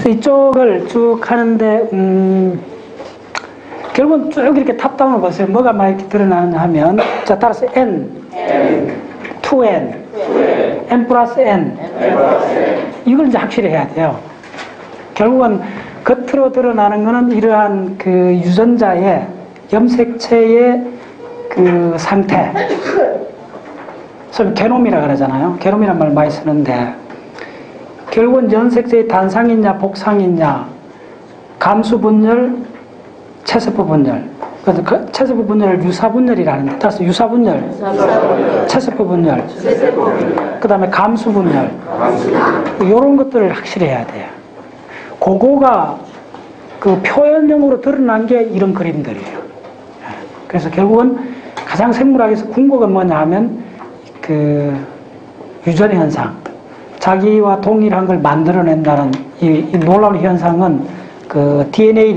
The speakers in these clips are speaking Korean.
이쪽을 쭉 하는데, 결국은 쭉 이렇게 탑다운을 보세요. 뭐가 막 이렇게 드러나느냐 하면, 자, 따라서 N, 2N, N 플러스 N. 이걸 이제 확실히 해야 돼요. 결국은 겉으로 드러나는 거는 이러한 그 유전자의 염색체의 그 상태. 소위 게놈이라 그러잖아요. 게놈이란 말 많이 쓰는데, 결국은 염색체의 단상이냐, 복상이냐, 감수분열, 체세포 분열. 그 체세포 분열을 유사분열이라 하는데, 따라서 유사분열, 체세포 분열, 그 다음에 감수분열. 이런 것들을 확실히 해야 돼요. 그거가 그 표현형으로 드러난 게 이런 그림들이에요. 그래서 결국은 가장 생물학에서 궁극은 뭐냐 하면 그 유전 현상, 자기와 동일한 걸 만들어낸다는 이 놀라운 현상은 그 DNA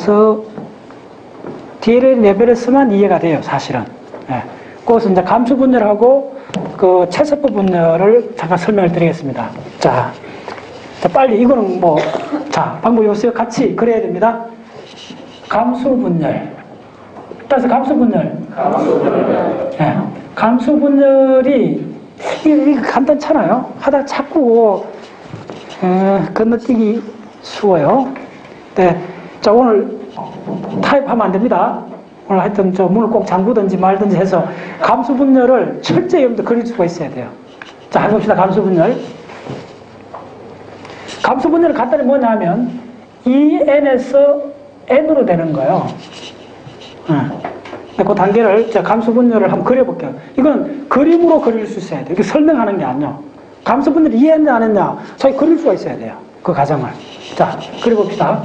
레벨에서만 이해가 돼요, 사실은. 예. 그것은 이제 감수 분열하고 그 체세포 분열을 잠깐 설명을 드리겠습니다. 자, 빨리 이거는 뭐, 자, 방법 요새 같이 그래야 됩니다. 감수 분열. 따라서 감수 분열. 예. 감수 분열이 이게 간단찮아요. 하다 자꾸 건너뛰기 쉬워요. 네. 자, 오늘 타입하면 안 됩니다. 오늘 하여튼 저 문을 꼭 잠그든지 말든지 해서 감수 분열을 철저히 여러분들 그릴 수가 있어야 돼요. 자, 해봅시다. 감수 분열. 감수 분열은 간단히 뭐냐 하면 EN에서 N으로 되는 거예요. 그 단계를, 자, 감수 분열을 한번 그려볼게요. 이건 그림으로 그릴 수 있어야 돼요. 이게 설명하는 게 아니에요. 감수 분열을 이해했냐 안 했냐, 저희 그릴 수가 있어야 돼요. 그 과정을. 자, 그려봅시다.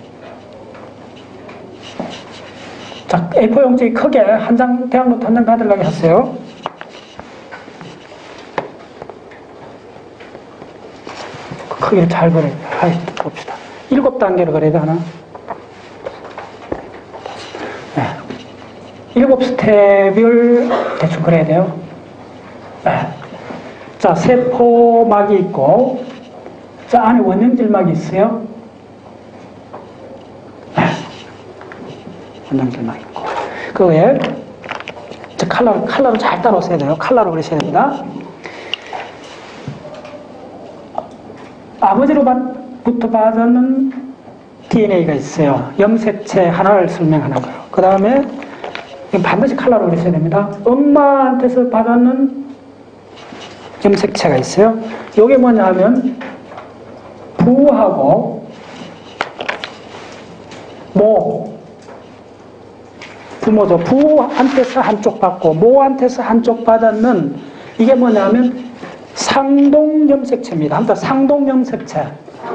자, A4 용지 크게 한 장, 대학부터 한 장 받으려고 했어요. 크게 잘 그려야 돼. 아이, 봅시다. 7단계로 그려야 돼, 하나. 네. 7스텝을 대충 그려야 돼요. 네. 자, 세포막이 있고, 자, 안에 원형질막이 있어요. 네. 원형질막 있고. 그 외에, 저 칼라로 잘 따라오셔야 돼요. 칼라로 그리셔야 됩니다. 아버지로부터 받은 DNA가 있어요. 염색체 하나를 설명하는 거예요. 그 다음에 반드시 칼라로 그리셔야 됩니다. 엄마한테서 받았는 염색체가 있어요. 이게 뭐냐 하면 부하고 모, 부모죠. 부한테서 한쪽 받고 모한테서 한쪽 받았는 이게 뭐냐 하면 상동염색체입니다. 한번 상동염색체.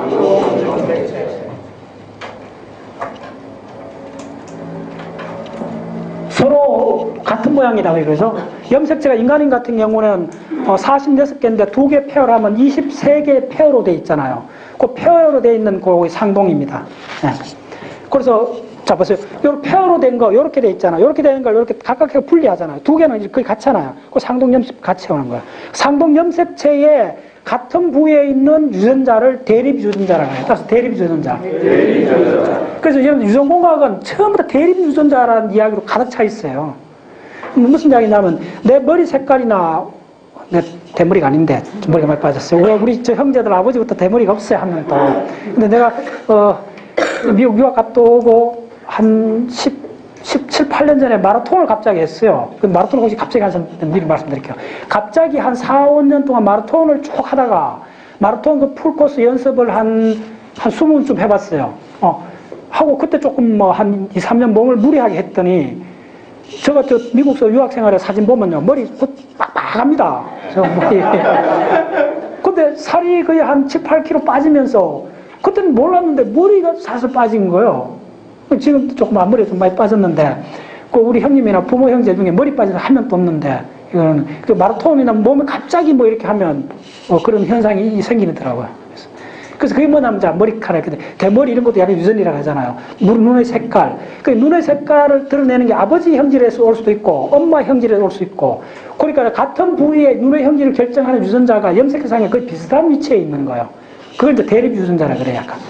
서로 같은 모양이라고 이러죠. 염색체가 인간인 같은 경우는 46개인데 2개 페어를 하면 23개 페어로 되어 있잖아요. 그 페어로 되어 있는 그 상동입니다. 네. 그래서 자, 보세요. 요 페어로 된 거, 요렇게 돼 있잖아요. 요렇게 되는 걸 요렇게 각각 분리하잖아요. 2개는 거의 같잖아요. 그 상동염색 같이 오는 거예요. 상동염색체의 같은 부위에 있는 유전자를 대립유전자라고 해요. 따라서 대립유전자. 그래서 유전공학은 처음부터 대립유전자라는 이야기로 가득 차 있어요. 무슨 이야기냐면, 내 머리 색깔이나, 내 대머리가 아닌데, 머리가 많이 빠졌어요. 왜 우리 저 형제들 아버지부터 대머리가 없어요, 한 명도. 근데 내가, 미국 유학 갔다 오고, 한 17, 8년 전에 마라톤을 갑자기 했어요. 그 마라톤을 혹시 갑자기 하셨는 미리 말씀드릴게요. 갑자기 한 4, 5년 동안 마라톤을 쭉 하다가 마라톤 그 풀코스 연습을 한 20쯤 해봤어요. 하고 그때 조금 뭐 한 2, 3년 몸을 무리하게 했더니 제가 저 미국서 유학생활에 사진 보면요. 머리 빡빡합니다. 저 머리. 근데 살이 거의 한 7, 8kg 빠지면서 그때는 몰랐는데 머리가 사슬 빠진 거예요. 지금 조금 앞머리가 좀 많이 빠졌는데, 그 우리 형님이나 부모 형제 중에 머리 빠진 사람 한 명도 없는데, 이거는 그 마라톤이나 몸에 갑자기 뭐 이렇게 하면 그런 현상이 생기더라고요. 그래서 그게 뭐냐면, 자, 머리카락, 대머리 이런 것도 약간 유전이라고 하잖아요. 눈의 색깔. 그 눈의 색깔을 드러내는 게 아버지 형질에서 올 수도 있고, 엄마 형질에서 올 수 있고, 그러니까 같은 부위의 눈의 형질을 결정하는 유전자가 염색상에 거의 비슷한 위치에 있는 거예요. 그걸 이제 대립 유전자라 그래요, 약간.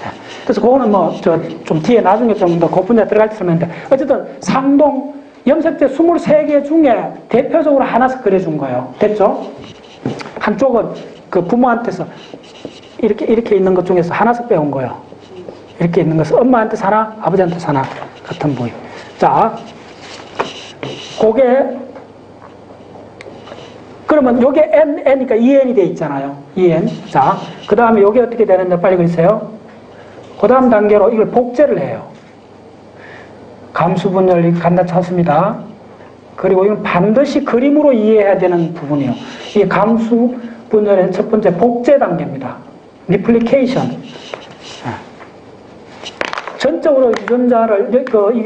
그래서 그거는 뭐, 좀 뒤에 나중에 좀 더 그 분야 들어갈 때 쓰는데, 어쨌든 상동, 염색체 23개 중에 대표적으로 하나씩 그려준 거예요. 됐죠? 한쪽은 그 부모한테서 이렇게 있는 것 중에서 하나씩 빼온 거예요. 이렇게 있는 것은 엄마한테 하나, 아버지한테 하나 같은 부위. 자, 그게, 그러면 요게 N이니까 EN이 돼 있잖아요. EN. 자, 그 다음에 요게 어떻게 되는지 빨리 그리세요. 그 다음 단계로 이걸 복제를 해요. 감수분열 간단치 않습니다. 그리고 이건 반드시 그림으로 이해해야 되는 부분이에요. 이 감수분열의 첫 번째 복제 단계입니다. 리플리케이션. 전적으로 유전자를,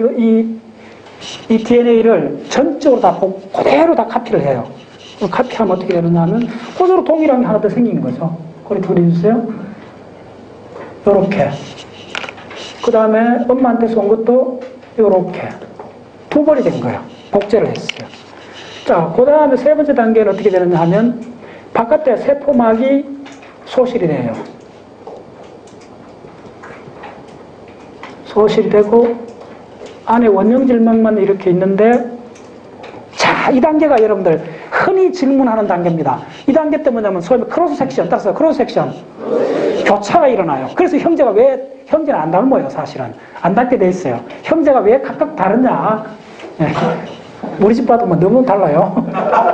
이 DNA를 전적으로 다 그대로 다 카피를 해요. 카피하면 어떻게 되느냐면, 그대로 동일한 게 하나 더 생긴 거죠. 그걸 그려주세요. 요렇게. 그 다음에 엄마한테서 온 것도 요렇게. 두 번이 된 거예요. 복제를 했어요. 자, 그 다음에 세 번째 단계는 어떻게 되느냐 하면, 바깥에 세포막이 소실이 돼요. 소실이 되고, 안에 원형질막만 이렇게 있는데, 자, 이 단계가 여러분들 흔히 질문하는 단계입니다. 이 단계 때 뭐냐면, 소위 크로스 섹션, 따라서 크로스 섹션. 교차가 일어나요. 그래서 형제는 안 닮아요, 사실은. 안 닮게 돼 있어요. 형제가 왜 각각 다르냐? 네. 우리 집 봐도 뭐 너무 달라요.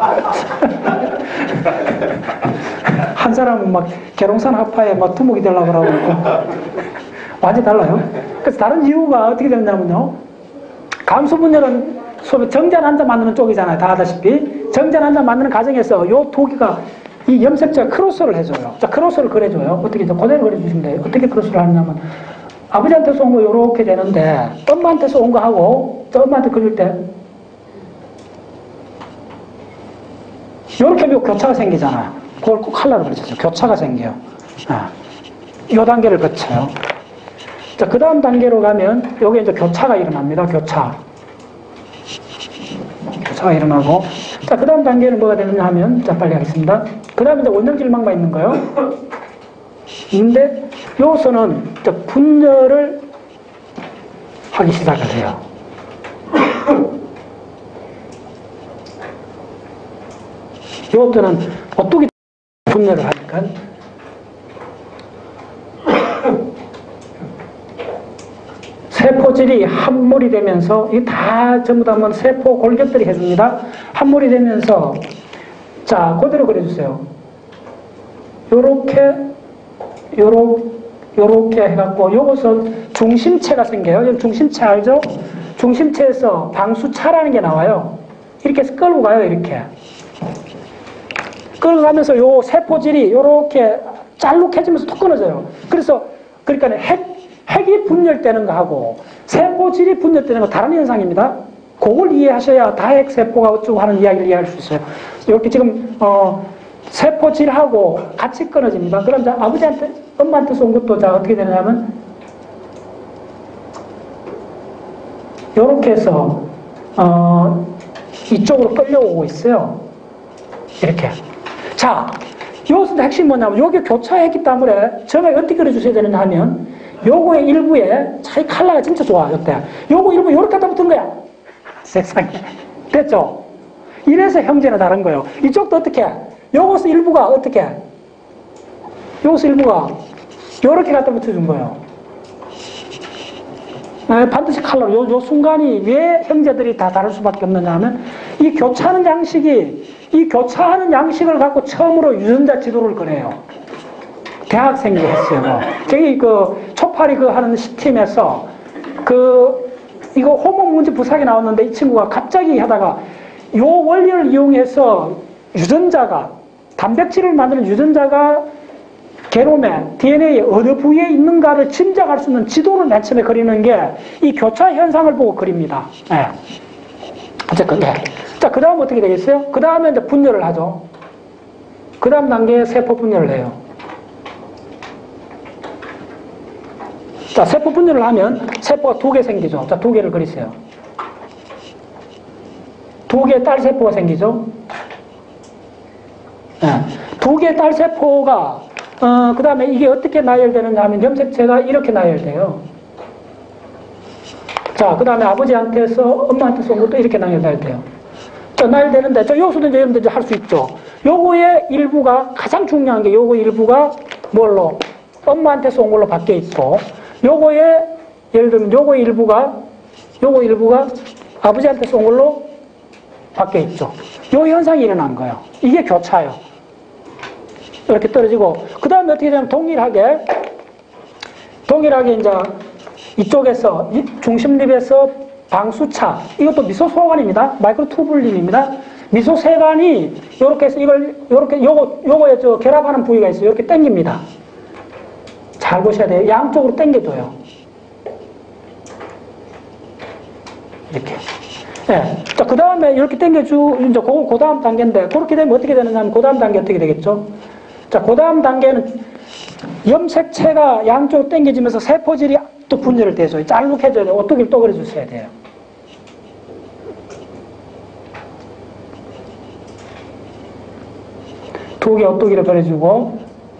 한 사람은 막 계룡산 하파에 막 두목이 되려고 그러고 완전히 달라요. 그래서 다른 이유가 어떻게 되느냐면요. 감수분열은 소위 정전 한자 만드는 쪽이잖아요. 다 아다시피. 정전 한자 만드는 과정에서 요 두 개가 이 염색체가 크로스를 해줘요. 자, 크로스를 그려줘요. 어떻게, 그대로 그려주시면 돼요. 어떻게 크로스를 하냐면, 아버지한테서 온 거 요렇게 되는데, 엄마한테서 온 거 하고, 저 엄마한테 그릴 때, 요렇게 하면 교차가 생기잖아요. 그걸 꼭 칼라로 그려주세요. 교차가 생겨요. 요 단계를 거쳐요. 자, 그 다음 단계로 가면, 요게 이제 교차가 일어납니다. 교차가 일어나고, 자, 그 다음 단계는 뭐가 되느냐 하면, 자, 빨리 하겠습니다. 그 다음에 이제 원형질막만 있는 거예요. 근데, 요소는 이제 분열을 하기 시작을 해요. 요것들은 어떻게 분열을 하니까, 세포질이 함몰이 되면서, 이게 다 전부 다 뭐 세포 골격들이 해줍니다. 함몰이 되면서, 자, 그대로 그려주세요. 요렇게 해갖고, 요것은 중심체가 생겨요. 중심체 알죠? 중심체에서 방수차라는 게 나와요. 이렇게 해서 끌고 가요, 이렇게. 끌고 가면서 요 세포질이 요렇게 짤룩해지면서 톡 끊어져요. 그러니까 핵이 분열되는 거하고 세포질이 분열되는 거 다른 현상입니다. 그걸 이해하셔야 다핵세포가 어쩌고 하는 이야기를 이해할 수 있어요. 이렇게 지금 세포질하고 같이 끊어집니다. 그럼 자, 아버지한테, 엄마한테서 온 것도 자, 어떻게 되냐면 이렇게 해서 이쪽으로 끌려오고 있어요. 이렇게. 자, 여기서 핵심이 뭐냐면 여기 교차했기 때문에 저걸 어떻게 그려주셔야 되느냐 하면 요거의 일부에 차이 컬러가 진짜 좋아. 요때 요거 일부 요렇게 갖다 붙은 거야. 세상에. 됐죠? 이래서 형제는 다른 거예요. 이쪽도 어떻게? 요것의 일부가 어떻게? 요것의 일부가 요렇게 갖다 붙여준 거예요. 네, 반드시 컬러로. 요 순간이 왜 형제들이 다 다를 수밖에 없느냐 하면 이 교차하는 양식을 갖고 처음으로 유전자 지도를 그려요. 대학생이 했어요. 저기 초파리 하는 시팀에서 이거 호모 문제 부사기 나왔는데 이 친구가 갑자기 하다가 요 원리를 이용해서 단백질을 만드는 유전자가 게놈에 DNA의 어느 부위에 있는가를 짐작할 수 있는 지도를 맨 처음에 그리는 게 이 교차 현상을 보고 그립니다. 네. 어쨌든, 네. 자, 그 다음 어떻게 되겠어요? 그 다음에 이제 분열을 하죠. 그 다음 단계에 세포 분열을 해요. 자, 세포 분열을 하면 세포가 2개 생기죠. 자, 2개를 그리세요. 2개의 딸세포가 생기죠. 네. 2개의 딸세포가 그 다음에 이게 어떻게 나열되느냐 하면 염색체가 이렇게 나열돼요. 자, 그 다음에 아버지한테서 엄마한테서 온 것도 이렇게 나열돼요. 자, 나열되는데, 여기서도 이제 여러분들 할 수 있죠. 요거의 일부가, 가장 중요한 게 요거 일부가 뭘로? 엄마한테서 온 걸로 바뀌어 있고, 요거의, 예를 들면 요거 일부가 아버지한테서 온 걸로 바뀌어 있죠. 요 현상이 일어난 거예요. 이게 교차예요. 이렇게 떨어지고, 그 다음에 어떻게 되냐면 동일하게 이제 이쪽에서, 중심립에서 방수차, 이것도 미소소관입니다. 마이크로투뷸린입니다. 미소세관이 요렇게 해서 요거에 결합하는 부위가 있어요. 이렇게 당깁니다. 잘 보셔야 돼요. 양쪽으로 당겨줘요. 이렇게. 네. 자, 그 다음에 이렇게 이제 그 다음 단계인데, 그렇게 되면 어떻게 되느냐 하면 그 다음 단계 어떻게 되겠죠? 자, 그 다음 단계는 염색체가 양쪽으로 당겨지면서 세포질이 또 분열을 돼서 짤룩해져야 돼요. 오뚜기를 또 그려주셔야 돼요. 두 개 오뚜기를 그려주고,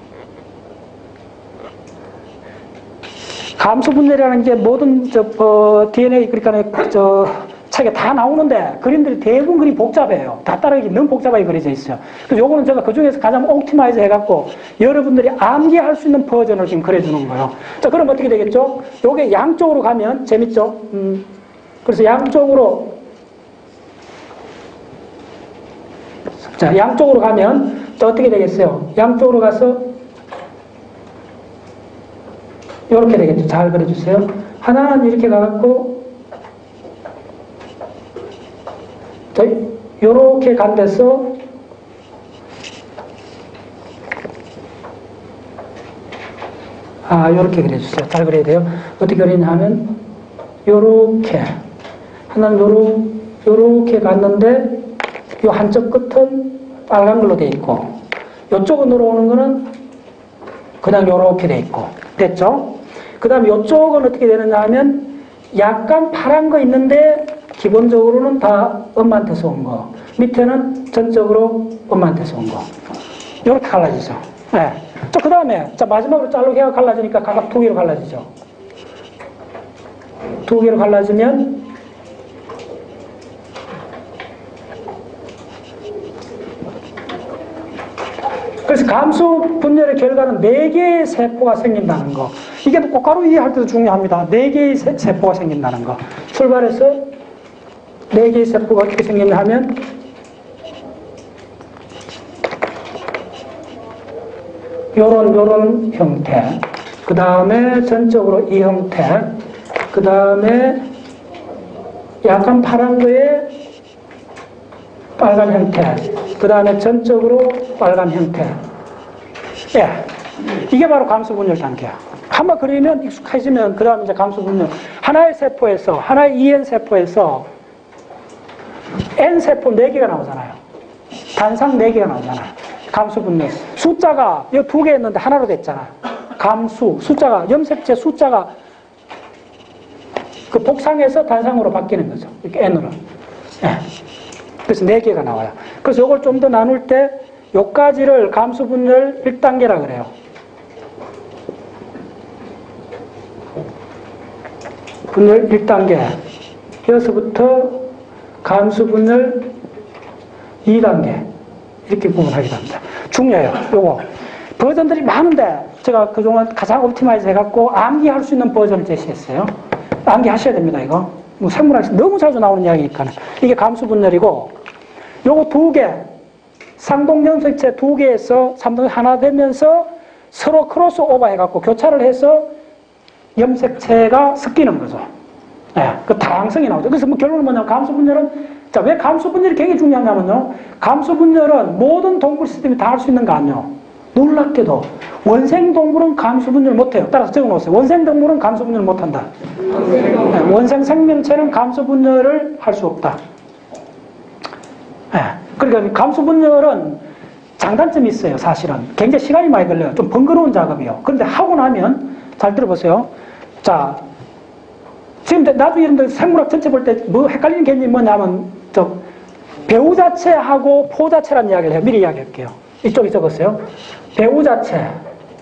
감수 분열이라는 게 모든 DNA 그러니까 책에 다 나오는데 그림들이 대부분 그림 복잡해요. 다 따라가기 너무 복잡하게 그려져 있어요. 그래서 요거는 제가 그 중에서 가장 옵티마이즈 해갖고 여러분들이 암기할 수 있는 버전을 지금 그려주는 거예요. 자, 그럼 어떻게 되겠죠? 요게 양쪽으로 가면 재밌죠? 그래서 양쪽으로 가면 또 어떻게 되겠어요? 양쪽으로 가서 이렇게 되겠죠. 잘 그려주세요. 하나는 이렇게 가갖고 요렇게 간 데서 요렇게 그려주세요. 잘 그려야 돼요. 어떻게 그리냐 하면 요렇게 하나는 요렇게 갔는데 요 한쪽 끝은 빨간 걸로 돼 있고 요쪽으로 오는 거는 그냥 요렇게 돼 있고 됐죠? 그 다음에 요쪽은 어떻게 되느냐 하면 약간 파란 거 있는데 기본적으로는 다 엄마한테서 온 거. 밑에는 전적으로 엄마한테서 온 거. 이렇게 갈라지죠. 네. 자, 그 다음에, 마지막으로 짤룩해가 갈라지니까 각각 두 개로 갈라지죠. 두 개로 갈라지면, 그래서 감수 분열의 결과는 4개의 세포가 생긴다는 거. 이게 꽃가루 이해할 때도 중요합니다. 4개의 세포가 생긴다는 거. 출발해서 4개의 세포가 어떻게 생겼냐 하면 요런 형태, 그 다음에 전적으로 이 형태, 그 다음에 약간 파란 거에 빨간 형태, 그 다음에 전적으로 빨간 형태. 예, 이게 바로 감수분열 단계야. 한번 그리면 익숙해지면 그 다음에 이제 감수분열. 하나의 세포에서, 하나의 EN 세포에서 N세포 4개가 나오잖아요. 단상 4개가 나오잖아요. 감수분열. 숫자가 여기 2개 있는데 하나로 됐잖아. 감수, 숫자가, 염색체 숫자가 그 복상에서 단상으로 바뀌는 거죠. 이렇게 N으로. 네. 그래서 4개가 나와요. 그래서 이걸 좀 더 나눌 때 요까지를 감수분열 1단계라 그래요. 분열 1단계. 여기서부터 감수분열 2단계. 이렇게 구분하기도 합니다. 중요해요. 요거. 버전들이 많은데, 제가 그동안 가장 옵티마이즈 해갖고 암기할 수 있는 버전을 제시했어요. 암기하셔야 됩니다, 이거. 뭐 생물학에서 너무 자주 나오는 이야기니까. 이게 감수분열이고, 요거 2개, 상동염색체 2개에서 3동 하나 되면서 서로 크로스 오버 해갖고 교차를 해서 염색체가 섞이는 거죠. 네, 그 다양성이 나오죠. 그래서 뭐 결론은 뭐냐면 감수분열은, 자, 왜 감수분열이 굉장히 중요하냐면요. 감수분열은 모든 동물 시스템이 다 할 수 있는 거 아니에요. 놀랍게도 원생동물은 감수분열 못해요. 따라서 적어놓으세요. 원생동물은 감수분열 못한다. 네, 원생 생명체는 감수분열을 할 수 없다. 네, 그러니까 감수분열은 장단점이 있어요. 사실은 굉장히 시간이 많이 걸려요. 좀 번거로운 작업이에요. 그런데 하고 나면 잘 들어보세요. 자, 지금 나도 이런 생물학 전체 볼 때 뭐 헷갈리는 개념이 뭐냐면 배우 자체하고 포 자체라는 이야기를 해요. 미리 이야기할게요. 이쪽에 적었어요. 배우 자체,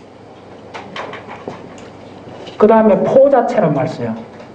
그 다음에 포자체란 말 써요.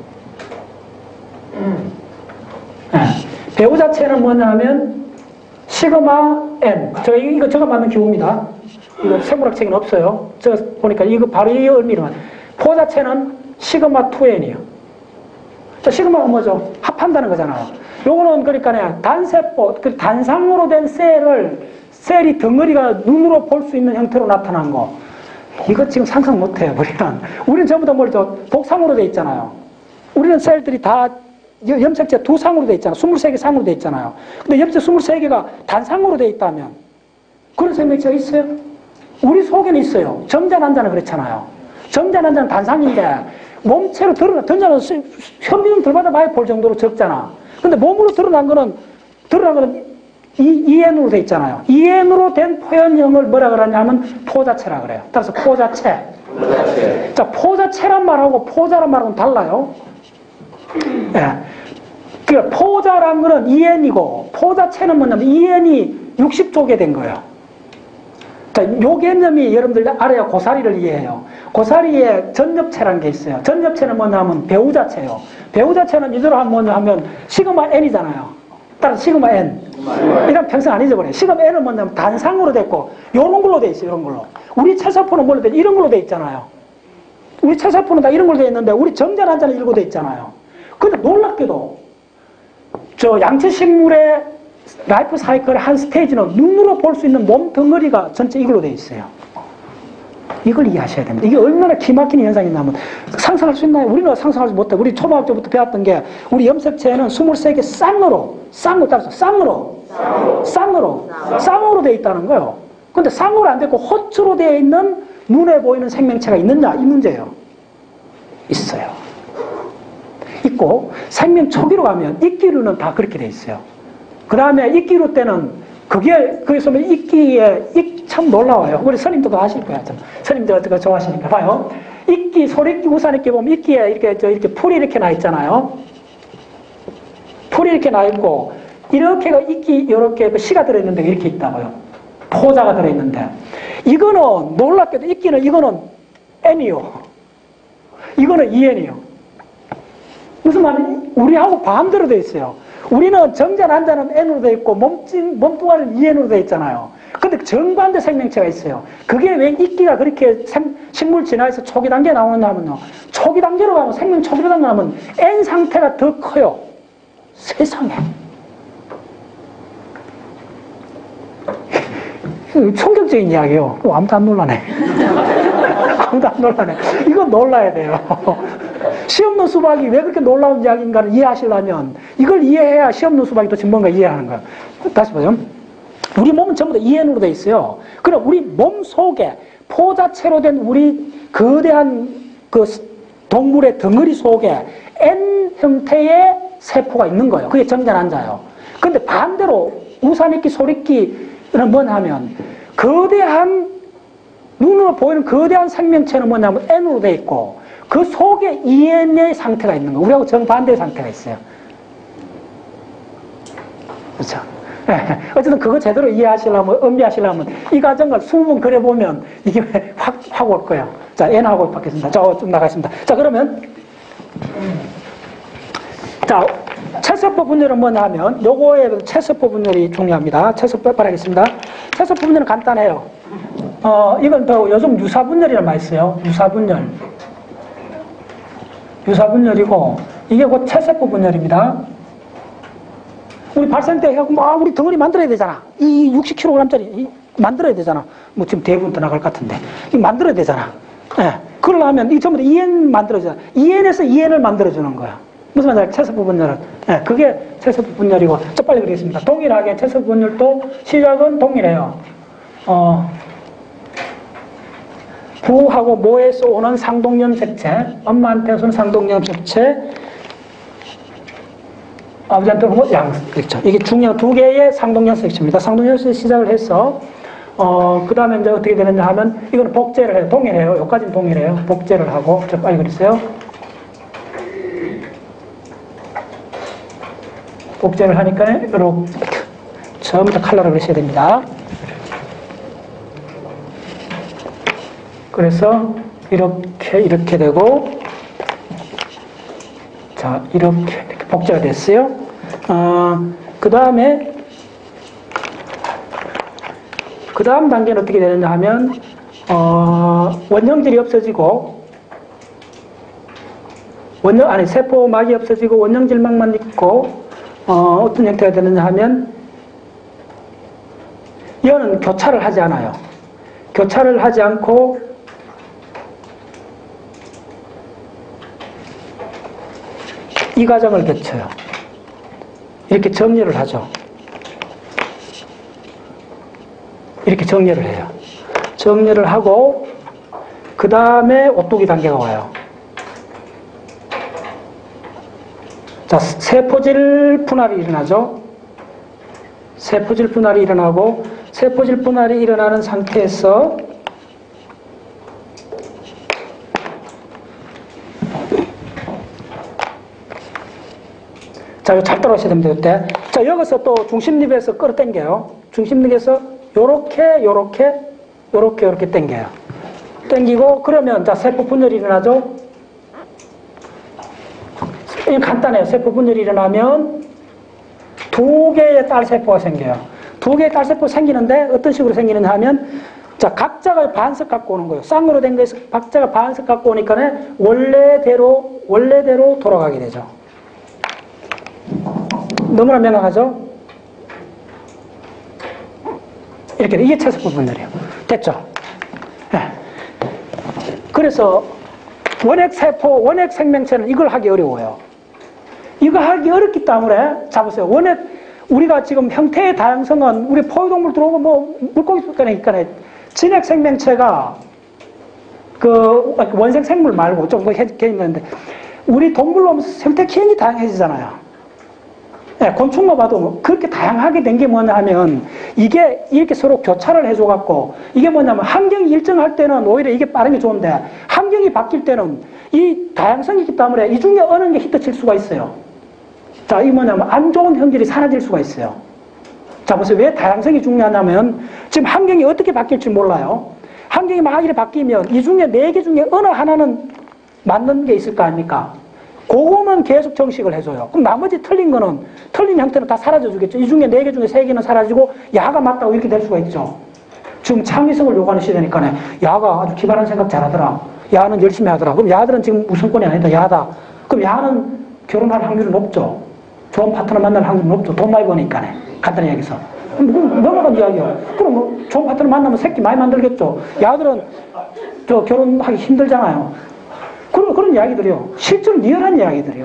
네. 배우자체는 뭐냐면 시그마 n. 이거 제가 만든 기호입니다. 이거 생물학 책에는 없어요. 제가 보니까 이거 바로 이 의미로만. 포자체는 시그마 2n이에요. 자, 시그마가 뭐죠? 합한다는 거잖아요. 요거는 그러니까 단세포, 그 단상으로 된 셀이 덩어리가 눈으로 볼 수 있는 형태로 나타난 거. 이거 지금 상상 못 해요, 우리는 전부 다 뭐죠? 독상으로 돼 있잖아요. 우리는 셀들이 다 염색체 두 상으로 돼 있잖아요. 23개 상으로 돼 있잖아요. 근데 염색 23개가 단상으로 돼 있다면 그런 생명체가 있어요? 우리 속에는 있어요. 점자 난자는 그렇잖아요. 점자 난자는 단상인데 몸체로 드러나는 현미는 들받아 봐야 볼 정도로 적잖아. 근데 몸으로 드러난 거는 EN으로 돼 있잖아요. EN으로 된 표현형을 뭐라 그러냐면 포자체라 그래요. 따라서 포자체. 자, 포자체란 말하고 포자란 말하고는 달라요. 예. 그 포자란 거는 EN이고 포자체는 뭐냐면 EN이 60쪽에 된 거예요. 자, 요 개념이 여러분들 알아야 고사리를 이해해요. 고사리에 전엽체라는 게 있어요. 전엽체는 뭐냐면 배우자체예요. 배우자체는 이대로 하면 시그마 n이잖아요. 따라서 시그마 n. 이런 평생 안 잊어버려요. 시그마 n은 뭐냐면 단상으로 됐고 요런 걸로 돼 있어요. 이런 걸로. 우리 체세포는 뭘로 돼? 이런 걸로 돼 있잖아요. 우리 체세포는 다 이런 걸로 돼 있는데 우리 정자 난자는 이런 걸로 돼 있잖아요. 근데 놀랍게도 저 양체식물의 라이프 사이클의 한 스테이지는 눈으로 볼 수 있는 몸 덩어리가 전체 이걸로 돼 있어요. 이걸 이해하셔야 됩니다. 이게 얼마나 기막히는 현상이냐면 상상할 수 있나요? 우리는 상상하지 못해. 우리 초등학교 때부터 배웠던 게 우리 염색체는 23개 쌍으로 돼 있다는 거예요. 근데 쌍으로 안 되고 호추로 되어 있는 눈에 보이는 생명체가 있느냐? 이 문제예요. 있어요. 있고 생명 초기로 가면 이끼류는 다 그렇게 돼 있어요. 그 다음에 이끼류 때는 그래서 참 놀라워요. 우리 스님들도 아실 거야. 스님들 어떻게 좋아하시니까 봐요. 이끼, 소리끼, 우산이끼 보면 이끼에 이렇게 풀이 이렇게 나 있잖아요. 풀이 이렇게 나 있고 이렇게가 이끼 이렇게 그 씨가 들어있는데 이렇게 있다고요. 포자가 들어있는데 이거는 놀랍게도 이거는 N이요. 이거는 EN이요. 무슨 말이니? 우리하고 반대로 돼 있어요. 우리는 정자 난자는 N으로 돼 있고 몸뚱아리는 EN으로 돼 있잖아요. 근데 정반대 생명체가 있어요. 그게 왜 이끼가 그렇게 식물 진화에서 초기 단계에 나오느냐 하면요. 초기 단계로 가면 생명 초기 단계로 가면 N 상태가 더 커요. 세상에. 충격적인 이야기예요. 아무도 안 놀라네. 아무도 안 놀라네. 이거 놀라야 돼요. 시험노 수박이 왜 그렇게 놀라운 이야기인가를 이해하시려면 이걸 이해해야 시험노 수박이 또 뭔가 이해하는 거예요. 다시 보죠. 우리 몸은 전부 다 EN으로 돼 있어요. 그럼 우리 몸 속에 포자체로 된 우리 거대한 그 동물의 덩어리 속에 N 형태의 세포가 있는 거예요. 그게 정자 난자예요. 근데 반대로 우산이끼, 소리끼는 뭐냐면 거대한 눈으로 보이는 거대한 생명체는 뭐냐면 N으로 돼 있고 그 속에 EN의 상태가 있는 거예요. 우리하고 정반대의 상태가 있어요. 그렇죠? 어쨌든 그거 제대로 이해하시려면, 음미하시려면 이 과정을 20번 그려보면 이게 확 올 거예요. 자, N하고 받겠습니다. 좀 나가겠습니다. 자, 그러면 자, 체세포 분열은 뭐냐 하면 요거에 체세포 분열이 중요합니다. 체세포 빨아겠습니다. 체세포 분열은 간단해요. 이건 또 요즘 유사분열이라는 말이 있어요. 유사분열이고 이게 곧 체세포 분열입니다. 우리 발생 때 해갖고 우리 덩어리 만들어야 되잖아. 이 60kg짜리 만들어야 되잖아. 뭐 지금 대부분 더 나갈 것 같은데 이 만들어야 되잖아. 예. 그러려면 이 전부 다 EN 만들어져. EN에서 EN을 만들어주는 거야. 무슨 말이야? 체세포 분열은. 예. 그게 체세포 분열이고. 저 빨리 그리겠습니다. 동일하게 체세포 분열도 시작은 동일해요. 부하고 모에서 오는 상동염색체, 엄마한테서 오는 상동염색체, 아버지한테 오는 그렇죠. 이게 중요한 두 개의 상동염색체입니다. 상동염색체 시작을 해서, 그 다음에 이제 어떻게 되느냐 하면, 이거는 복제를 해요. 동일해요. 여기까지는 동일해요. 복제를 하고, 저 빨리 그랬어요. 복제를 하니까, 이렇게, 처음부터 컬러를 그리셔야 됩니다. 그래서 이렇게 되고, 자, 이렇게 복제가 됐어요. 그 다음에, 그 다음 단계는 어떻게 되느냐 하면, 원형질이 없어지고, 세포막이 없어지고 원형질막만 있고, 어떤 형태가 되느냐 하면, 얘는 교차를 하지 않아요. 교차를 하지 않고, 이 과정을 거쳐요. 이렇게 정리를 하죠. 이렇게 정리를 해요. 정리를 하고, 그 다음에 오뚜기 단계가 와요. 자, 세포질 분할이 일어나죠. 세포질 분할이 일어나고, 세포질 분할이 일어나는 상태에서 자, 이거 잘 따라오셔야 됩니다. 이때. 자, 여기서 또 중심립에서 끌어당겨요. 중심립에서 요렇게 당겨요. 당기고, 그러면, 자, 세포 분열이 일어나죠? 이거 간단해요. 세포 분열이 일어나면 두 개의 딸세포가 생겨요. 두 개의 딸세포 생기는데 어떤 식으로 생기느냐 하면, 자, 각자가 반석 갖고 오는 거예요. 쌍으로 된 거에서 각자가 반석 갖고 오니까 원래대로 돌아가게 되죠. 너무나 명확하죠? 이렇게, 이게 채석부 분열이에요. 됐죠? 네. 그래서 원핵세포, 원핵생명체는 이걸 하기 어려워요. 이거 하기 어렵기 때문에, 자, 보세요. 우리가 지금 형태의 다양성은 우리 포유동물 들어오고 뭐 물고기 속에니까 진핵생명체가 그 원생생물 말고 좀 개념이 있는데, 우리 동물로 하면 생태 기형이 다양해지잖아요. 네, 곤충만 봐도 그렇게 다양하게 된 게 뭐냐 하면, 이게 이렇게 서로 교차를 해줘갖고, 이게 뭐냐면 환경이 일정할 때는 오히려 이게 빠른 게 좋은데, 환경이 바뀔 때는 이 다양성이 있기 때문에 이 중에 어느 게 히트칠 수가 있어요. 자, 이 뭐냐면 안 좋은 형질이 사라질 수가 있어요. 자, 보세요. 왜 다양성이 중요하냐면, 지금 환경이 어떻게 바뀔지 몰라요. 환경이 막 이렇게 바뀌면 이 중에 4개 중에 어느 하나는 맞는 게 있을 거 아닙니까? 그거는 계속 정식을 해줘요. 그럼 나머지 틀린 형태는 다 사라져 주겠죠. 이 중에 4개 중에 3개는 사라지고 야가 맞다고 이렇게 될 수가 있죠. 지금 창의성을 요구하는 시대니까, 야가 아주 기발한 생각 잘하더라. 야는 열심히 하더라. 그럼 야들은 지금 우선권이 아니다. 야다. 그럼 야는 결혼할 확률이 높죠. 좋은 파트너 만날 확률이 높죠. 돈 많이 버니까. 간단히 얘기해서. 넘어간 이야기야. 그럼 뭐 좋은 파트너 만나면 새끼 많이 만들겠죠. 야들은 결혼하기 힘들잖아요. 그런 이야기들이요. 실제로 리얼한 이야기들이요.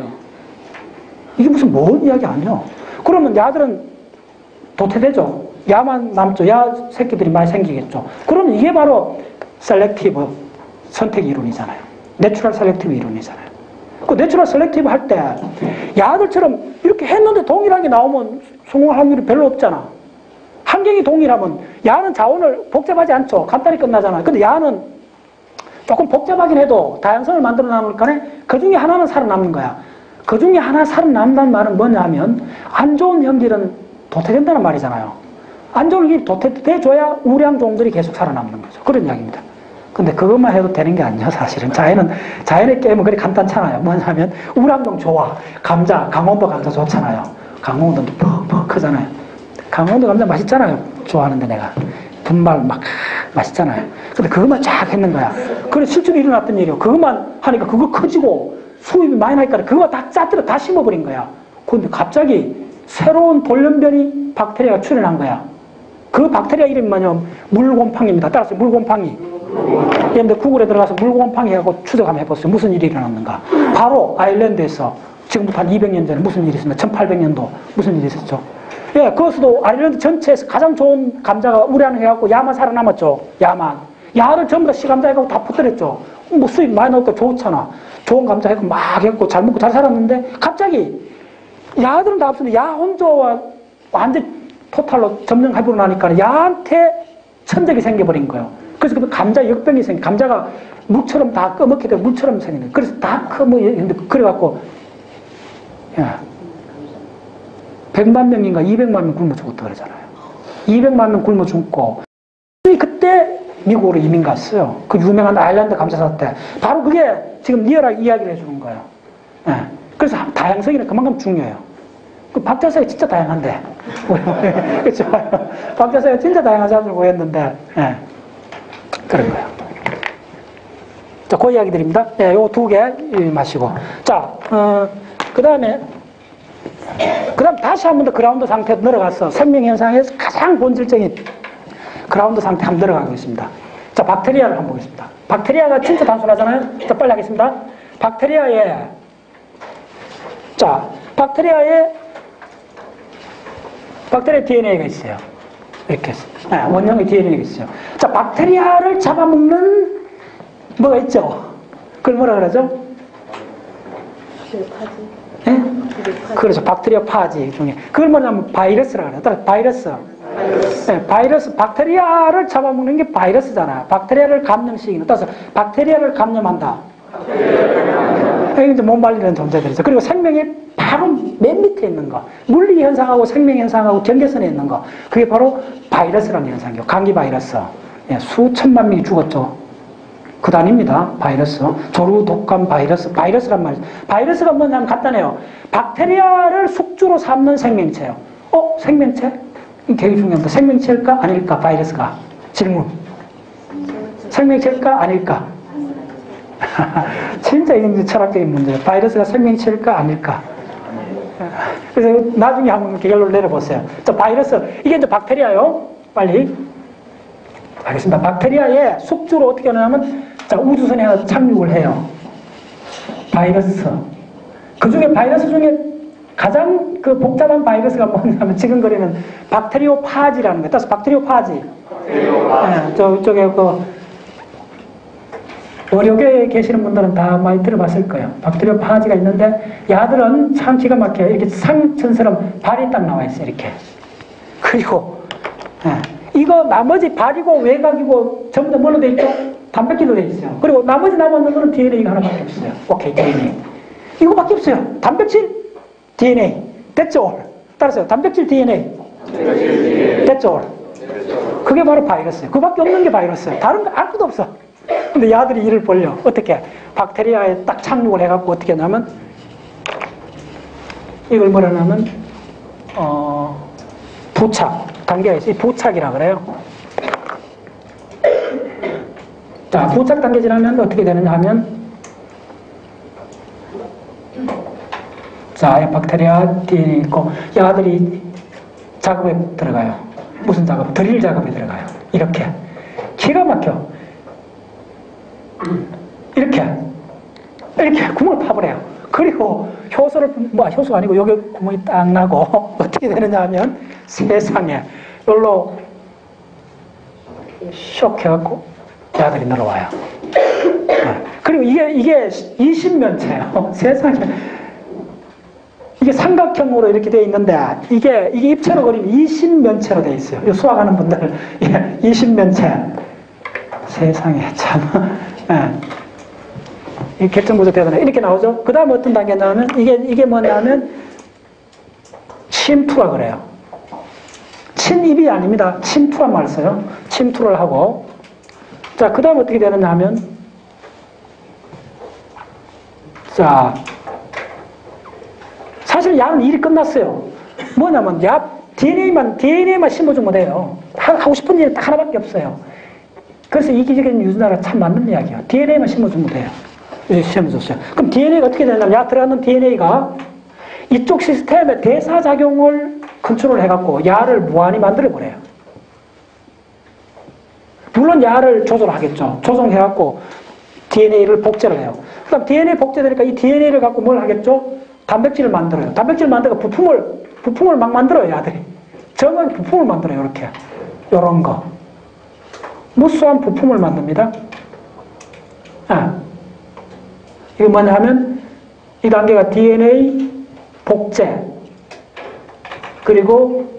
이게 무슨 먼 이야기 아니요. 그러면 야들은 도태되죠. 야만 남죠. 야 새끼들이 많이 생기겠죠. 그러면 이게 바로 셀렉티브 선택 이론이잖아요. 내추럴 셀렉티브 이론이잖아요. 그 내추럴 셀렉티브 할 때 야들처럼 이렇게 했는데 동일하게 나오면 성공할 확률이 별로 없잖아. 환경이 동일하면 야는 자원을 복잡하지 않죠. 간단히 끝나잖아요. 근데 야는 조금 복잡하긴 해도 다양성을 만들어 남으니까 그 중에 하나는 살아남는 거야. 그 중에 하나 살아남는다는 말은 뭐냐 하면, 안 좋은 형질은 도태된다는 말이잖아요. 안 좋은 형질이 도태돼줘야 우량 종들이 계속 살아남는 거죠. 그런 이야기입니다. 근데 그것만 해도 되는 게 아니에요, 사실은. 자연의 게임은 그렇게 간단찮아요. 뭐냐면, 우량종 좋아. 강원도 감자 좋잖아요. 강원도도 퍽퍽 크잖아요. 강원도 감자 맛있잖아요. 좋아하는데 내가. 분말 막 맛있잖아요. 근데 그것만 쫙 했는 거야. 그래, 실제로 일어났던 일이요. 그것만 하니까 그거 커지고 수입이 많이 나니까 그거 다 짜뜨려 다 심어버린 거야. 근데 갑자기 새로운 돌연변이 박테리아가 출현한 거야. 그 박테리아 이름이 뭐냐면 물곰팡이입니다. 따라서 물곰팡이. 여러분들 구글에 들어가서 물곰팡이 하고 추적 한번 해보세요. 무슨 일이 일어났는가. 바로 아일랜드에서 지금부터 한 200년 전에 무슨 일이 있었나. 1800년도 무슨 일이 있었죠. 예, 그것도 아일랜드 전체에서 가장 좋은 감자가 우량해갖고 야만 살아남았죠. 야를 전부 다 씨감자 해갖고 다 퍼뜨렸죠. 뭐 수입 많이 나오니까 좋잖아. 좋은 감자 해갖고 막 했고 잘 먹고 잘 살았는데, 갑자기 야들은 다 없었는데 야 혼자와 완전 토탈로 점령해버리고 나니까 야한테 천적이 생겨버린 거예요. 그래서 그 감자 역병이 감자가 물처럼 다 꺼먹게 되고 물처럼 생기는 거예요. 그래서 다 그래갖고, 야. 100만 명인가 200만 명 굶어 죽었다 그러잖아요. 200만 명 굶어 죽고, 그때 미국으로 이민 갔어요. 그 유명한 아일랜드 감자사 때. 바로 그게 지금 리얼하게 이야기를 해주는 거예요. 예. 그래서 다양성이 그만큼 중요해요. 그 박자사가 진짜 다양한데. 그렇죠. 박자사가 진짜 다양한 사람을 보였는데, 예. 그런 거예요. 자, 그 이야기 드립니다. 예, 요 두 개 마시고. 자, 그 다음 다시 한 번 더 그라운드 상태로 내려가서 생명현상에서 가장 본질적인 그라운드 상태 한번 내려가겠습니다. 자, 박테리아를 한번 보겠습니다. 박테리아가 진짜 단순하잖아요? 자, 빨리 하겠습니다. 박테리아에 DNA가 있어요. 이렇게. 네, 원형의 DNA가 있어요. 자, 박테리아를 잡아먹는 뭐가 있죠? 그걸 뭐라 그러죠? 네? 그렇죠. 박테리아 파지 중에. 그걸 뭐냐면 바이러스라 그래요. 따라서 바이러스. 네, 바이러스, 박테리아를 잡아먹는 게 바이러스잖아요. 박테리아를 감염시키는. 따라서 박테리아를 감염한다. 이게 이제 못 말리는 존재들이죠. 그리고 생명이 바로 맨 밑에 있는 거. 물리 현상하고 생명 현상하고 경계선에 있는 거. 그게 바로 바이러스라는 현상이에요. 감기 바이러스. 예, 수천만 명이 죽었죠. 그 단위입니다. 바이러스. 조루, 독감, 바이러스. 바이러스란 말이죠. 바이러스가 뭐냐면 간단해요. 박테리아를 숙주로 삼는 생명체예요. 생명체? 이게 되게 중요합니다. 생명체일까? 아닐까? 바이러스가. 질문. 생명체일까? 아닐까? 진짜 이건 철학적인 문제예요. 바이러스가 생명체일까? 아닐까? 그래서 나중에 한번 결론을 내려보세요. 자, 바이러스. 이게 이제 박테리아요. 빨리. 알겠습니다. 박테리아의 숙주로 어떻게 하냐면, 자, 우주선에 하나 착륙을 해요. 바이러스. 그 중에 바이러스 중에 가장 그 복잡한 바이러스가 뭐냐면 지근거리는 박테리오파지라는 거예요. 따라서 박테리오파지. 네, 저쪽에 그 의료계에 계시는 분들은 다 많이 들어봤을 거예요. 박테리오파지가 있는데 야들은 참 기가 막혀요. 이렇게 상처럼 발이 딱 나와 있어요. 이렇게. 그리고 이거 나머지 발이고 외곽이고 전부 다 뭘로 돼 있죠? 단백질로 돼 있어요. 그리고 나머지 남았는 거는 DNA가 하나밖에 없어요. 오케이, DNA. 이거밖에 없어요. 단백질, DNA. That's all. 따라서 단백질, DNA. That's all. 그게 바로 바이러스예요. 그밖에 없는 게 바이러스예요. 다른 거 아무것도 없어. 근데 야들이 이를 벌려. 어떻게? 박테리아에 딱 착륙을 해갖고 어떻게 하냐면 이걸 뭐라 하냐면 부착. 단계가 있어요. 이 부착이라 그래요. 자, 부착 단계 지나면 어떻게 되느냐 하면 자, 박테리아 DNA 있고 야들이 작업에 들어가요. 무슨 작업? 드릴 작업에 들어가요. 이렇게. 기가 막혀. 이렇게 구멍을 파버려요. 그리고 효소를, 효소가 아니고 여기 구멍이 딱 나고 어떻게 되느냐 하면 세상에 여기로 쇽 해갖고 야들이 늘어와요. 그리고 이게 20면체예요. 세상에. 이게 삼각형으로 이렇게 되어 있는데 이게 입체로 그리면 20면체로 되어 있어요. 수학하는 분들 20면체. 세상에 참. 이 결정구조 대단해. 이렇게 나오죠. 그 다음에 어떤 단계냐면 이게 뭐냐면 침투라 그래요. 침입이 아닙니다. 침투란 말을 써요. 침투를 하고 자, 그 다음에 어떻게 되느냐 하면 자, 사실 야는 일이 끝났어요. 뭐냐면 DNA만 심어주면 돼요. 하고 싶은 일은 딱 하나밖에 없어요. 그래서 이기적인 유전자가 참 맞는 이야기야. DNA만 심어주면 돼요. 심어줬어요. 그럼 DNA가 어떻게 되냐면 야 들어가는 DNA가 이쪽 시스템의 대사작용을 컨트롤 해갖고 야를 무한히 만들어버려요. 물론 야를 조절하겠죠. 조정해갖고 DNA를 복제를 해요. 그럼 DNA 복제되니까 이 DNA를 갖고 뭘 하겠죠? 단백질을 만들어요. 단백질 만들고 부품을 막 만들어요, 야들이. 정확히 부품을 만들어요, 이렇게. 요런 거. 무수한 부품을 만듭니다. 이게 뭐냐 하면 이 단계가 DNA 복제 그리고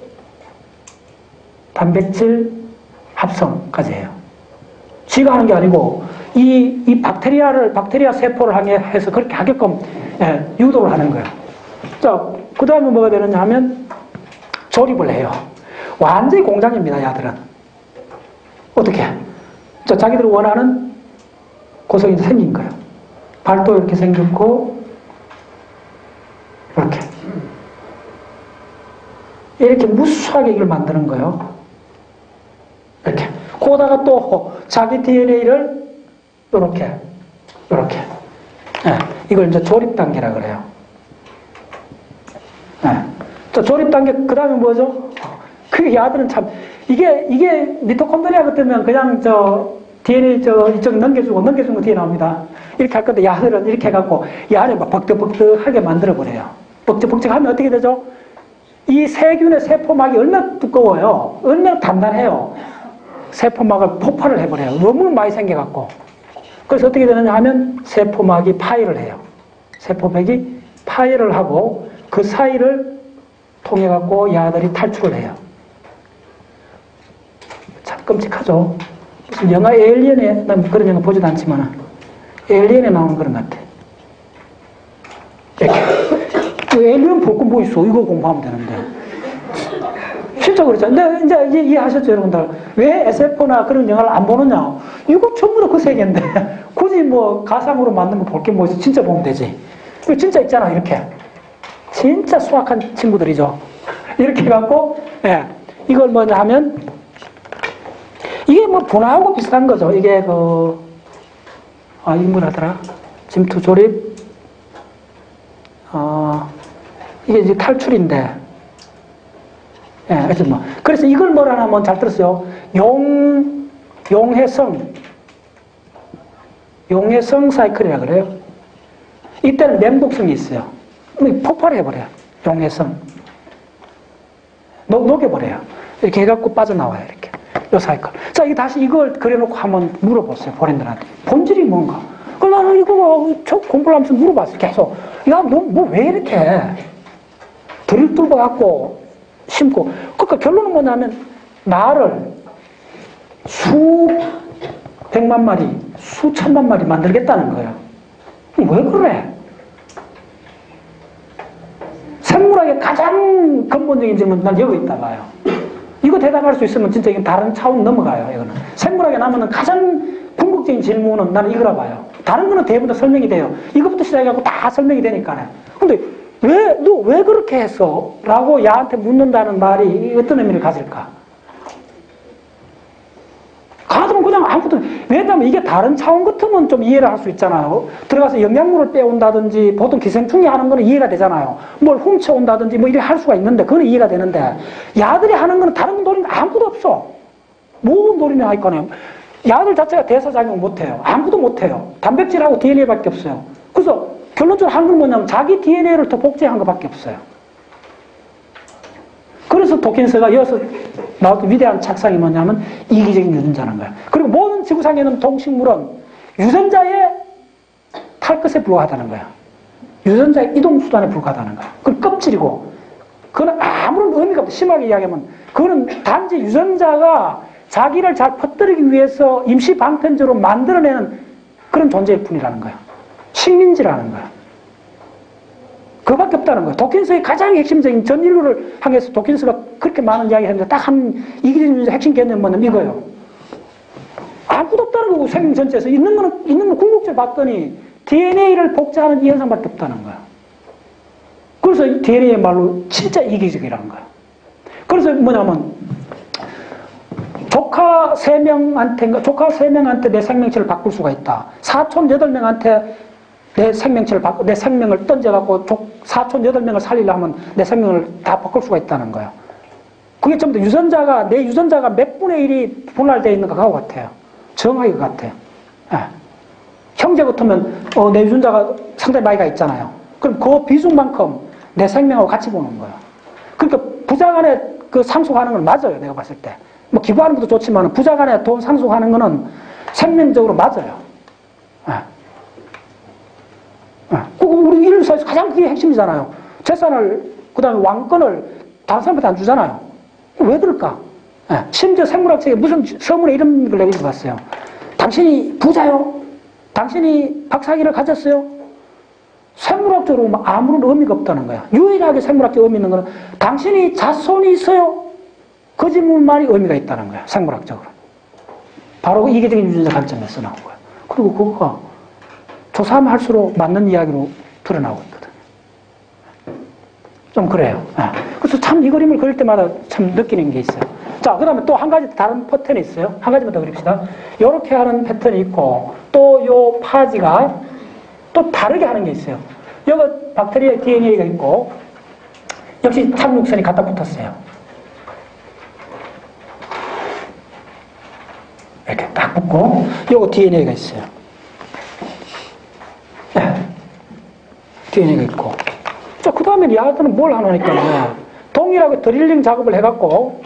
단백질 합성까지 해요. 지가 하는 게 아니고 이 박테리아 세포를 해서 그렇게 하게끔 유도를 하는 거예요. 자, 그 다음에 뭐가 되느냐 하면 조립을 해요. 완전히 공장입니다, 야들은. 어떻게? 자기들이 원하는 고성이 생긴 거예요. 발도 이렇게 생겼고, 이렇게 무수하게 이걸 만드는 거예요. 이렇게. 거기다가 또 자기 DNA를 이렇게. 이걸 이제 조립 단계라 그래요. 자, 조립 단계, 그 다음에 뭐죠? 그 야들은 참, 이게 미토콘드리아 같으면 그냥 DNA 이쪽 넘겨주는 거 뒤에 나옵니다. 이렇게 할 건데, 야들은 이렇게 해갖고, 야를 막 벅적벅적하게 만들어버려요. 벅적벅적하면 어떻게 되죠? 이 세균의 세포막이 얼마나 두꺼워요. 얼마나 단단해요. 세포막을 폭발을 해버려요. 너무 많이 생겨갖고. 그래서 어떻게 되느냐 하면, 세포막이 파열을 해요. 세포막이 파열을 하고, 그 사이를 통해갖고 야들이 탈출을 해요. 참 끔찍하죠. 무슨 영화 에일리언에, 난 그런 영화 보지도 않지만, 에일리언에 나오는 그런 것 같아. 이렇게. 에일리언 볼 건 뭐 있어? 이거 공부하면 되는데. 실제 그렇죠. 근데 이제 이해하셨죠, 여러분들? 왜 SF나 그런 영화를 안 보느냐? 이거 전부 다 그 세계인데. 굳이 뭐 가상으로 만든 거 볼 게 뭐 있어? 진짜 보면 되지. 이거 진짜 있잖아, 이렇게. 진짜 수학한 친구들이죠. 이렇게 해갖고, 예. 이걸 뭐냐 하면, 이게 뭐 분화하고 비슷한 거죠. 이게 이게 뭐라더라? 침투 조립. 이게 이제 탈출인데. 예, 하여튼 뭐. 그래서 이걸 뭐라 하면 잘 들었어요. 용해성 사이클이라 그래요. 이때는 맹독성이 있어요. 폭발해버려요. 용해성. 녹여버려요. 이렇게 해갖고 빠져나와요. 이렇게. 요 사이클. 자, 다시 이걸 그려놓고 한번 물어봤어요. 보랜들한테. 본질이 뭔가. 나는 이거 공부를 하면서 물어봤어요. 계속. 야, 너 왜 이렇게 들을 뚫어갖고 심고. 그러니까 결론은 뭐냐면, 나를 수백만 마리, 수천만 마리 만들겠다는 거예요. 왜 그래? 생물학의 가장 근본적인 질문은 난 여기 있다 봐요. 이거 대답할 수 있으면 진짜 이건 다른 차원 넘어가요, 이거는. 생물학에 남는 가장 궁극적인 질문은 나는 이거라 봐요. 다른 거는 대부분 다 설명이 돼요. 이것부터 시작해갖고 다 설명이 되니까요. 근데 너 왜 그렇게 했어? 라고 야한테 묻는다는 말이 어떤 의미를 가질까? 가들은 그냥 아무것도, 왜냐면 이게 다른 차원 같으면 좀 이해를 할 수 있잖아요. 들어가서 영양분을 빼온다든지, 보통 기생충이 하는 거는 이해가 되잖아요. 뭘 훔쳐온다든지, 뭐 이렇게 할 수가 있는데, 그건 이해가 되는데, 야들이 하는 거는 다른 노리는 아무것도 없어. 뭐 노리냐 하니까요. 야들 자체가 대사작용 못해요. 아무것도 못해요. 단백질하고 DNA밖에 없어요. 그래서 결론적으로 하는 건 뭐냐면 자기 DNA를 더 복제한 것밖에 없어요. 그래서 도킨스가 여기서 나왔던 위대한 착상이 뭐냐면 이기적인 유전자라는 거예요. 그리고 모든 지구상에는 동식물은 유전자의 탈 것에 불과하다는 거예요. 유전자의 이동수단에 불과하다는 거예요. 그건 껍질이고, 그건 아무런 의미가 없어요. 심하게 이야기하면. 그거는 단지 유전자가 자기를 잘 퍼뜨리기 위해서 임시 방편제로 만들어내는 그런 존재일 뿐이라는 거예요. 식민지라는 거예요. 그거밖에 없다는 거예요. 도킨스의 가장 핵심적인 전 인류를 향해서 도킨스가 그렇게 많은 이야기 했는데 딱 한 이기적인 핵심 개념은 뭐냐면 이거예요. 아무것도 없다는 거고, 생명 전체에서 있는 건 궁극적으로 봤더니 DNA를 복제하는 이 현상밖에 없다는 거예요. 그래서 DNA의 말로 진짜 이기적이라는 거예요. 그래서 뭐냐면 조카 3명한테 내 생명체를 바꿀 수가 있다. 사촌 8명한테 내 생명을 던져갖고 사촌 8명을 살리려면 내 생명을 다 바꿀 수가 있다는 거예요. 그게 전부 다 내 유전자가 몇 분의 1이 분할되어 있는 것하고 같아요. 정확히 그 같아요. 네. 형제 같으면 내 유전자가 상당히 많이가 있잖아요. 그럼 그 비중만큼 내 생명하고 같이 보는 거예요. 그러니까 부자간에 그 상속하는 건 맞아요. 내가 봤을 때. 뭐 기부하는 것도 좋지만 부자간에 돈 상속하는 거는 생명적으로 맞아요. 네. 우리 인류 사회에서 가장 그게 핵심이잖아요. 재산을, 그 다음에 왕권을 다른 사람한테 안 주잖아요. 왜 그럴까? 네. 심지어 생물학책에 무슨 서문에 이런 걸 내가 읽어봤어요. 당신이 부자요? 당신이 박사학위를 가졌어요? 생물학적으로 아무런 의미가 없다는 거야. 유일하게 생물학적 의미 있는 거는 당신이 자손이 있어요? 그 질문만이 의미가 있다는 거야. 생물학적으로. 바로 그 이기적인 유전자 관점에서 나온 거예요. 그리고 그거가 조사하면 할수록 맞는 이야기로 드러나고 있거든요. 좀 그래요. 그래서 참 이 그림을 그릴 때마다 참 느끼는 게 있어요. 자, 그 다음에 또 한 가지 다른 패턴이 있어요. 한 가지만 더 그립시다. 이렇게 하는 패턴이 있고, 또 요 파지가 또 다르게 하는 게 있어요. 여기 박테리아의 DNA가 있고, 역시 착륙선이 갖다 붙었어요. 이렇게 딱 붙고, 요거 DNA가 있어요. DNA가 있고. 자, 그 다음에 얘들은 뭘 하냐니까, 동일하게 드릴링 작업을 해갖고,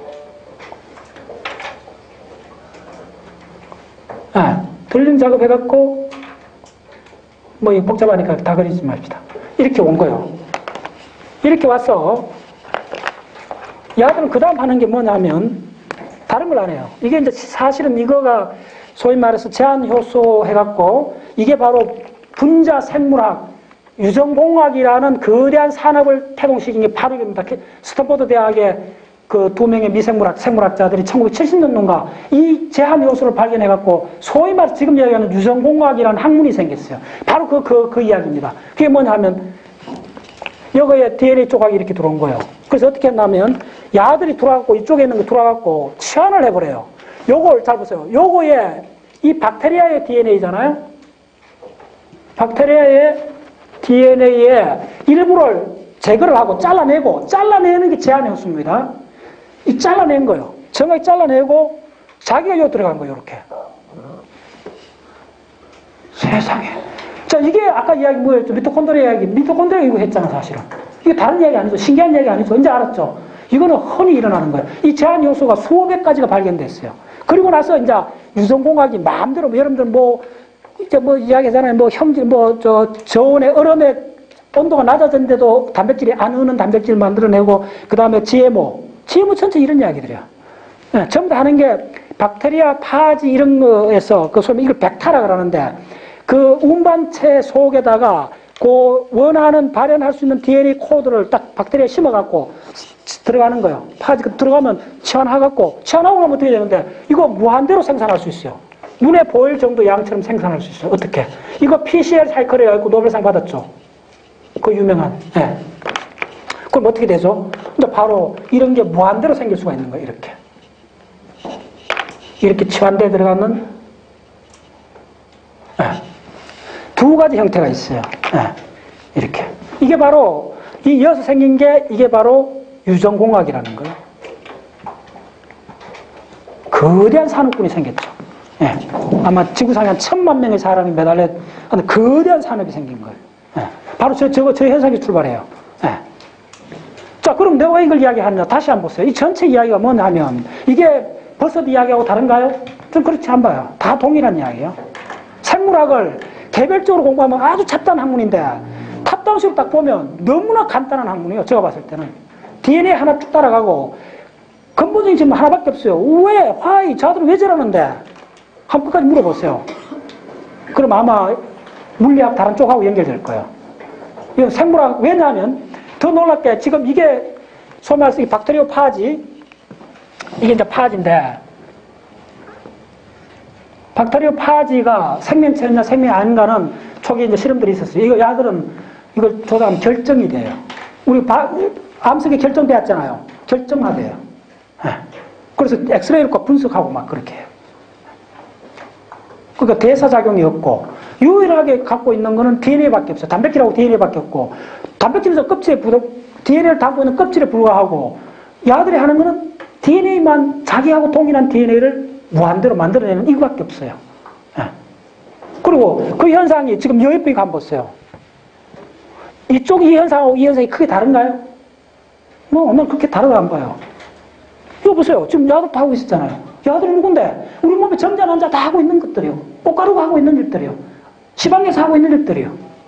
드릴링 작업 해갖고, 뭐, 복잡하니까 다 그리지 맙시다. 이렇게 온 거예요. 이렇게 와서, 얘들은 그 다음 하는 게 뭐냐면, 다른 걸 안 해요. 이게 이제 사실은 이거가 소위 말해서 제한효소 해갖고, 이게 바로 분자 생물학, 유전공학이라는 거대한 산업을 태동시킨 게 바로 이겁니다. 스탠포드 대학의 그 두 명의 생물학자들이 1970년도인가 이 제한효소를 발견해갖고 소위 말해서 지금 이야기하는 유전공학이라는 학문이 생겼어요. 바로 그 이야기입니다. 그게 뭐냐 하면 여기에 DNA 조각이 이렇게 들어온 거예요. 그래서 어떻게 했냐면 야들이 돌아가고 이쪽에 있는 거 돌아가고 치환을 해버려요. 요걸 잘 보세요. 요거에 이 박테리아의 DNA잖아요. 박테리아의 DNA의 일부를 제거를 하고 잘라내는 게 제한효소입니다. 이 잘라낸 거예요. 정확히 잘라내고 자기가 요 들어간 거예요. 이렇게. 세상에. 자, 이게 아까 이야기 뭐였죠? 미토콘드리아 이야기. 미토콘드리아 이거 했잖아, 사실은. 이게 다른 이야기 아니죠. 신기한 이야기 아니죠. 이제 알았죠? 이거는 흔히 일어나는 거예요. 이 제한효소가 수백 가지가 발견됐어요. 그리고 나서 이제 유전공학이 마음대로 여러분들 이제 이야기하잖아요. 저온의 얼음의 온도가 낮아졌는데도 단백질이 안 흐는 단백질 만들어내고, 그 다음에 GMO 전체 이런 이야기들이야. 네, 전부 다 하는 게 박테리아, 파지 이런 거에서 소위 이걸 벡타라 그러는데 그 운반체 속에다가 그 원하는 발현할 수 있는 DNA 코드를 딱 박테리아에 심어갖고 들어가는 거예요. 파지 들어가면 치환하고 나면 어떻게 되는데 이거 무한대로 생산할 수 있어요. 눈에 보일 정도 양처럼 생산할 수 있어요. 어떻게? 이거 PCR 사이클에 갖고 노벨상 받았죠. 그 유명한. 네. 그럼 어떻게 되죠? 근데 바로 이런 게 무한대로 생길 수가 있는 거예요. 이렇게 치환대에 들어가는 두 가지 형태가 있어요. 이렇게. 이게 바로 이어서 생긴 게 이게 바로 유전공학이라는 거예요. 거대한 산업군이 생겼죠. 아마 지구상에 한 1000만 명의 사람이 매달려 하는 거대한 산업이 생긴 거예요. 바로 저 현상이 출발해요. 자, 그럼 내가 왜 이걸 이야기하느냐? 다시 한번 보세요. 이 전체 이야기가 뭐냐 하면, 이게 버섯 이야기하고 다른가요? 좀 그렇지 않 봐요. 다 동일한 이야기예요. 생물학을 개별적으로 공부하면 아주 잡다한 학문인데, 탑다운식으로 딱 보면 너무나 간단한 학문이에요. 제가 봤을 때는. DNA 하나 쭉 따라가고, 근본적인 질문 하나밖에 없어요. 왜? why? 저들은 왜 저러는데? 한번 끝까지 물어보세요. 그럼 아마 물리학 다른 쪽하고 연결될 거예요. 이건 생물학, 왜냐하면, 더 놀랍게 지금 이게 소위 말해서 이 박테리오 파지, 이게 이제 파지인데, 박테리오 파지가 생명체냐 생명이 아닌가는 초기에 이제 실험들이 있었어요. 이거 야들은 이걸 조사하면 결정이 돼요. 우리 암석이 결정되었잖아요. 결정화돼요. 그래서 엑스레이로 분석하고 막 그렇게 해요. 그러니까 대사작용이 없고, 유일하게 갖고 있는 거는 DNA밖에 없어요. 단백질하고 DNA밖에 없고, 단백질에서 껍질에 DNA를 담고 있는 껍질에 불과하고, 야들이 하는 거는 DNA만 자기하고 동일한 DNA를 무한대로 만들어내는 이거밖에 없어요. 그리고 그 현상이 지금 옆에 한번 보세요. 이쪽 이 현상하고 이 현상이 크게 다른가요? 난 그렇게 다르다 안 봐요. 이거 보세요. 지금 야들도 하고 있었잖아요. 야들이 누군데? 우리 몸에 점자, 난자 다 하고 있는 것들이요. 꽃가루가 하고 있는 일들이요. 지방에서 하고 있는 일들이요.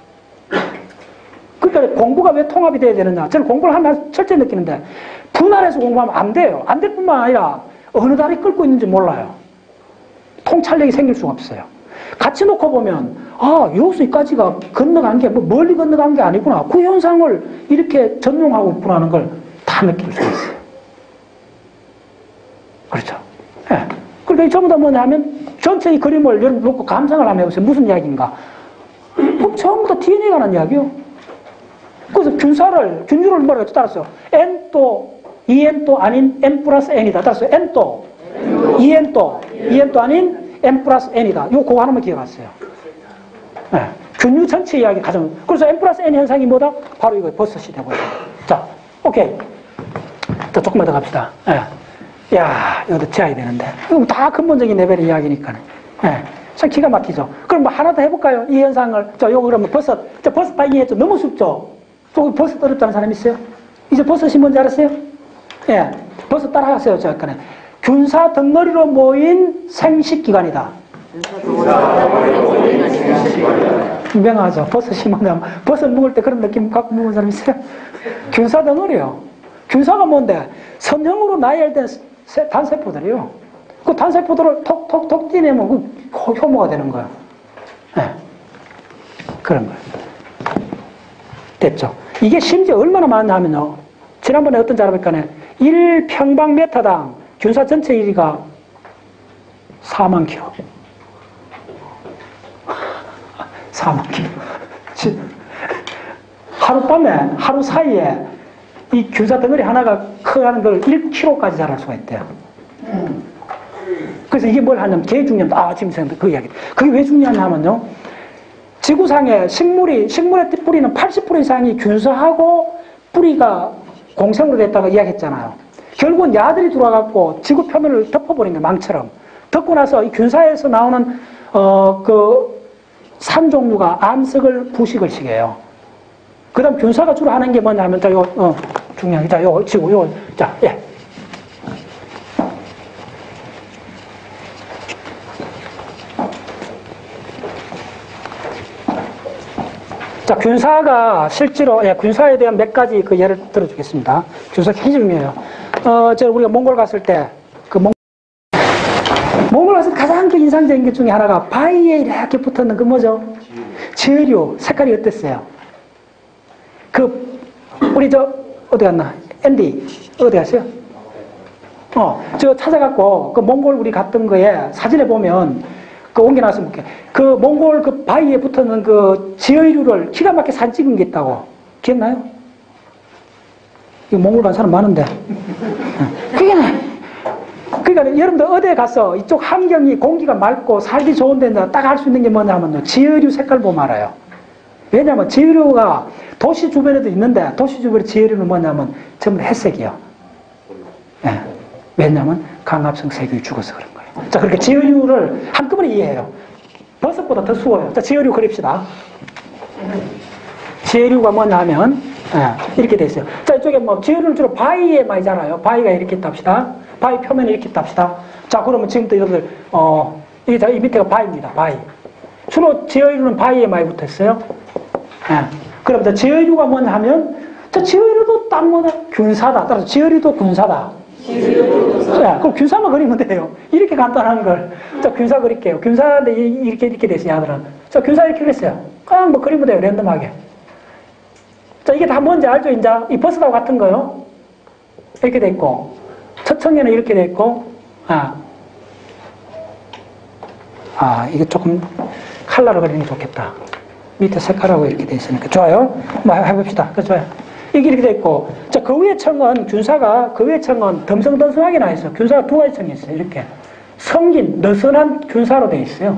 그러니까 공부가 왜 통합이 돼야 되느냐. 저는 공부를 하면 철저히 느끼는데, 분할해서 공부하면 안 돼요. 안 될 뿐만 아니라 어느 다리 끌고 있는지 몰라요. 통찰력이 생길 수가 없어요. 같이 놓고 보면, 여기서까지가 건너간 게 멀리 건너간 게 아니구나. 그 현상을 이렇게 전용하고 있구나 하는 걸 다 느낄 수가 있어요. 그렇죠. 그러니까 전부 다 뭐냐 하면 전체 이 그림을 여러분 놓고 감상을 한번 해보세요. 무슨 이야기인가? 그럼 전부 다 DNA가 하는 이야기요. 그래서 균주를 뭐라고 따랐어요? N도, EN도 아닌 N 플러스 N이다. 따라서 N도, EN도 아닌 N 플러스 N이다. 그거 하나만 기억하세요. 네. 균류 전체 이야기 가장. 그래서 N 플러스 N 현상이 뭐다? 바로 이거 버섯이 되고요. 자, 오케이. 또 조금만 더 갑시다. 네. 야, 이것도 지어야 되는데. 이거 다 근본적인 레벨의 이야기니까. 네. 참 기가 막히죠. 그럼 뭐 하나 더 해볼까요? 이 현상을. 요거 그러면 버섯. 버섯 다 이해했죠? 너무 쉽죠? 버섯 어렵다는 사람 있어요? 이제 버섯이 뭔지 알았어요? 예. 버섯 따라하세요. 저 아까는. 균사 덩어리로 모인 생식기관이다. 유명하죠. 버섯이 뭐냐면, 버섯 먹을 때 그런 느낌 갖고 먹는 사람 있어요? 균사 덩어리요. 균사가 뭔데? 선형으로 나열된 단세포들이요. 그 단세포들을 톡톡톡 띠내면 그 효모가 되는 거예요. 네. 그런 거예요. 됐죠? 이게 심지어 얼마나 많나 하면요. 지난번에 어떤 자료니까네 1평방미터당 균사 전체 1위가 4만 킬로. 4만 킬로. 하룻밤에, 하루 사이에 이 균사 덩어리 하나가 커가는 걸 1kg까지 자랄 수가 있대요. 그래서 이게 뭘 하냐면, 개 중요합니다. 지금 생각나 그 이야기. 그게 왜 중요하냐면요. 지구상에 식물의 뿌리는 80% 이상이 균사하고 뿌리가 공생으로 됐다고 이야기했잖아요. 결국은 야들이 들어와갖고 지구 표면을 덮어버린 거예요. 망처럼. 덮고 나서 이 균사에서 나오는, 산 종류가 암석을 부식을 시켜요. 그 다음 균사가 주로 하는 게 뭐냐면, 자, 중요한 게, 자, 지구, 자, 예. 자, 균사가 실제로, 균사에 대한 몇 가지 그 예를 들어주겠습니다. 균사 굉장히 중요해요. 우리가 몽골 갔을 때, 몽골 갔을 때 가장 그 인상적인 것 중에 하나가 바위에 이렇게 붙었는 그 뭐죠? 지어류. 색깔이 어땠어요? 우리 어디 갔나? 앤디, 어디 갔어요? 저 찾아갖고, 그 몽골 우리 갔던 거에 사진에 보면, 옮겨놨으면 볼게. 몽골 바위에 붙었는 지어류를 기가 막히게 사진 찍은 게 있다고. 기억나요? 이거 몽골 간 사람 많은데. 그러니까 여러분들 어디에 가서 이쪽 환경이 공기가 맑고 살기 좋은 데는 딱 알 수 있는 게 뭐냐면요. 지어류 색깔 보면 알아요. 왜냐면 지어류가 도시 주변에도 있는데 도시 주변의 지어류는 뭐냐면 전부 햇색이요. 예. 왜냐면 강압성 세균이 죽어서 그런 거예요. 자, 그렇게 지어류를 한꺼번에 이해해요. 버섯보다 더 수워요. 자, 지어류 그립시다. 지어류가 뭐냐 하면, 이렇게 돼 있어요. 자, 이쪽에 지어류는 주로 바위에 많이 자라요. 바위가 이렇게 있다 합시다. 바위 표면에 이렇게 있다 합시다. 자, 그러면 지금부터 여러분들, 이 밑에가 바위입니다. 바위. 주로 지어류는 바위에 많이 붙어 있어요. 그럼 지어류가 뭐냐 하면, 자, 지어류도 딱 뭐냐? 균사다. 따라서 지어류도 균사다. 그럼 균사만 그리면 돼요. 이렇게 간단한 걸. 자, 균사 그릴게요. 균사인데 이렇게 됐어요, 아들은. 자, 균사 이렇게 그랬어요. 그냥 그리면 돼요, 랜덤하게. 자, 이게 다 뭔지 알죠, 이제? 이 버섯하고 같은 거요. 이렇게 돼 있고, 처청에는 이렇게 돼 있고, 이게 조금 칼라로 그리는 게 좋겠다. 밑에 색깔하고 이렇게 돼 있으니까. 좋아요. 한번 해봅시다. 좋아요. 이게 이렇게 돼 있고, 자, 그 위에 층은, 그 위에 층은 덤성덤성하게 나 있어요. 균사가 두 가지 층이 있어요. 이렇게. 성긴, 느슨한 균사로 돼 있어요.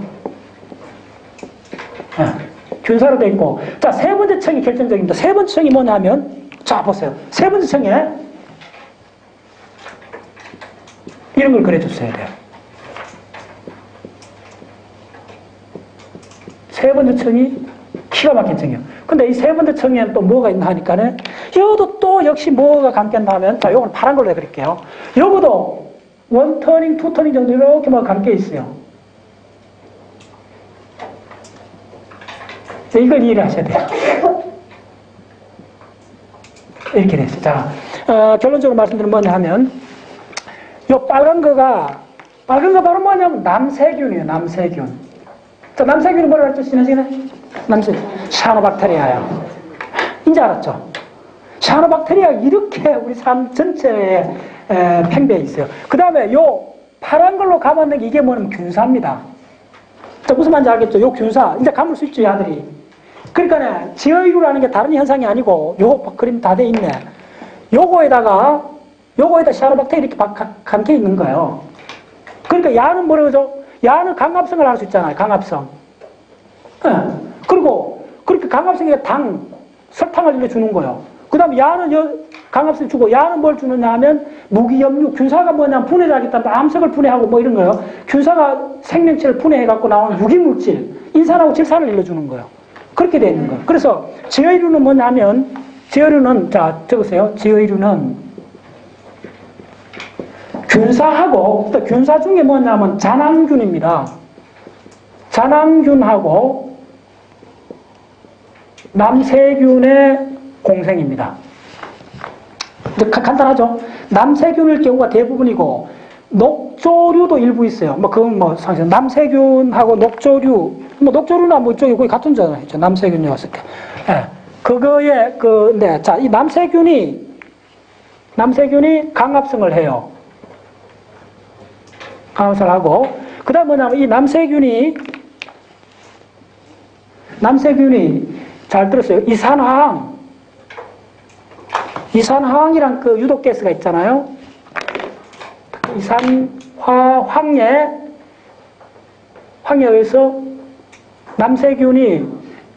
균사로 돼 있고, 자, 세 번째 층이 결정적입니다. 세 번째 층이 뭐냐면, 자, 보세요. 세 번째 층에 이런 걸 그려줬어야 돼요. 세 번째 층이 기가 막힌 층이에요. 근데 이 세 번째 층에는 또 뭐가 있나 하니까는, 여기도 또 역시 뭐가 감겨있나 하면, 자, 요건 파란 걸로 해드릴게요. 요거도 원 터닝, 투 터닝 정도 이렇게 뭐가 감겨 있어요. 자, 이걸 이해를 하셔야 돼요. 이렇게 됐어요. 자, 결론적으로 말씀드리면 뭐냐 하면, 요 빨간 거 바로 뭐냐면 남세균이에요, 남세균. 자, 남세균은 뭐라고 했죠, 지난 시간에? 남세균. 샤노박테리아요. 이제 알았죠? 샤노박테리아가 이렇게 우리 삶 전체에 팽배해 있어요. 그 다음에 요 파란 걸로 감았는 게 이게 뭐냐면 균사입니다. 자, 무슨 말인지 알겠죠? 요 균사. 이제 감을 수 있죠, 아들이. 그러니까 지어이루라는 게 다른 현상이 아니고 요거 그림 다 돼 있네. 요거에다 시아노박테리 이렇게 감겨 있는 거예요. 그러니까 야는 뭐라고 그러죠? 야는 강압성을 할 수 있잖아요. 강압성. 네. 그리고 그렇게 강압성에 설탕을 이렇게 주는 거예요. 그 다음에 야는 강압성 주고, 야는 뭘 주느냐 하면 무기염류, 균사가 뭐냐면 분해하겠다면 암석을 분해하고 뭐 이런 거예요. 균사가 생명체를 분해해갖고 나오는 유기물질, 인산하고 질산을 일러주는 거예요. 그렇게 되어 있는 거예요. 그래서 지어이루는 뭐냐면, 지어이루는, 자, 적으세요. 지어이루는 균사하고, 또 균사 중에 뭐냐면 잔항균입니다. 잔항균하고 남세균의 공생입니다. 간단하죠? 남세균일 경우가 대부분이고, 녹조류도 일부 있어요. 뭐, 그건 뭐, 남세균하고 녹조류, 뭐, 녹조류나 뭐, 이쪽이 거의 같은 줄 알았죠. 남세균이었을 때. 예. 그거에, 네. 자, 이 남세균이 강압성을 해요. 강압성을 하고, 그 다음 뭐냐면, 이 남세균이 잘 들었어요. 이산화황이란 그 유독가스가 있잖아요. 이산화황에 의해서 남세균이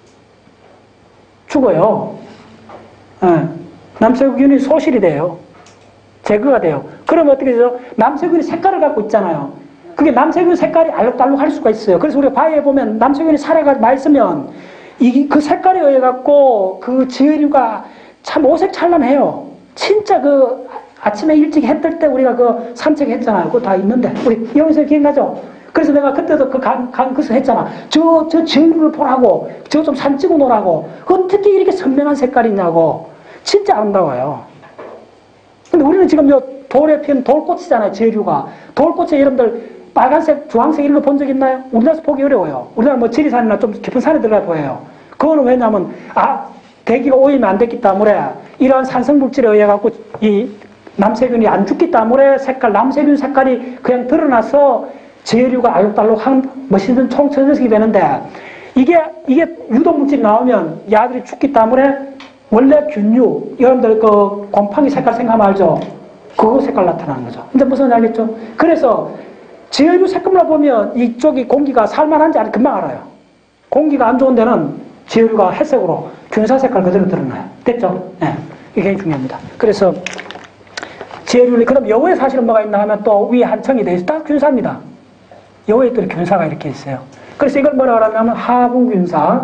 죽어요. 네. 남세균이 소실이 돼요. 제거가 돼요. 그러면 어떻게 되죠? 남세균이 색깔을 갖고 있잖아요. 그게 남세균 색깔이 알록달록할 수가 있어요. 그래서 우리가 바위에 보면 남세균이 살아가 많이 있으면 그 색깔에 의해 갖고 그 지어류가 참 오색찬란해요. 진짜 그 아침에 일찍 해 뜰 때 우리가 그 산책했잖아요. 그거 다 있는데 우리 영생 기억나죠? 그래서 내가 그때도 그것을 했잖아. 저 지어류를 보라고, 저 좀 산 찍어 놓으라고. 어떻게 이렇게 선명한 색깔이냐고. 진짜 아름다워요. 근데 우리는 지금 돌에 피는 돌꽃이잖아요. 지어류가. 돌꽃에 여러분들 빨간색, 주황색 이런 거 본 적 있나요? 우리나라에서 보기 어려워요. 우리나라 뭐 지리산이나 좀 깊은 산에 들어가 보여요. 그거는 왜냐면, 대기가 오염이 안 됐기 때문에 이러한 산성물질에 의해 갖고 이 남세균이 안 죽기 때문에 남세균 색깔이 그냥 드러나서 지어류가 알록달록한 멋있는 총천연색이 되는데 이게 유독물질이 나오면 야들이 죽기 때문에 원래 균류, 여러분들 그 곰팡이 색깔 생각하면 알죠? 그거 색깔 나타나는 거죠. 근데 무슨 알겠죠? 그래서 지어류 색깔만 보면 이쪽이 공기가 살만한지 금방 알아요. 공기가 안 좋은 데는 지어류가 회색으로 균사 색깔 그대로 드러나요. 됐죠? 네. 이게 굉장히 중요합니다. 그래서 지어류, 그럼 여우에 사실은 뭐가 있나 하면 또 위에 한 층이 되어 있어요. 다 균사입니다. 여우에 또 균사가 이렇게 있어요. 그래서 이걸 뭐라 그러냐면 하부균사,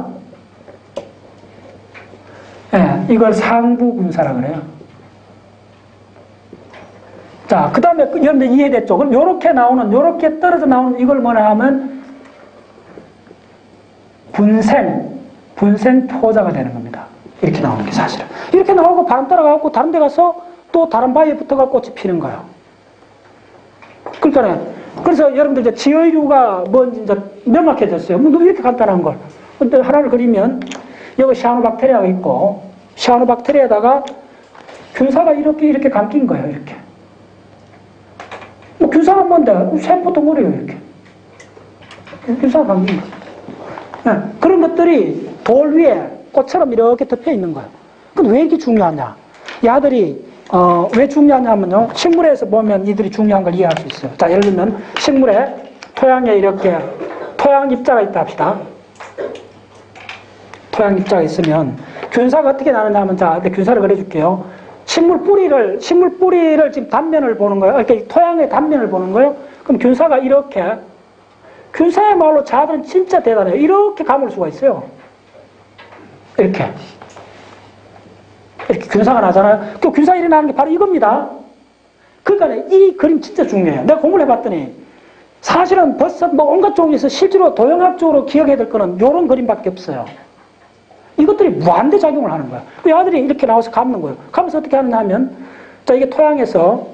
네, 이걸 상부균사라 그래요. 자, 그 다음에 여러분들 이해됐죠? 그럼 요렇게 떨어져 나오는 이걸 뭐라 하면 분생 토자가 되는 겁니다. 이렇게 나오는 게 사실은. 이렇게 나오고 바람 따라가고 다른 데 가서 또 다른 바위에 붙어가 꽃이 피는 거예요. 그러니까, 그래서 여러분들 이제 지어이류가 뭔지 이제 명확해졌어요. 뭐 이렇게 간단한 걸. 근데 하나를 그리면 여기 시아노박테리아가 있고, 시아노박테리아에다가 균사가 이렇게 감긴 거예요. 이렇게. 뭐 균사가 뭔데? 샘포 덩어리예요. 이렇게. 균사가 감긴 거예요. 네. 그런 것들이 돌 위에 꽃처럼 이렇게 덮여 있는 거예요. 근데 왜 이게 중요하냐? 야들이 왜 중요하냐면요. 식물에서 보면 이들이 중요한 걸 이해할 수 있어요. 자, 예를 들면 식물에 토양에 이렇게 토양 입자가 있다 합시다. 토양 입자가 있으면 균사가 어떻게 나느냐 하면, 자, 균사를 그려줄게요. 식물 뿌리를 지금 단면을 보는 거예요. 이렇게 토양의 단면을 보는 거예요. 그럼 균사가 이렇게, 균사야말로 자들은 진짜 대단해요. 이렇게 감을 수가 있어요. 이렇게 균사가 나잖아요. 그 균사 일어나는 게 바로 이겁니다. 그러니까 이 그림 진짜 중요해요. 내가 공부를 해봤더니 사실은 버섯 뭐 온갖 종류에서 실제로 도형학적으로 기억해야 될 거는 이런 그림밖에 없어요. 이것들이 무한대 작용을 하는 거야. 그 아들이 이렇게 나와서 감는 거예요. 감면서 어떻게 하느냐 하면, 자, 이게 토양에서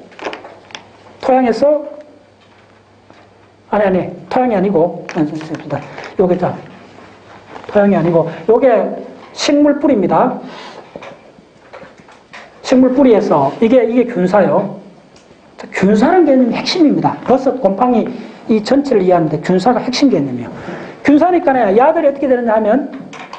토양이 아니고, 요게 자, 토양이 아니고, 요게 식물 뿌리입니다. 식물 뿌리에서, 이게 균사요. 자, 균사라는 개념이 핵심입니다. 버섯, 곰팡이 이 전체를 이해하는데 균사가 핵심 개념이에요. 균사니까 야들이 어떻게 되느냐 하면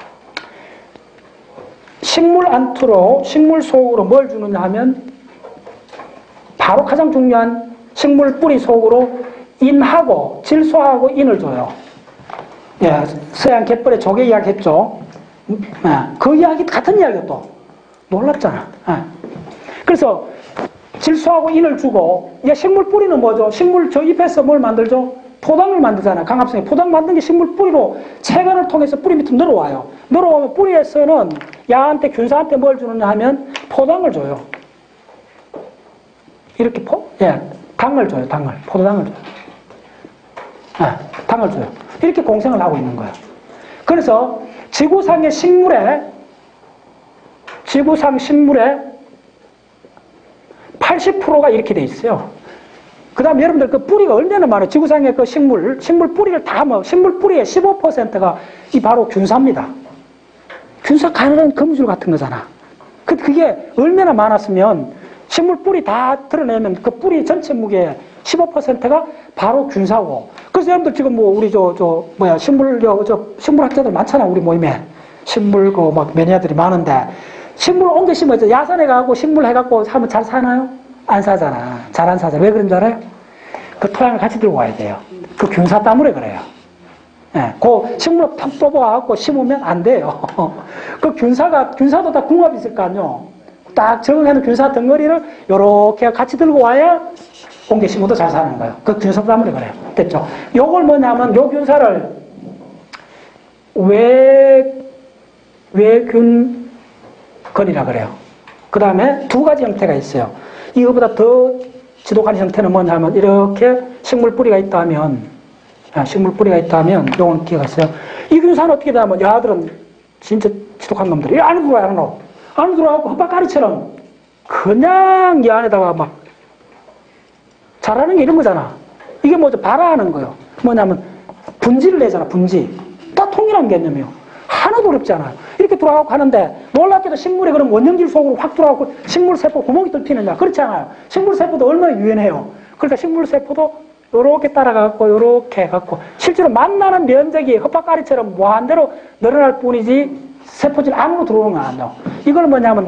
식물 안투로 식물 속으로 뭘 주느냐 하면 바로 가장 중요한 식물 뿌리 속으로 인하고 질소하고 인을 줘요. 예, 서양 갯벌의 조개 이야기 했죠. 그 이야기 같은 이야기가 또 놀랍잖아. 그래서 질소하고 인을 주고, 식물 뿌리는 뭐죠? 식물 저 잎에서 뭘 만들죠? 포당을 만들잖아요. 강합성에 포당 만든 게 식물 뿌리로 체관을 통해서 뿌리 밑으로 늘어와요. 늘어오면 뿌리에서는 야한테 균사한테 뭘 주느냐 하면 포당을 줘요. 이렇게 당을 줘요. 당을. 포도당을 줘요. 당을 줘요. 이렇게 공생을 하고 있는 거예요. 그래서 지구상의 식물의 80%가 이렇게 돼 있어요. 그 다음에 여러분들 그 뿌리가 얼마나 많아요. 지구상의 그 식물 뿌리를 다 하면 식물 뿌리의 15%가 이 바로 균사입니다. 균사 가늘한 거미줄 같은 거잖아. 그게 얼마나 많았으면 식물 뿌리 다 드러내면 그 뿌리 전체 무게의 15%가 바로 균사고. 그래서 여러분들 지금 우리 식물학자들 많잖아. 우리 모임에. 식물 매니아들이 많은데 식물 옮겨 심어서 야산에 가고 식물 해갖고 하면 잘 사나요? 안 사잖아. 잘 안 사잖아. 왜 그런 줄 알아요? 그 토양을 같이 들고 와야 돼요. 그 균사 때문에 그래요. 그 식물을 팍 뽑아갖고 심으면 안 돼요. 그 균사도 다 궁합이 있을 거 아니요. 딱 적응하는 균사 덩어리를 요렇게 같이 들고 와야 옮겨 심어도 잘 사는 거예요. 그 균사 때문에 그래요. 됐죠? 요걸 뭐냐면 요 균사를 외균건이라 그래요. 그 다음에 두 가지 형태가 있어요. 이거보다 더 지독한 형태는 뭐냐면 이렇게 식물 뿌리가 있다면 요건 기회가 있어요. 이 균사는 어떻게 되냐면 야들은 진짜 지독한 놈들이 안으로 들어와요. 안으로 들어가고 헛바가리처럼 그냥 이 안에다가 막 잘하는 게 이런 거잖아. 이게 뭐죠? 발화하는 거예요. 뭐냐면 분지를 내잖아. 분지. 다 통일한 개념이에요. 하나도 어렵지 않아요. 이렇게 돌아가고 하는데 놀랍게도 식물이 그럼 원형질 속으로 확 들어가고 식물세포 구멍이 뚫히느냐? 그렇지 않아요. 식물세포도 얼마나 유연해요. 그러니까 식물세포도 요렇게 따라가고 요렇게 해갖고 실제로 만나는 면적이 헛바가리처럼 무한대로 늘어날 뿐이지 세포질 안으로 들어오는 건 아니에요. 이걸 뭐냐면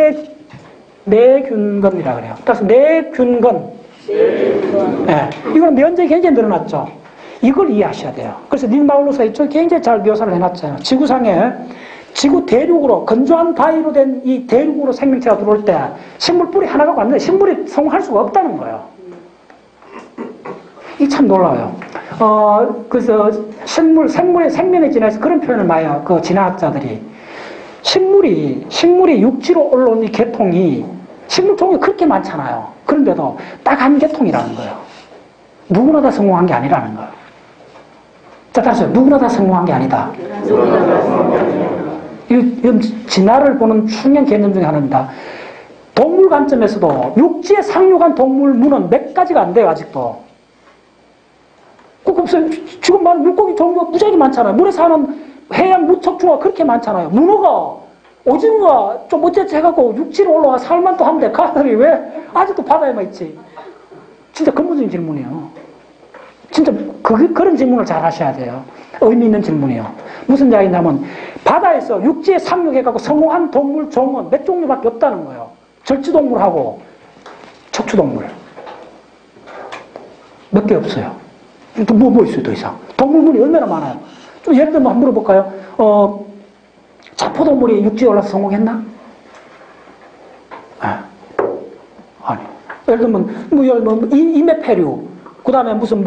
내균건이라 그래요. 그래서 내균건. 이건 면적이 굉장히 늘어났죠. 이걸 이해하셔야 돼요. 그래서 닌마울로서 이쪽 굉장히 잘 묘사를 해놨잖아요. 지구상에 지구 대륙으로 건조한 바위로 된 이 대륙으로 생명체가 들어올 때 식물 뿌리 하나가 왔는데 식물이 성공할 수가 없다는 거예요. 이 참 놀라워요. 그래서 생물의 생명에 지나서 그런 표현을 많이 해요. 그 진화학자들이 식물이 육지로 올라온 이 계통이 식물 종이 그렇게 많잖아요. 그런데도 딱 한 계통이라는 거예요. 누구나 다 성공한 게 아니라는 거예요. 자, 다시요. 누구나 다 성공한 게 아니다. 이건 진화를 보는 중요한 개념 중에 하나입니다. 동물 관점에서도 육지에 상륙한 동물문은 몇 가지가 안 돼요, 아직도. 지금 말하는 물고기 종류가 무지하게 많잖아요. 물에 사는 해양 무척추가 그렇게 많잖아요. 문어가, 오징어가 좀 어쨌지 해갖고 육지로 올라와 살만 또 하는데 그 아들이 왜 아직도 바다에만 있지? 진짜 근본적인 질문이에요. 진짜 그런 질문을 잘 하셔야 돼요. 의미 있는 질문이에요. 무슨 이야기냐면 바다에서 육지에 상륙해갖고 성공한 동물 종은 몇 종류밖에 없다는 거예요. 절지동물하고 척추동물. 몇 개 없어요. 또 뭐 있어요, 더 이상? 동물문이 얼마나 많아요? 좀 예를 들면 한번 물어볼까요? 자포동물이 육지에 올라서 성공했나? 아니. 예를 들면, 이메페류, 그 다음에 무슨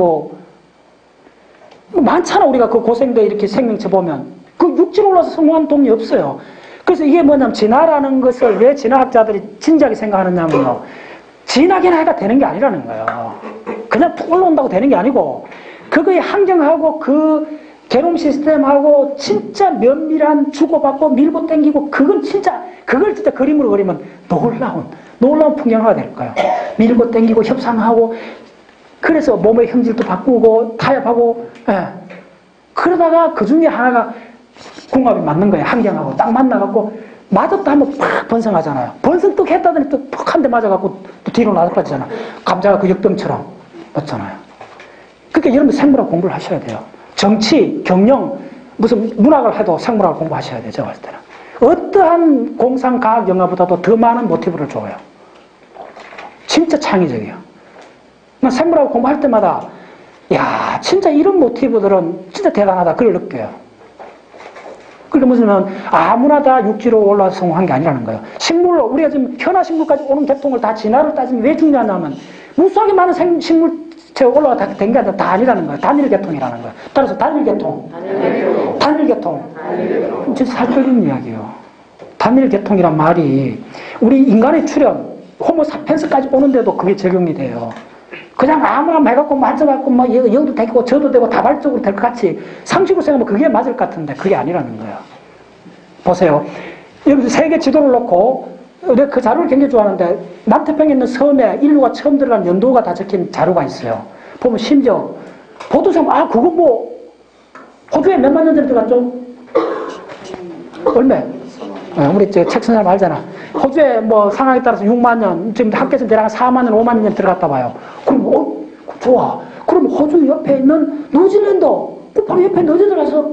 많잖아, 우리가 그 고생대 이렇게 생명체 보면. 그 육지로 올라서 성공한 동물이 없어요. 그래서 이게 뭐냐면, 진화라는 것을 왜 진화학자들이 진지하게 생각하느냐면요. 진하게나 해가 되는 게 아니라는 거예요. 그냥 툭 올라온다고 되는 게 아니고, 그거의 환경하고 그 게놈 시스템하고 진짜 면밀한 주고받고 밀고 땡기고 그걸 진짜 그림으로 그리면 놀라운 풍경화가 될 거예요. 밀고 땡기고 협상하고 그래서 몸의 형질도 바꾸고 타협하고 그러다가 그 중에 하나가 궁합이 맞는 거예요. 환경하고 딱 만나갖고 맞았다 하면 팍 번성하잖아요. 번성 뚝 했다더니 또 푹 한 대 맞아갖고 또 뒤로 나빠지잖아. 감자가 그 역병처럼 맞잖아요. 그러니까 여러분 생물학 공부를 하셔야 돼요. 정치, 경영, 무슨 문학을 해도 생물학을 공부하셔야 돼요. 제가 봤을 때는. 어떠한 공상과학 영화보다도 더 많은 모티브를 줘요. 진짜 창의적이에요. 난 생물학 공부할 때마다 야 진짜 이런 모티브들은 진짜 대단하다 그걸 느껴요. 그러니까 무슨 아무나 다 육지로 올라와서 성공한 게 아니라는 거예요. 식물로 우리가 지금 현아식물까지 오는 계통을 다 진화를 따지면 왜 중요하냐면 무수하게 많은 식물체에 올라와 된 게 다 아니라는 거예요. 단일 계통이라는 거예요. 따라서 단일 계통. 진짜 살떨리는 이야기예요. 단일 계통이란 말이 우리 인간의 출현 호모 사피엔스까지 오는데도 그게 적용이 돼요. 그냥 아무나 해갖고 만져갖고 뭐 여기도 되고 저도 되고 다발적으로 될 것 같이 상식으로 생각하면 그게 맞을 것 같은데 그게 아니라는 거예요. 보세요. 여기서 세계 지도를 놓고 내가 그 자료를 굉장히 좋아하는데 남태평에 있는 섬에 인류가 처음 들어간 연도가 다 적힌 자료가 있어요. 보면 심지어 보도섬 그거 뭐 호주에 몇만 년 전에 들어갔죠? 얼마? 우리 책 쓴 사람 알잖아. 호주에 뭐 상황에 따라서 6만 년, 지금 학교에서 대략 4만 년, 5만 년 들어갔다 봐요. 그럼 좋아. 그럼 호주 옆에 있는 뉴질랜드, 바로 옆에 뉴질랜드 가서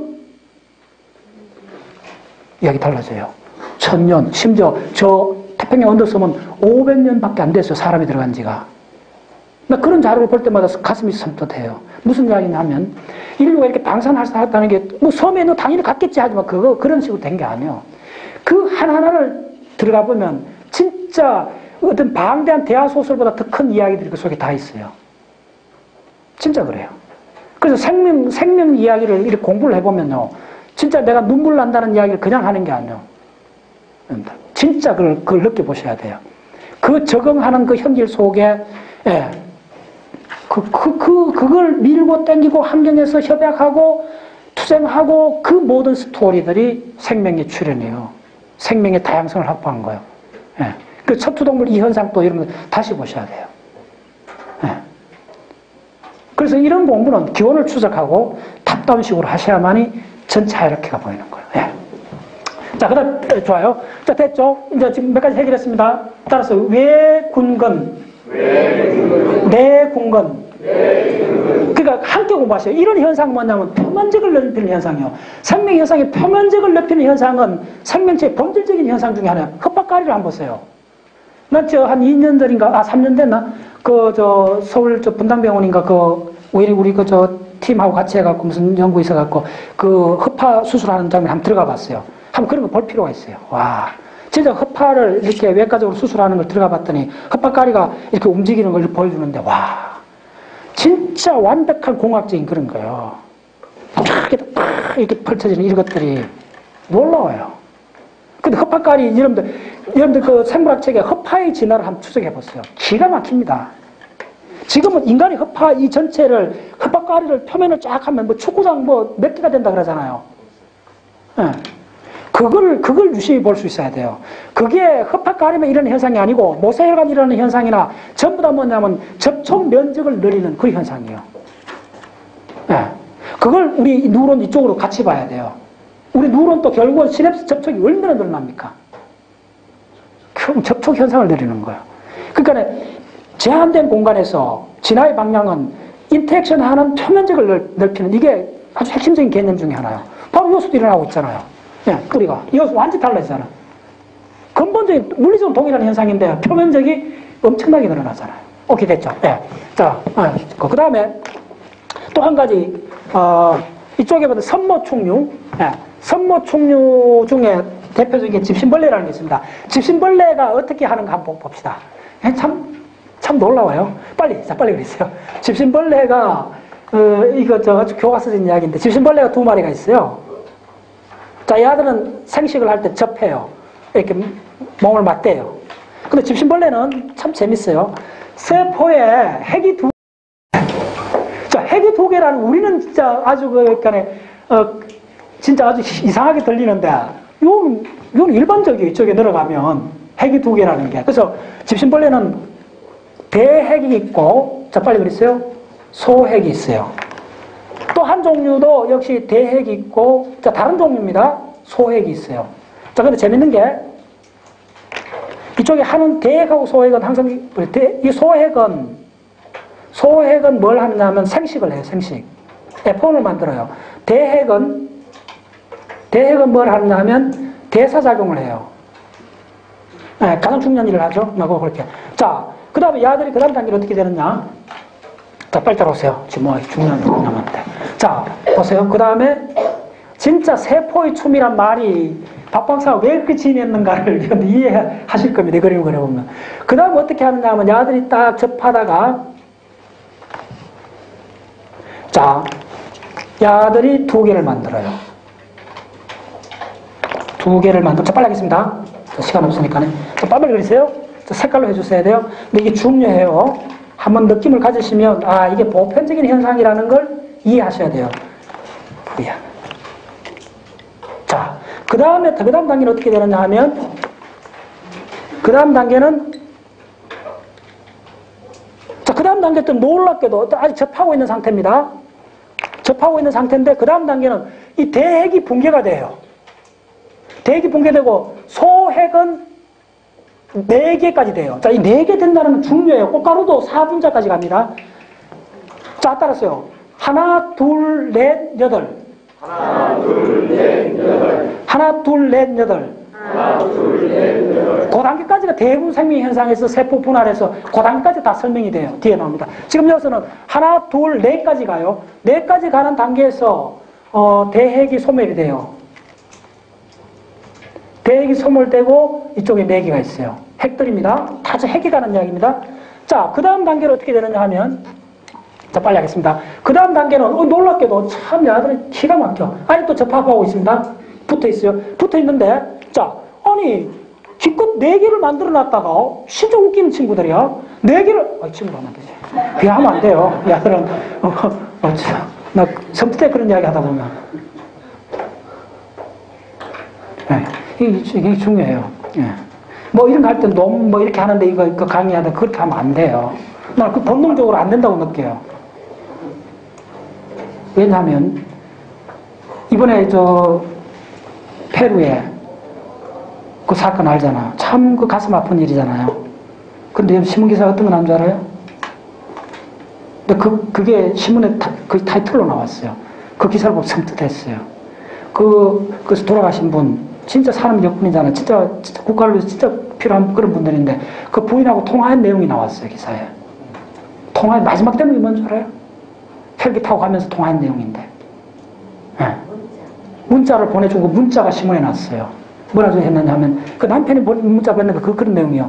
이야기 달라져요. 1000년, 심지어 저 태평양 언더섬은 500년밖에 안 됐어요. 사람이 들어간 지가. 나 그런 자료를 볼 때마다 가슴이 섬뜩해요. 무슨 이야기냐 하면 인류가 이렇게 방산할사했다는 게 뭐 섬에는 당연히 갔겠지 하지만 그런 식으로 된 게 아니에요. 그 하나하나를 들어가 보면 진짜 어떤 방대한 대화 소설보다 더 큰 이야기들이 그 속에 다 있어요. 진짜 그래요. 그래서 생명 이야기를 이렇게 공부를 해보면요. 진짜 내가 눈물 난다는 이야기를 그냥 하는 게 아니에요. 진짜 그걸 느껴보셔야 돼요. 그 적응하는 그 현실 속에, 예. 그걸 밀고 당기고 환경에서 협약하고 투쟁하고 그 모든 스토리들이 생명의 출현이에요. 생명의 다양성을 확보한 거예요. 예. 그 척추동물 이 현상도 이런 거 다시 보셔야 돼요. 예. 그래서 이런 공부는 기원을 추적하고 탑다운 식으로 하셔야만이 전체 하이라키가 보이는 거예요. 예. 자, 그 다음, 좋아요. 자, 됐죠? 이제 지금 몇 가지 해결했습니다. 따라서, 외군건, 내군건. 그러니까 함께 공부하세요. 이런 현상은 뭐냐면 표면적을 넓히는 현상이에요. 생명 현상의 표면적을 넓히는 현상은 생명체의 본질적인 현상 중에 하나예요. 흡박가리를 한번 보세요. 난 한 2년 전인가, 3년 됐나? 서울 분당병원인가, 우리 팀하고 같이 해갖고 무슨 연구 있어갖고, 흡파 수술하는 장면 한번 들어가 봤어요. 한번 그런 거 볼 필요가 있어요. 와. 진짜 흡파를 이렇게 외과적으로 수술하는 걸 들어가 봤더니, 흡박가리가 이렇게 움직이는 걸 보여주는데, 와. 진짜 완벽한 공학적인 그런 거예요. 이렇게 펼쳐지는 이런 것들이 놀라워요. 근데 흡파가리, 여러분들 그 생물학책에 흡파의 진화를 한번 추적해봤어요. 기가 막힙니다. 지금은 인간이 흡파 이 전체를, 흡파가리를 표면을 쫙 하면 뭐 축구장 몇 개가 된다 그러잖아요. 예. 그걸 유심히 볼 수 있어야 돼요. 그게 흡합가림에 이런 현상이 아니고 모세혈관 일어나는 현상이나 전부 다 뭐냐면 접촉 면적을 늘리는 그 현상이에요. 네. 그걸 우리 뉴런 이쪽으로 같이 봐야 돼요. 우리 뉴런도 결국은 시냅스 접촉이 얼마나 늘어납니까? 그럼 접촉 현상을 늘리는 거예요. 그러니까 제한된 공간에서 진화의 방향은 인터랙션 하는 표면적을 넓히는 이게 아주 핵심적인 개념 중에 하나예요. 바로 요소도 일어나고 있잖아요. 예, 뿌리가. 이것은 완전히 달라지잖아. 근본적인, 물리적으로 동일한 현상인데 표면적이 엄청나게 늘어나잖아요. 오케이, 됐죠? 예. 자, 그 다음에 또 한 가지, 이쪽에 보면 선모충류. 예. 선모충류 중에 대표적인 집신벌레라는 게 있습니다. 집신벌레가 어떻게 하는가 한번 봅시다. 예, 참 놀라워요. 빨리 그랬어요. 집신벌레가, 아주 교과서적인 이야기인데, 집신벌레가 2마리가 있어요. 자, 이 아들은 생식을 할 때 접해요. 이렇게 몸을 맞대요. 근데 집신벌레는 참 재밌어요. 세포에 핵이 자, 핵이 2개라는 우리는 진짜 아주 진짜 아주 이상하게 들리는데, 이건 일반적이에요. 이쪽에 들어가면 핵이 2개라는 게. 그래서 집신벌레는 대핵이 있고, 자, 빨리 그랬어요. 소핵이 있어요. 또 한 종류도 역시 대핵이 있고, 자, 다른 종류입니다. 소핵이 있어요. 자, 근데 재밌는 게 이쪽에 하는 대핵하고 소핵은 항상 이 소핵은 뭘 하느냐면 생식을 해요. 생식. F1을 만들어요. 대핵은 뭘 하느냐면 대사작용을 해요. 네, 가장 중요한 일을 하죠. 나고 그렇게. 자, 그 다음에 야들이 그 다음 단계는 어떻게 되느냐? 자, 빨리 따라오세요. 지금 뭐 중요한 거 남았는데. 자, 보세요. 그 다음에 진짜 세포의 춤이란 말이 박박사가 왜 그렇게 지냈는가를 이해하실 겁니다. 이 그림을 그려보면. 그 다음 어떻게 하느냐 하면 야들이 딱 접하다가 자, 야들이 2개를 만들어요. 2개를 만들어. 자, 빨리 하겠습니다. 시간 없으니까. 자, 빨리 그리세요. 자, 색깔로 해주셔야 돼요. 근데 이게 중요해요. 한번 느낌을 가지시면, 아, 이게 보편적인 현상이라는 걸 이해하셔야 돼요. 그래야. 자, 그 다음 단계는 어떻게 되느냐 하면, 그 다음 단계는, 자, 그 다음 단계 또 놀랍게도 아직 접하고 있는 상태입니다. 접하고 있는 상태인데, 그 다음 단계는 이 대핵이 붕괴가 돼요. 대핵이 붕괴되고, 소핵은 4개까지 돼요. 자, 이 4개 된다는 건 중요해요. 꽃가루도 4분자까지 갑니다. 자, 따라서요. 하나, 둘, 넷, 여덟. 하나, 둘, 넷, 여덟. 하나, 둘, 넷, 여덟. 하나, 둘, 넷, 여덟. 그 단계까지가 대부분 생명 현상에서 세포 분할해서 그 단계까지 다 설명이 돼요. 뒤에 나옵니다. 지금 여기서는 하나, 둘, 넷까지 가요. 넷까지 가는 단계에서 대핵이 소멸이 돼요. 대핵이 소멸되고 이쪽에 4개가 있어요. 핵들입니다. 다 핵이 가는 이야기입니다. 자, 그 다음 단계는 어떻게 되느냐 하면, 자, 빨리 하겠습니다. 그 다음 단계는 놀랍게도 참 야들이 기가 막혀. 아니, 또 접합하고 있습니다. 붙어 있어요. 붙어 있는데, 자, 아니, 기껏 4개를 만들어 놨다가, 진짜 웃기는 친구들이야. 4개를, 친구로 하면 안 되지. 비하면 안 돼요. 야들은, 나 섬뜩 때 그런 이야기 하다 보면. 네, 이게 중요해요. 예. 뭐 이런 거 할 때 너무 뭐 이렇게 하는데 이거 강의하다 그렇게 하면 안 돼요. 나 그 본능적으로 안 된다고 느껴요. 왜냐하면 이번에 페루에 그 사건 알잖아. 참 그 가슴 아픈 일이잖아요. 근데 신문기사가 어떤 거 나온 줄 알아요? 근데 그게 신문에 그 타이틀로 나왔어요. 그 기사를 보고 섬뜩했어요. 그래서 돌아가신 분, 진짜 사람 역분이잖아요. 진짜 국가를 위해서 진짜 필요한 그런 분들인데, 그 부인하고 통화한 내용이 나왔어요, 기사에. 통화의 마지막 대목이 뭔지 알아요? 헬기 타고 가면서 통화한 내용인데. 네. 문자를 보내준 거 문자가 신문에 났어요. 뭐라고 했느냐 하면, 그 남편이 문자 보냈는데 그런 내용이요.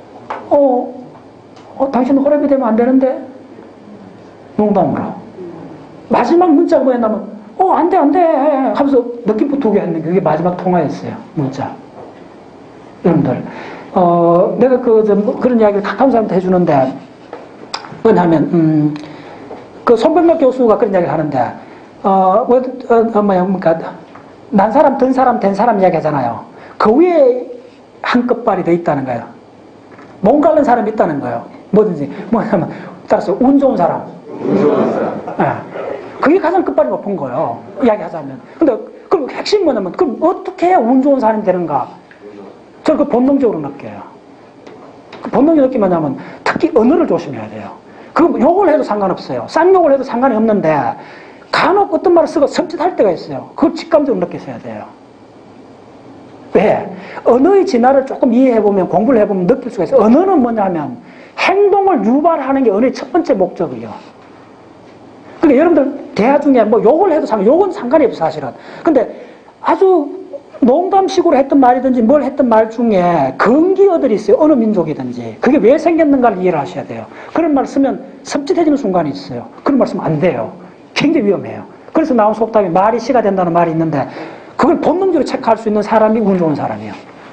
당신 호랩이 되면 안 되는데? 농담으로. 마지막 문자가 뭐였냐면, 안 돼, 하면서 느낌표 2개 했는데, 그게 마지막 통화였어요. 문자. 여러분들. 내가 그런 이야기를 가까운 사람한테 해주는데, 뭐냐면, 그 손병락 교수가 그런 이야기를 하는데, 난 사람, 든 사람, 된 사람 이야기 하잖아요. 그 위에 한 끝발이 더 있다는 거예요. 몸 갈른 사람이 있다는 거예요. 뭐든지. 뭐냐면, 따라서 운 좋은 사람. 그게 가장 끝발이 높은 거예요. 이야기하자면. 근데, 그럼 핵심이 뭐냐면, 그럼 어떻게 해야 운 좋은 사람이 되는가? 저는 그 본능적으로 느껴요. 그 본능적으로 느끼면 뭐냐면, 특히 언어를 조심해야 돼요. 그 욕을 해도 상관없어요. 쌍욕을 해도 상관이 없는데, 간혹 어떤 말을 쓰고 섬찟할 때가 있어요. 그걸 직감적으로 느끼셔야 돼요. 왜? 언어의 진화를 조금 이해해보면, 공부를 해보면 느낄 수가 있어요. 언어는 뭐냐면, 행동을 유발하는 게 언어의 첫 번째 목적이에요. 그러니까 여러분들 대화 중에 뭐 욕을 해도 욕은 상관이 없어, 사실은. 근데 아주 농담식으로 했던 말이든지 뭘 했던 말 중에 금기어들이 있어요. 어느 민족이든지. 그게 왜 생겼는가를 이해를 하셔야 돼요. 그런 말 쓰면 섬찟해지는 순간이 있어요. 그런 말 쓰면 안 돼요. 굉장히 위험해요. 그래서 나온 속담이 말이 씨가 된다는 말이 있는데, 그걸 본능적으로 체크할 수 있는 사람이 운 좋은 사람이에요.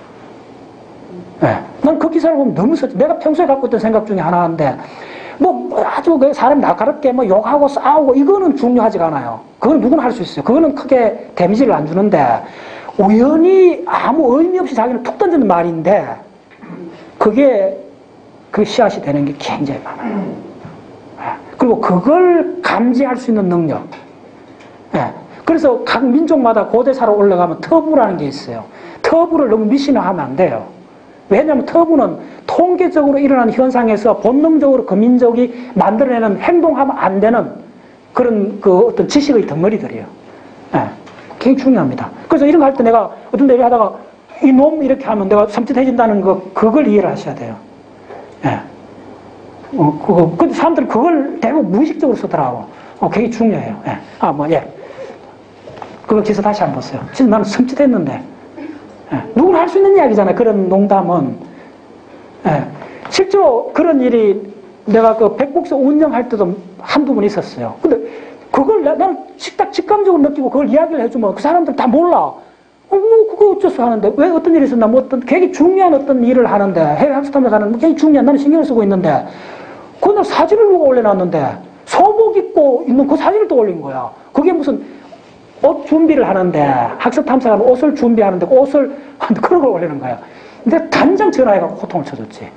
네. 난 그 기사를 보면 너무 내가 평소에 갖고 있던 생각 중에 하나인데, 아주 사람 날카롭게 욕하고 싸우고 이거는 중요하지가 않아요. 그건 누구나 할 수 있어요. 그거는 크게 데미지를 안 주는데, 우연히 아무 의미 없이 자기는 툭 던지는 말인데, 그게 그 씨앗이 되는 게 굉장히 많아요. 그리고 그걸 감지할 수 있는 능력. 그래서 각 민족마다 고대사로 올라가면 터부라는 게 있어요. 터부를 너무 미신화하면 안 돼요. 왜냐하면 터부는 통계적으로 일어나는 현상에서 본능적으로 그 민족이 만들어내는 행동하면 안 되는 그런 그 어떤 지식의 덩어리들이에요. 예, 굉장히 중요합니다. 그래서 이런 거 할 때 내가 어떤 데 하다가 이놈 이렇게 하면 내가 섬찟해진다는 그걸 이해를 하셔야 돼요. 예. 근데 사람들은 그걸 대부분 무의식적으로 쓰더라고. 굉장히 중요해요. 예. 예. 그거 기사 다시 한번 보세요. 진짜 나는 섬찟했는데. 예. 누구나 할 수 있는 이야기잖아요. 그런 농담은. 예. 실제로 그런 일이 내가 그 백국서 운영할 때도 한두 번 있었어요. 근데 그걸 나는 딱 직감적으로 느끼고 그걸 이야기를 해주면 그 사람들 다 몰라. 그거 어쩌서 하는데, 왜 어떤 일이 있었나, 뭐 어떤 굉장히 중요한 어떤 일을 하는데, 해외 학습탐사 가는 굉장히 중요한, 나는 신경을 쓰고 있는데, 그날 사진을 누가 올려놨는데, 소복 입고 있는 그 사진을 또 올린 거야. 그게 무슨 옷 준비를 하는데, 학습탐사 가는 옷을 준비하는데, 그 옷을, 그런 걸 올리는 거야. 근데 단장 전화해가지고 호통을 쳐줬지.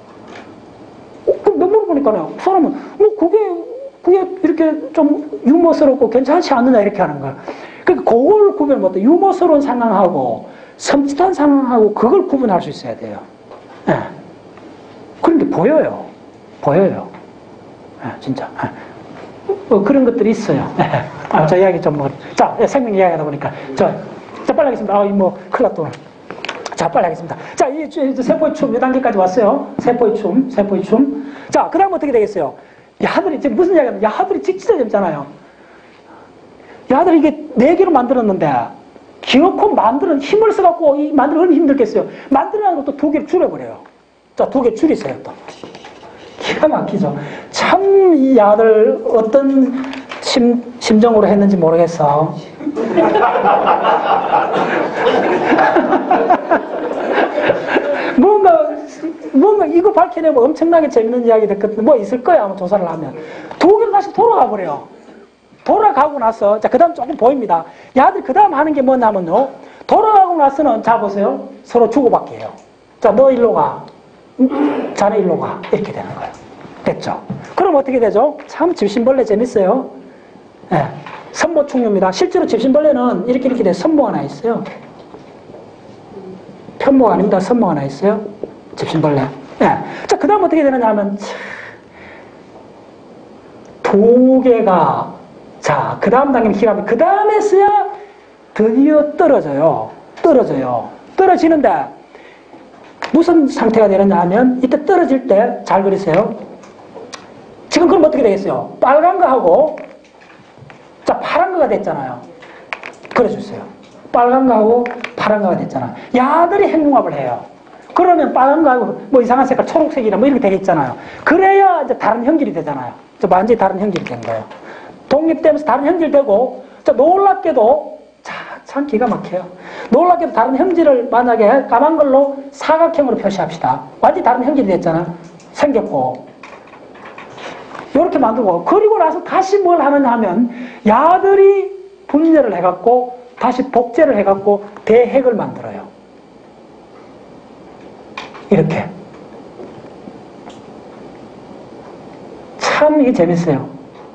몇 물어보니까요, 그 사람은, 그게 이렇게 좀 유머스럽고 괜찮지 않느냐, 이렇게 하는 거야. 그러니까 그걸 구별 못해. 유머스러운 상황하고 섬찟한 상황하고 그걸 구분할 수 있어야 돼요. 예. 그런데 보여요. 예, 진짜. 그런 것들이 있어요. 저 이야기 좀 뭐. 자, 생명 이야기 하다 보니까. 자, 빨리 하겠습니다. 큰일 났다. 자, 빨리 하겠습니다. 자, 이 세포의 춤, 몇 단계까지 왔어요? 세포의 춤. 자, 그 다음 어떻게 되겠어요? 야들이, 지금 무슨 이야기 하냐? 야들이 진짜 재밌잖아요. 야들 이게 4개로 만들었는데, 기어코 만드는 힘을 써갖고 만들기 얼마나 힘들겠어요. 만들어놓은 것도 2개를 줄여버려요. 자, 2개 줄이세요, 또. 기가 막히죠. 참, 이 야들 어떤 심정으로 했는지 모르겠어. 뭔가 이거 밝혀내면 엄청나게 재밌는 이야기 됐거든요. 뭐 있을 거야, 아마 조사를 하면. 2개로 다시 돌아가 버려요. 돌아가고 나서, 자, 그 다음 조금 보입니다. 야들 그 다음 하는 게 뭐냐면요. 돌아가고 나서는, 자, 보세요. 서로 주고받기 해요. 자, 너 일로 가. 자네 일로 가. 이렇게 되는 거예요. 됐죠? 그럼 어떻게 되죠? 참 집신벌레 재밌어요. 예. 선모충류입니다. 실제로 집신벌레는 이렇게 돼. 선모 하나 있어요. 편모가 아닙니다. 선모 하나 있어요. 집신벌레. 예. 자, 그 다음 어떻게 되느냐 하면, 2개가 자, 그 다음 단계는 기가면, 그 다음에서야 드디어 떨어져요. 떨어지는데, 무슨 상태가 되느냐 하면, 이때 떨어질 때, 잘 그리세요. 지금 그럼 어떻게 되겠어요? 빨간 거하고, 자, 파란 거가 됐잖아요. 그려주세요. 빨간 거하고 파란 거가 됐잖아요. 야들이 행궁합을 해요. 그러면 빨간 거하고 뭐 이상한 색깔, 초록색이나 뭐 이렇게 되겠잖아요. 그래야 이제 다른 형질이 되잖아요. 완전히 다른 형질이 된 거예요. 독립되면서 다른 형질 되고, 자, 놀랍게도, 참 기가 막혀요. 놀랍게도 다른 형질을 만약에 까만 걸로 사각형으로 표시합시다. 완전히 다른 형질이 됐잖아. 생겼고. 이렇게 만들고, 그리고 나서 다시 뭘 하느냐 하면, 야들이 분열을 해갖고, 다시 복제를 해갖고, 대핵을 만들어요. 이렇게. 참 이게 재밌어요.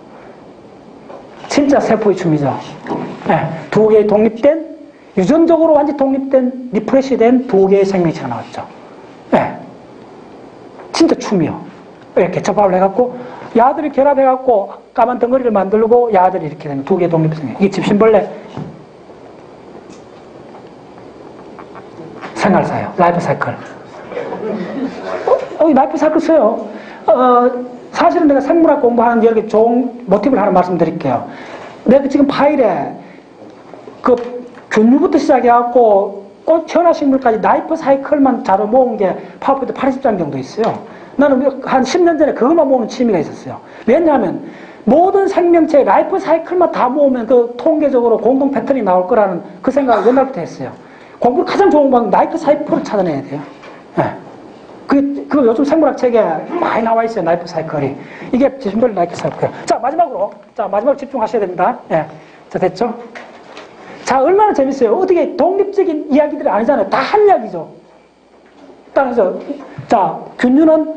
진짜 세포의 춤이죠. 네, 2개의 독립된, 유전적으로 완전히 독립된, 리프레시된 2개의 생명체가 나왔죠. 네. 진짜 춤이요. 이렇게 접합을 해갖고, 야들이 결합해갖고, 까만 덩어리를 만들고, 야들이 이렇게 되는 2개의 독립생명. 이게 집신벌레 생활사예요. 라이프 사이클. 라이프 사이클 써요. 사실은 내가 생물학 공부하는 여기 좋은 모티브를 하나 말씀드릴게요. 내가 지금 파일에 그 균류부터 시작해갖고 꽃 현화식물까지 라이프 사이클만 자료 모은 게 파워포인트 80장 정도 있어요. 나는 한 10년 전에 그것만 모으는 취미가 있었어요. 왜냐하면 모든 생명체의 라이프 사이클만 다 모으면 그 통계적으로 공동 패턴이 나올 거라는 그 생각을 옛날부터 했어요. 공부를 가장 좋은 방법은 라이프 사이클을 찾아내야 돼요. 네. 그 요즘 생물학 책에 많이 나와 있어요. 라이프 사이클이. 이게 집신벌레 라이프 사이클. 자, 마지막으로 집중하셔야 됩니다. 예. 자, 됐죠? 자, 얼마나 재밌어요. 어떻게 독립적인 이야기들이 아니잖아요. 다 한 이야기죠. 따라서, 자, 균류는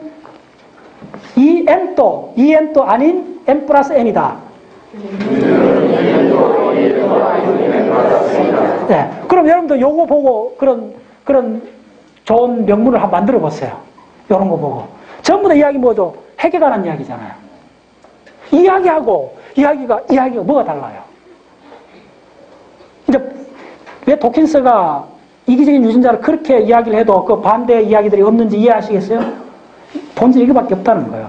EN도 아닌 N+N이다. 네. 그럼 여러분도 요거 보고 그런 좋은 명문을 한번 만들어 보세요. 요런 거 보고. 전부 다 이야기 뭐죠? 핵에 관한 이야기잖아요. 이야기가 뭐가 달라요? 이제 왜 도킨스가 이기적인 유전자를 그렇게 이야기를 해도 그 반대 이야기들이 없는지 이해하시겠어요? 본질이 이거밖에 없다는 거예요.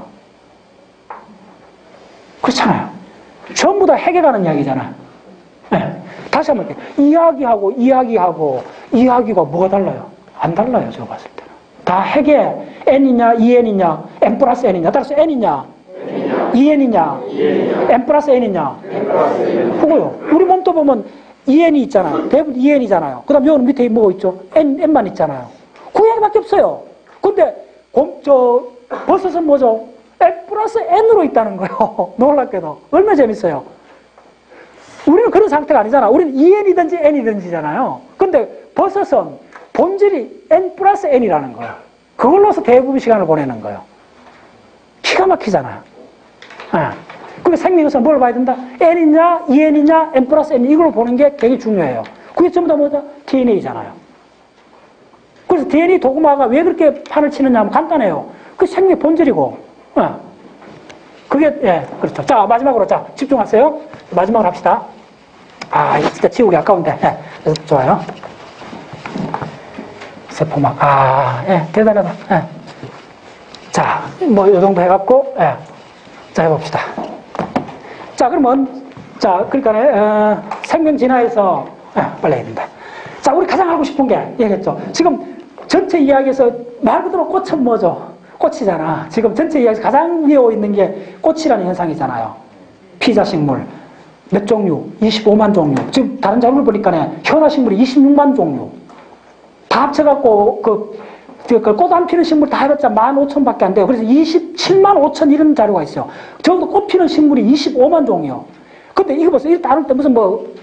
그렇잖아요. 전부 다 핵에 관한 이야기잖아요. 네. 다시 한번 이야기하고 이야기가 뭐가 달라요? 안 달라요. 제가 봤을 때는. 다 핵에 n이냐 2n이냐 n 플러스 n이냐 따라서 n이냐 2n이냐 n 플러스 n이냐 그거요. 우리 몸도 보면 2n이 있잖아요. 대부분 2n이잖아요. 그 다음 여기 밑에 뭐가 있죠? n만 있잖아요. 그 얘기밖에 없어요. 근데 버섯은 뭐죠? n 플러스 n으로 있다는 거예요. 놀랍게도. 얼마나 재밌어요. 우리는 그런 상태가 아니잖아. 우리는 2n이든지 n이든지잖아요. 근데 버섯은 본질이 n 플러스 n이라는 거예요. 그걸로서 대부분 시간을 보내는 거예요. 기가 막히잖아요. 그 생명에서 뭘 봐야 된다? n이냐, 2n이냐, n 플러스 n 이걸 보는 게 되게 중요해요. 그게 전부 다 뭐죠? DNA잖아요. 그래서 DNA 도그마가 왜 그렇게 판을 치느냐 하면 간단해요. 그 생명의 본질이고. 그게, 그렇죠. 자, 마지막으로, 집중하세요. 마지막으로 합시다. 이거 진짜 지우기 아까운데. 그래서 좋아요. 세포막. 대단하다. 자, 뭐, 요 정도 해갖고, 자, 해봅시다. 자, 그러면, 그러니까, 생명 진화에서, 빨리 해야 된다. 자, 우리 가장 하고 싶은 게, 얘기했죠. 지금 전체 이야기에서 말 그대로 꽃은 뭐죠? 꽃이잖아. 지금 전체 이야기에서 가장 위에 있는 게 꽃이라는 현상이잖아요. 피자식물, 몇 종류? 25만 종류. 지금 다른 자료를 보니까 현화식물이 26만 종류. 다 합쳐갖고, 꽃 안 피는 식물 다 해봤자 15,000밖에 안 돼요. 그래서 27만 5천 이런 자료가 있어요. 적어도 꽃 피는 식물이 25만 종이요. 근데 이거 보세요. 이거 다룰 때 무슨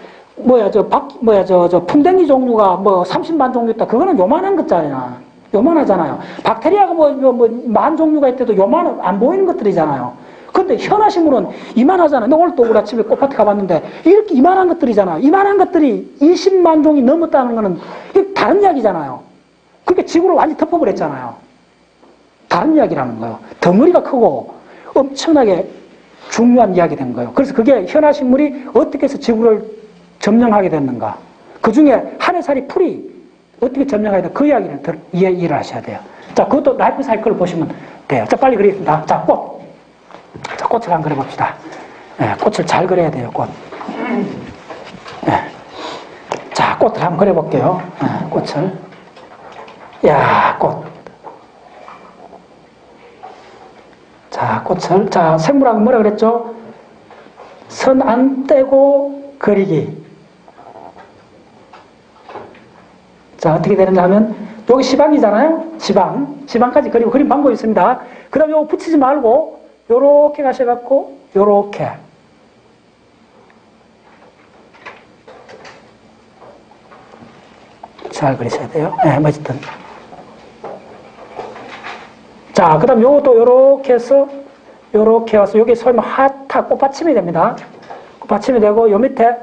풍뎅이 종류가 30만 종류 있다. 그거는 요만한 것잖아요. 요만하잖아요. 박테리아가 만 종류가 있대도 안 보이는 것들이잖아요. 근데 현화식물은 이만하잖아요. 너 오늘 또 우리 아침에 꽃밭에 가봤는데 이렇게 이만한 것들이잖아요. 이만한 것들이 20만 종이 넘었다는 거는 다른 이야기잖아요. 그게 지구를 완전히 덮어버렸잖아요. 다른 이야기라는 거예요. 덩어리가 크고 엄청나게 중요한 이야기 된 거예요. 그래서 그게 현화식물이 어떻게 해서 지구를 점령하게 됐는가. 그 중에 한해살이 풀이 어떻게 점령하게 됐는가. 그 이야기를 이해를 하셔야 돼요. 자, 그것도 라이프 사이클을 보시면 돼요. 자, 빨리 그리겠습니다. 자, 꽃. 자, 꽃을 한번 그려봅시다. 꽃을 잘 그려야 돼요, 꽃. 자, 꽃을 한번 그려볼게요. 꽃을. 야, 꽃. 자, 꽃을. 자, 생물학은 뭐라 그랬죠? 선 안 떼고 그리기. 자, 어떻게 되느냐 하면, 여기 시방이잖아요? 시방까지 그리고 그림 방법이 있습니다. 그 다음 요거 붙이지 말고, 요렇게 가셔갖고, 요렇게. 잘 그리셔야 돼요. 어쨌든. 자, 그 다음 요것도 요렇게 해서, 요렇게 와서, 여기 설마 하타 꽃받침이 됩니다. 꽃받침이 되고, 요 밑에,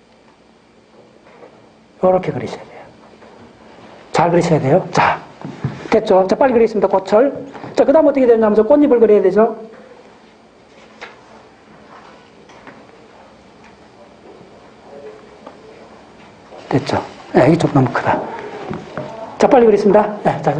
요렇게 그리셔야 돼요. 잘 그리셔야 돼요. 자, 됐죠? 자, 빨리 그리겠습니다. 꽃을. 자, 그 다음 어떻게 되냐면, 저 꽃잎을 그려야 되죠? 됐죠? 이게 좀 너무 크다. 자, 빨리 그리겠습니다.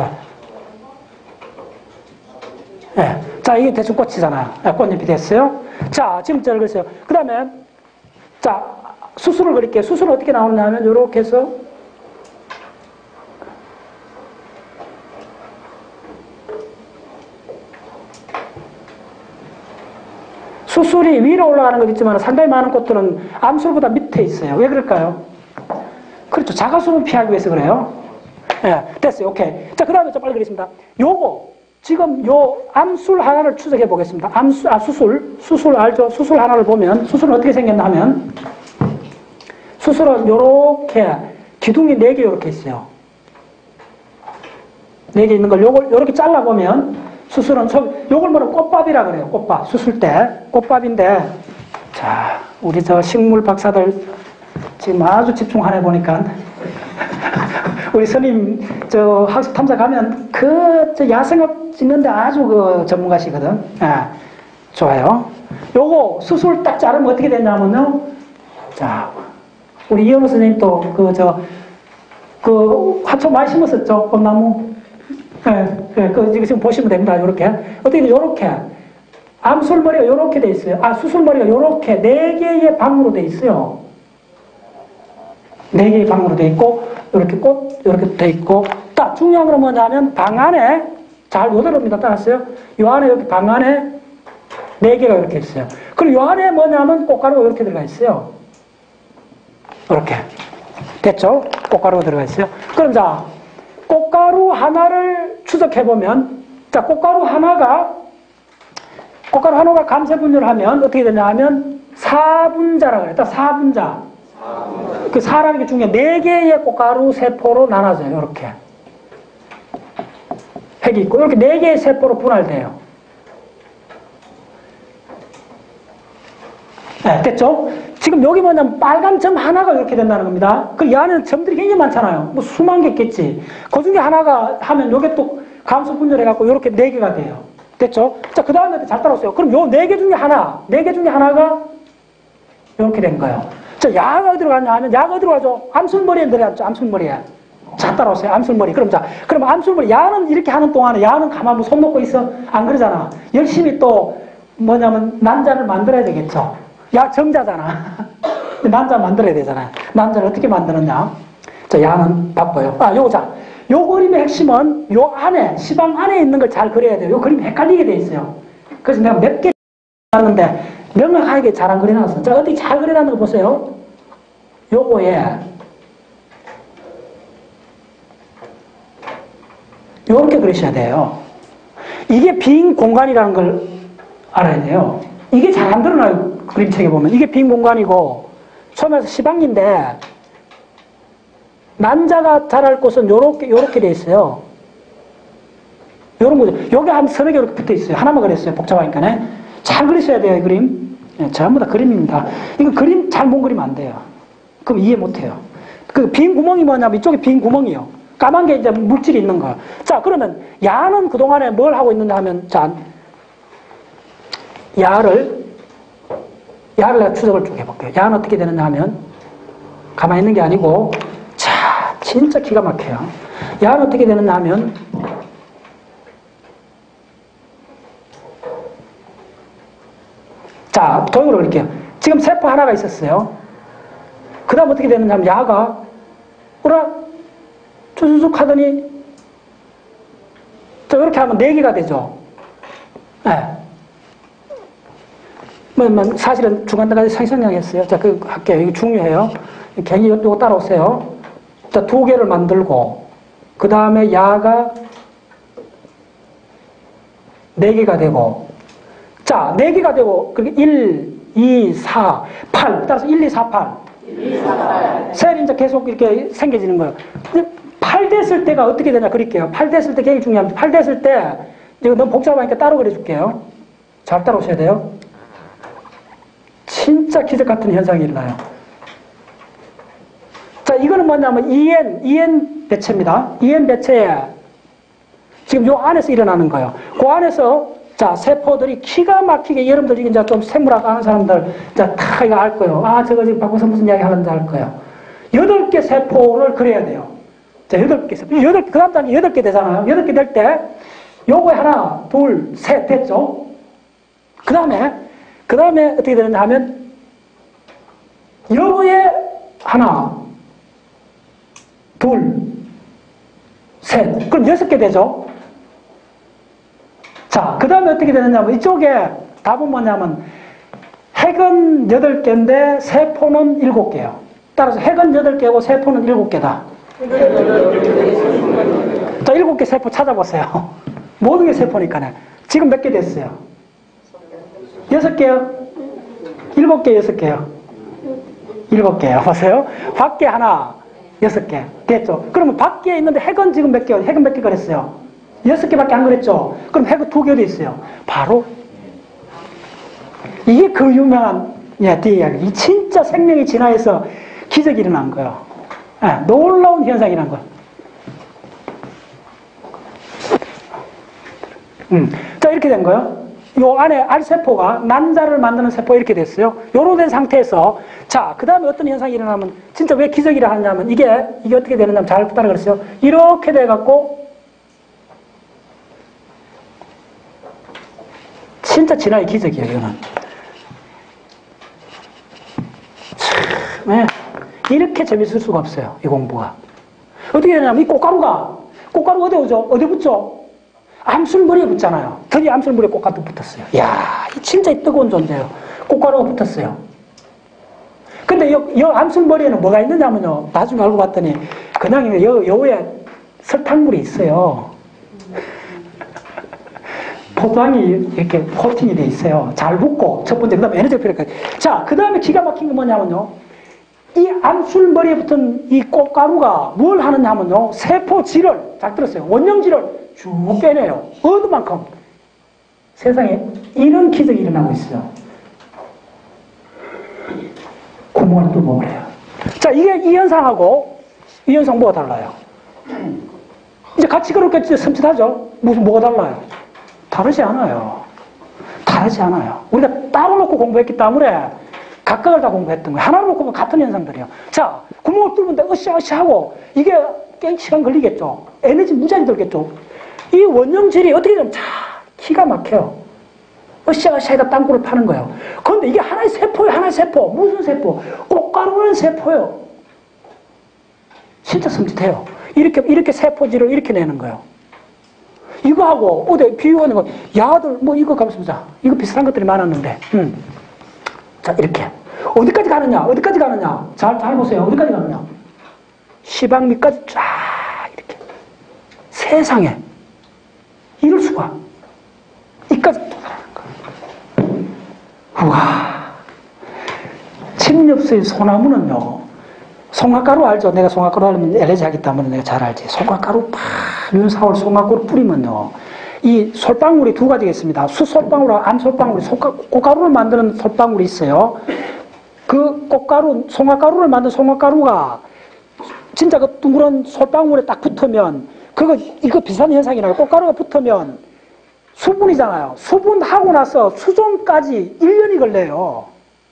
자, 이게 대충 꽃이잖아요. 꽃잎이 됐어요. 자, 지금 잘 그렸어요. 그 다음에, 자, 수술을 그릴게요. 수술은 어떻게 나오느냐 하면, 요렇게 해서, 수술이 위로 올라가는 것 있지만 상당히 많은 꽃들은 암술보다 밑에 있어요. 왜 그럴까요? 그렇죠. 자가수는 피하기 위해서 그래요. 됐어요. 오케이. 자, 그 다음에 좀 빨리 그리겠습니다. 요거, 지금 요 암술 하나를 추적해 보겠습니다. 수술 알죠? 수술 하나를 보면, 수술은 어떻게 생겼나 하면, 수술은 요렇게, 기둥이 4개 요렇게 있어요. 4개 있는 걸 요렇게 잘라보면, 수술은 요걸 뭐라 꽃밥이라 그래요. 꽃밥. 수술 때 꽃밥인데, 자, 우리 저 식물 박사들 지금 아주 집중하네 보니까. 우리 스님 저 학습 탐사 가면 저 야생업 찍는데 아주 그 전문가시거든. 좋아요. 요거 수술 딱 자르면 어떻게 되냐면요. 자, 우리 이현우 선생님 또 그 화초 많이 심었었죠, 꽃나무. 지금 보시면 됩니다. 요렇게. 어떻게 돼? 요렇게. 암술머리가 요렇게 돼 있어요. 수술머리가 요렇게 4개의 방으로 돼 있어요. 4개의 방으로 돼 있고, 요렇게 꽃, 요렇게 돼 있고, 딱 중요한 건 뭐냐면, 방 안에, 잘 못 들읍니다. 따랐어요? 요 안에, 이렇게 방 안에 4개가 이렇게 있어요. 그리고 요 안에 뭐냐면, 꽃가루가 이렇게 들어가 있어요. 이렇게. 됐죠? 꽃가루가 들어가 있어요. 그럼 자, 꽃가루 하나를 추적해보면, 자, 꽃가루 하나가 감쇄 분열을 하면 어떻게 되냐 하면 4분자라고 그래요. 4분자. 그 4라는 게 중요해. 4개의 꽃가루 세포로 나눠져요. 이렇게. 핵이 있고, 이렇게 4개의 세포로 분할돼요. 네, 됐죠? 지금 여기 뭐냐면 빨간 점 하나가 이렇게 된다는 겁니다. 그 이 안에는 점들이 굉장히 많잖아요. 뭐 수만 개 있겠지. 그 중에 하나가 하면 요게 또 감소 분열해갖고 이렇게 4개가 돼요. 됐죠? 자, 그 다음에 잘 따라오세요. 그럼 요 4개 중에 하나가 이렇게 된 거예요. 자, 야가 어디로 갔냐 하면 야가 어디로 가죠? 암술머리에 들어갔죠. 암술머리에. 잘 따라오세요. 암술머리. 그럼 암술머리. 야는 이렇게 하는 동안에 야는 가만 손 놓고 있어. 안 그러잖아. 열심히 또 뭐냐면 난자를 만들어야 되겠죠. 야 정자잖아. 난자 만들어야 되잖아. 난자를 어떻게 만드느냐? 자, 야는 바빠요. 요 그림의 핵심은 요 안에, 시방 안에 있는 걸 잘 그려야 돼요. 요 그림이 헷갈리게 돼 있어요. 그래서 내가 몇 개 하는데 명확하게 잘 안 그려놨어. 자, 어떻게 잘 그려놨는 거 보세요. 요거에 요렇게 그리셔야 돼요. 이게 빈 공간이라는 걸 알아야 돼요. 이게 잘 안 드러나요. 그림책에 보면. 이게 빈 공간이고 처음에서 시방인데 난자가 자랄 곳은 요렇게 돼 있어요. 요런 거죠. 여기 한 서너 개 이렇게 붙어 있어요. 하나만 그렸어요. 복잡하니까. 잘 그리셔야 돼요, 이 그림. 전부 다 그림입니다. 이거 그림 잘 못 그리면 안 돼요. 그럼 이해 못 해요. 그 빈 구멍이 뭐냐면 이쪽에 빈 구멍이요. 까만 게 이제 물질이 있는 거예요. 자, 그러면 야는 그동안에 뭘 하고 있는가 하면, 자, 야를 내가 추적을 쭉 해볼게요. 야는 어떻게 되느냐 하면, 가만히 있는 게 아니고, 자, 진짜 기가 막혀요. 야는 어떻게 되느냐 하면, 자, 도형으로 그릴게요. 지금 세포 하나가 있었어요. 그 다음 어떻게 되느냐 하면, 야가, 쭈쭈쭈 하더니, 자, 이렇게 하면 4개가 되죠. 네. 사실은 중간까지 상상하겠어요. 자, 할게요. 이거 중요해요. 괜히 이거 따라오세요. 자, 2개를 만들고, 그 다음에 야가 4개가 되고, 자, 4개가 되고, 그리고 1, 2, 4, 8. 따라서 1, 2, 4, 8. 1, 2, 4, 8. 셀이 이제 계속 이렇게 생겨지는 거예요. 8 됐을 때가 어떻게 되냐 그릴게요. 8 됐을 때 굉장히 중요합니다. 8 됐을 때, 이거 너무 복잡하니까 따로 그려줄게요. 잘 따라오셔야 돼요. 진짜 기적 같은 현상이 일어나요. 자, 이거는 뭐냐면 EN 배체입니다. EN 배체에 지금 요 안에서 일어나는 거예요. 그 안에서 자, 세포들이 기가 막히게 여러분들 이제 좀 생물학 아는 사람들 자, 다 이거 알 거예요. 저거 지금 바꿔서 무슨 이야기 하는지 알 거예요. 8개 세포를 그려야 돼요. 자, 8개 세포. 그 다음 단계 8개 되잖아요. 8개 될 때 요거에 하나, 둘, 셋 됐죠? 그 다음에 어떻게 되느냐 하면 요거에 하나, 둘, 셋. 그럼 6개 되죠? 자, 그 다음에 어떻게 되느냐 하면 이쪽에 답은 뭐냐면 핵은 8개인데 세포는 7개예요. 따라서 핵은 8개고 세포는 7개다. 자, 7개 세포 찾아보세요. 모든 게 세포니까요. 지금 몇 개 됐어요? 6개요? 7개, 6개요? 7개요. 보세요. 밖에 하나, 6개. 됐죠? 그러면 밖에 있는데 핵은 지금 몇 개요? 핵은 몇 개 그랬어요? 6개밖에 안 그랬죠? 그럼 핵은 2개 돼 있어요. 바로 이게 그 유명한 뒤에 이야기. 이 진짜 생명이 진화해서 기적이 일어난 거예요. 예, 놀라운 현상이 일어난 거예요. 자, 이렇게 된 거예요. 요 안에 알세포가 난자를 만드는 세포가 이렇게 됐어요. 요로 된 상태에서, 자, 그 다음에 어떤 현상이 일어나면, 진짜 왜 기적이라 하냐면, 이게 어떻게 되느냐면, 잘 따라 그랬어요. 이렇게 돼갖고, 진짜 진화의 기적이에요, 이거는. 참, 네. 이렇게 재밌을 수가 없어요, 이 공부가. 어떻게 되냐면, 이 꽃가루 어디 오죠? 어디 붙죠? 암술머리에 붙잖아요. 드디어 암술머리에 꽃가루 붙었어요. 이야, 진짜 뜨거운 존재예요. 꽃가루가 붙었어요. 근데 이 암술머리에는 뭐가 있느냐면요. 나중에 알고 봤더니, 그냥 여기에 설탕물이 있어요. 포도당이 이렇게 코팅이 돼 있어요. 잘 붙고, 첫 번째, 그 다음에 에너지가 필요해. 자, 그 다음에 기가 막힌 게 뭐냐면요. 이 암술머리에 붙은 이 꽃가루가 뭘 하느냐 하면요. 세포질을, 잘 들었어요. 원형질을 쭉 빼내요. 어느 만큼. 세상에 이런 기적이 일어나고 있어요. 구멍을 뚫고 그래요. 자, 이게 이 현상하고 이 현상 뭐가 달라요? 이제 같이 그렇게 섬찟하죠? 뭐가 달라요? 다르지 않아요. 다르지 않아요. 우리가 따로 놓고 공부했기 때문에 각각을 다 공부했던 거예요. 하나로 놓고 보면 같은 현상들이에요. 자, 구멍을 뚫는데 으쌰으쌰 하고 이게 꽤 시간 걸리겠죠. 에너지 무지하게 들겠죠. 이 원형질이 어떻게 되면 기가 막혀요. 으쌰으쌰에다 땅굴을 파는 거예요. 그런데 이게 하나의 세포예요. 하나의 세포. 무슨 세포? 꽃가루라는 세포예요. 진짜 섬찟해요. 이렇게 세포질을 이렇게 내는 거예요. 이거하고 어디 비유하는 거, 야들 뭐 이거 가보십시다. 이거 비슷한 것들이 많았는데, 자, 이렇게 어디까지 가느냐? 잘 보세요. 어디까지 가느냐? 시방 밑까지 쫙 이렇게. 세상에 이럴 수가. 이까지 도달하는 거예요. 우와. 침엽수의 소나무는요. 송화가루 알죠? 내가 송화가루 알면 엘레지 하기 때문에 내가 잘 알지. 송화가루 팍, 윤사월 송화가루 뿌리면요. 이 솔방울이 두 가지가 있습니다. 수솔방울하고 암솔방울이 꽃가루를 만드는 솔방울이 있어요. 그 꽃가루, 송화가루를 만든 송화가루가 진짜 그 둥그런 솔방울에 딱 붙으면 이거 비슷한 현상이 나요. 꽃가루가 붙으면 수분이잖아요. 수분하고 나서 수종까지 1년이 걸려요.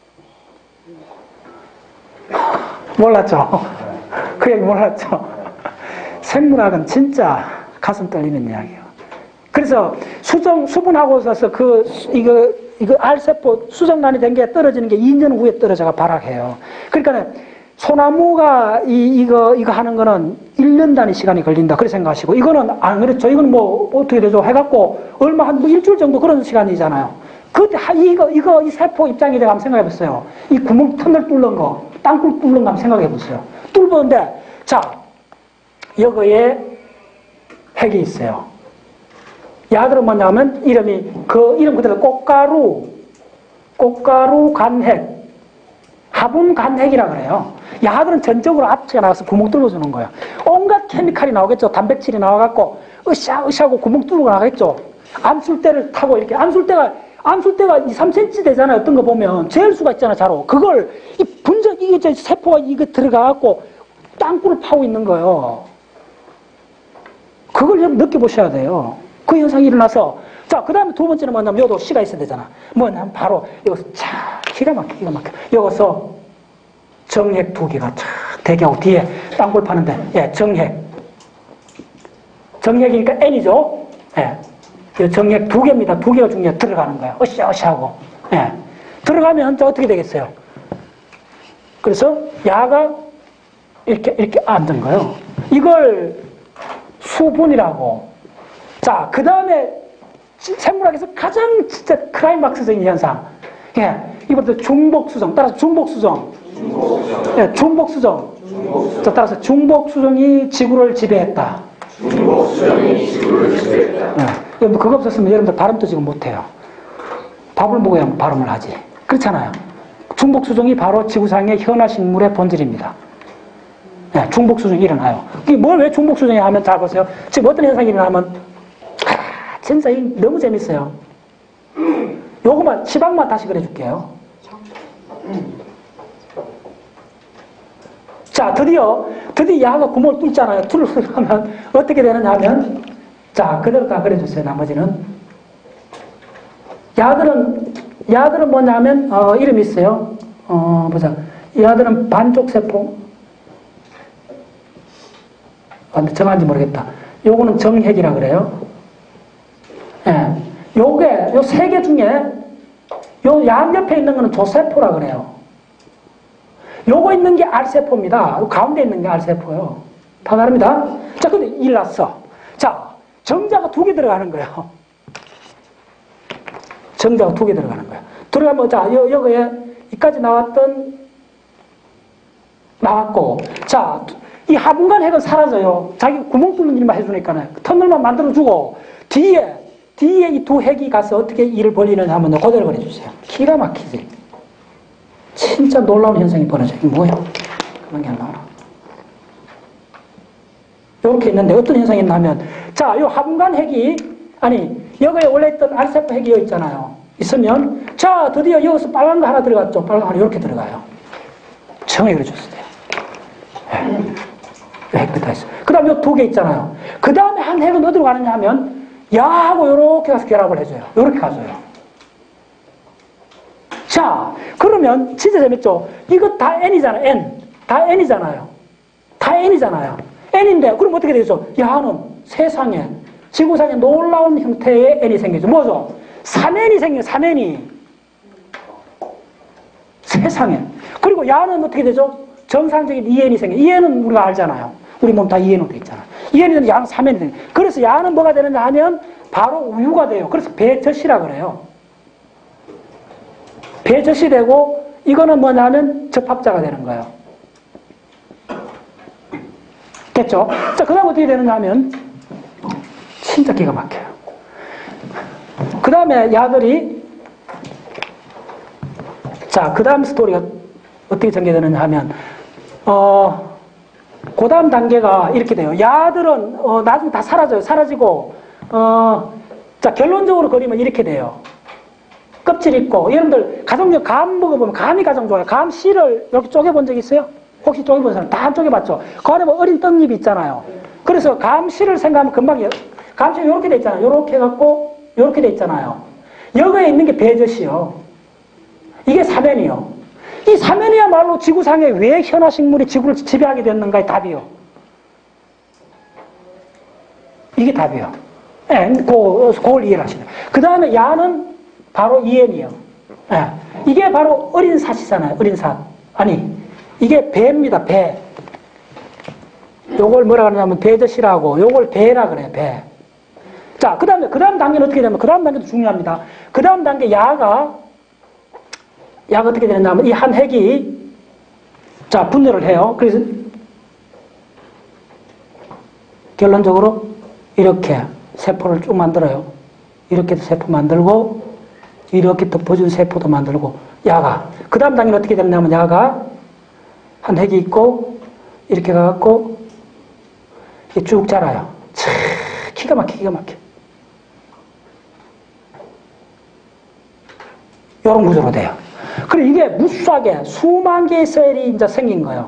몰랐죠? 그 얘기 몰랐죠? 생물학은 진짜 가슴 떨리는 이야기예요. 그래서 수분하고 나서 이거 알세포 수정란이 된 게 떨어지는 게 2년 후에 떨어져가 발학해요. 그러니까 소나무가 이거 하는 거는 1년 단위 시간이 걸린다. 그렇게 생각하시고, 이거는 안 그렇죠. 이거는 뭐 어떻게 되죠? 해갖고 얼마 한 일주일 정도 그런 시간이잖아요. 그때 이 세포 입장이 내가 한번 생각해 봤어요. 이 구멍 틈을 뚫는 거, 땅굴 뚫는 거 한번 생각해 보세요. 뚫었는데, 자, 여기에 핵이 있어요. 야들은 뭐냐면 이름 그대로 꽃가루 간핵, 화분 간핵이라 그래요. 야들은 전적으로 앞치가 나와서 구멍 뚫어주는 거예요. 온갖 케미칼이 나오겠죠. 단백질이 나와갖고 으쌰으쌰하고 구멍 뚫고 나가겠죠. 암술대를 타고 이렇게 암술대가 2, 3cm 되잖아요. 어떤 거 보면 재일 수가 있잖아요. 자로 그걸 이게 세포가 이거 들어가갖고 땅굴을 파고 있는 거예요. 그걸 여러분 느껴보셔야 돼요. 그 현상이 일어나서, 자, 그 다음에 두 번째는 뭐냐면, 여기도 씨가 있어야 되잖아. 뭐냐면, 바로, 여기서 기가 막혀. 여기서 정핵 두 개가 대기하고, 뒤에 땅굴 파는데, 예, 정핵. 정핵이니까 N이죠? 예. 정핵 두 개입니다. 두 개가 중요해. 들어가는 거예요. 으쌰으쌰하고. 예. 들어가면, 어떻게 되겠어요? 그래서, 야가 이렇게 앉은 거예요. 이걸 수분이라고. 자, 그 다음에 생물학에서 가장 진짜 클라이막스적인 현상. 예, 이번에 중복수정. 따라서 중복수정. 예, 중복수정. 자, 따라서 중복수정이 지구를 지배했다. 중복수정이 지구를 지배했다. 예, 그거 없었으면 여러분들 발음도 지금 못해요. 밥을 먹어야 발음을 하지. 그렇잖아요. 중복수정이 바로 지구상의 현화식물의 본질입니다. 예, 중복수정이 일어나요. 이게 왜 중복수정이 하면 잘 보세요. 지금 어떤 현상이 일어나면 진짜 너무 재밌어요. 요거만, 시방만 다시 그려줄게요. 자, 드디어 야가 구멍을 뚫잖아요. 뚫으면 어떻게 되느냐 하면, 자, 그대로 다 그려주세요. 나머지는. 야들은 뭐냐 하면, 이름이 있어요. 보자. 야들은 반쪽 세포. 근데 정한지 모르겠다. 요거는 정핵이라 그래요. 예. 요게, 요 세 개 중에, 요 양옆에 있는 거는 조세포라 그래요. 요거 있는 게 R세포입니다. 요 가운데 있는 게 R세포예요. 다 다릅니다. 자, 근데 일났어. 자, 정자가 2개 들어가는 거예요. 정자가 2개 들어가는 거예요. 들어가면, 자, 여기에, 이까지 나왔고, 자, 이 하분간 핵은 사라져요. 자기 구멍 뚫는 일만 해주니까는. 터널만 만들어주고, 뒤에 이 2 핵이 가서 어떻게 일을 벌이느냐 하면 그대로 그려주세요. 기가 막히지. 진짜 놀라운 현상이 벌어져요. 이게 뭐야? 그런 게 안 나오나? 이렇게 있는데 어떤 현상이 있냐면, 자, 요 하분간 핵이, 여기에 원래 있던 R세포 핵이 여기 있잖아요. 있으면, 자, 드디어 여기서 빨간 거 하나 들어갔죠. 빨간 거 하나 이렇게 들어가요. 정확히 그려줬어요. 핵도 다 있어. 그 다음에 요 2개 있잖아요. 그 다음에 한 핵은 어디로 가느냐 하면, 야하고 요렇게 가서 결합을 해줘요. 요렇게 가줘요. 자, 그러면 진짜 재밌죠? 이거 다 N이잖아요. N. 다 N이잖아요. 다 N이잖아요. N인데, 그럼 어떻게 되죠? 야는 세상에, 지구상에 놀라운 형태의 N이 생기죠. 뭐죠? 3N이 생겨요. 3N이. 세상에. 그리고 야는 어떻게 되죠? 정상적인 2N이 생겨요. 2N은 우리가 알잖아요. 우리 몸 다 2N으로 되어 있잖아요. 2N이든 야는 3N이 되는 거예요. 그래서 야는 뭐가 되느냐 하면 바로 우유가 돼요. 그래서 배젖이라 그래요. 배젖이 되고 이거는 뭐냐면 접합자가 되는 거예요. 됐죠? 자, 그 다음 어떻게 되느냐 하면 진짜 기가 막혀요. 그 다음에 야들이 자, 그 다음 스토리가 어떻게 전개되느냐 하면 그 다음 단계가 이렇게 돼요. 야들은 나중에 다 사라져요. 사라지고 자, 결론적으로 그리면 이렇게 돼요. 껍질 있고, 여러분들 가정적 감 먹어보면 감이 가장 좋아요. 감 씨를 이렇게 쪼개본 적 있어요? 혹시 쪼개본 사람 다 쪼개봤죠? 그 안에 뭐 어린 떡잎이 있잖아요. 그래서 감 씨를 생각하면 금방 감 씨가 이렇게 돼 있잖아요. 이렇게 해갖고 이렇게 돼 있잖아요. 여기에 있는 게 배젖이요. 이게 사면이요. 이 사면이야말로 지구상에 왜 현화식물이 지구를 지배하게 됐는가의 답이요. 이게 답이요. 예, 그걸 이해를 하시네요. 그 다음에 야는 바로 EN이요. 예, 이게 바로 어린 삿이잖아요. 어린 삿. 이게 배입니다. 배. 요걸 뭐라 그러냐면 배젖이라고, 요걸 배라 그래요. 배. 자, 그 다음 단계는 어떻게 되냐면, 그 다음 단계도 중요합니다. 그 다음 단계 야가 어떻게 되냐면, 이 한 핵이, 자, 분열을 해요. 그래서, 결론적으로, 이렇게 세포를 쭉 만들어요. 이렇게 세포 만들고, 이렇게 덮어준 세포도 만들고, 야가. 그 다음 단계는 어떻게 되냐면, 야가 한 핵이 있고, 이렇게 가갖고, 이게 쭉 자라요. 참, 기가 막혀. 이런 구조로 돼요. 그리고 이게 무수하게 수만 개의 셀이 이제 생긴 거예요.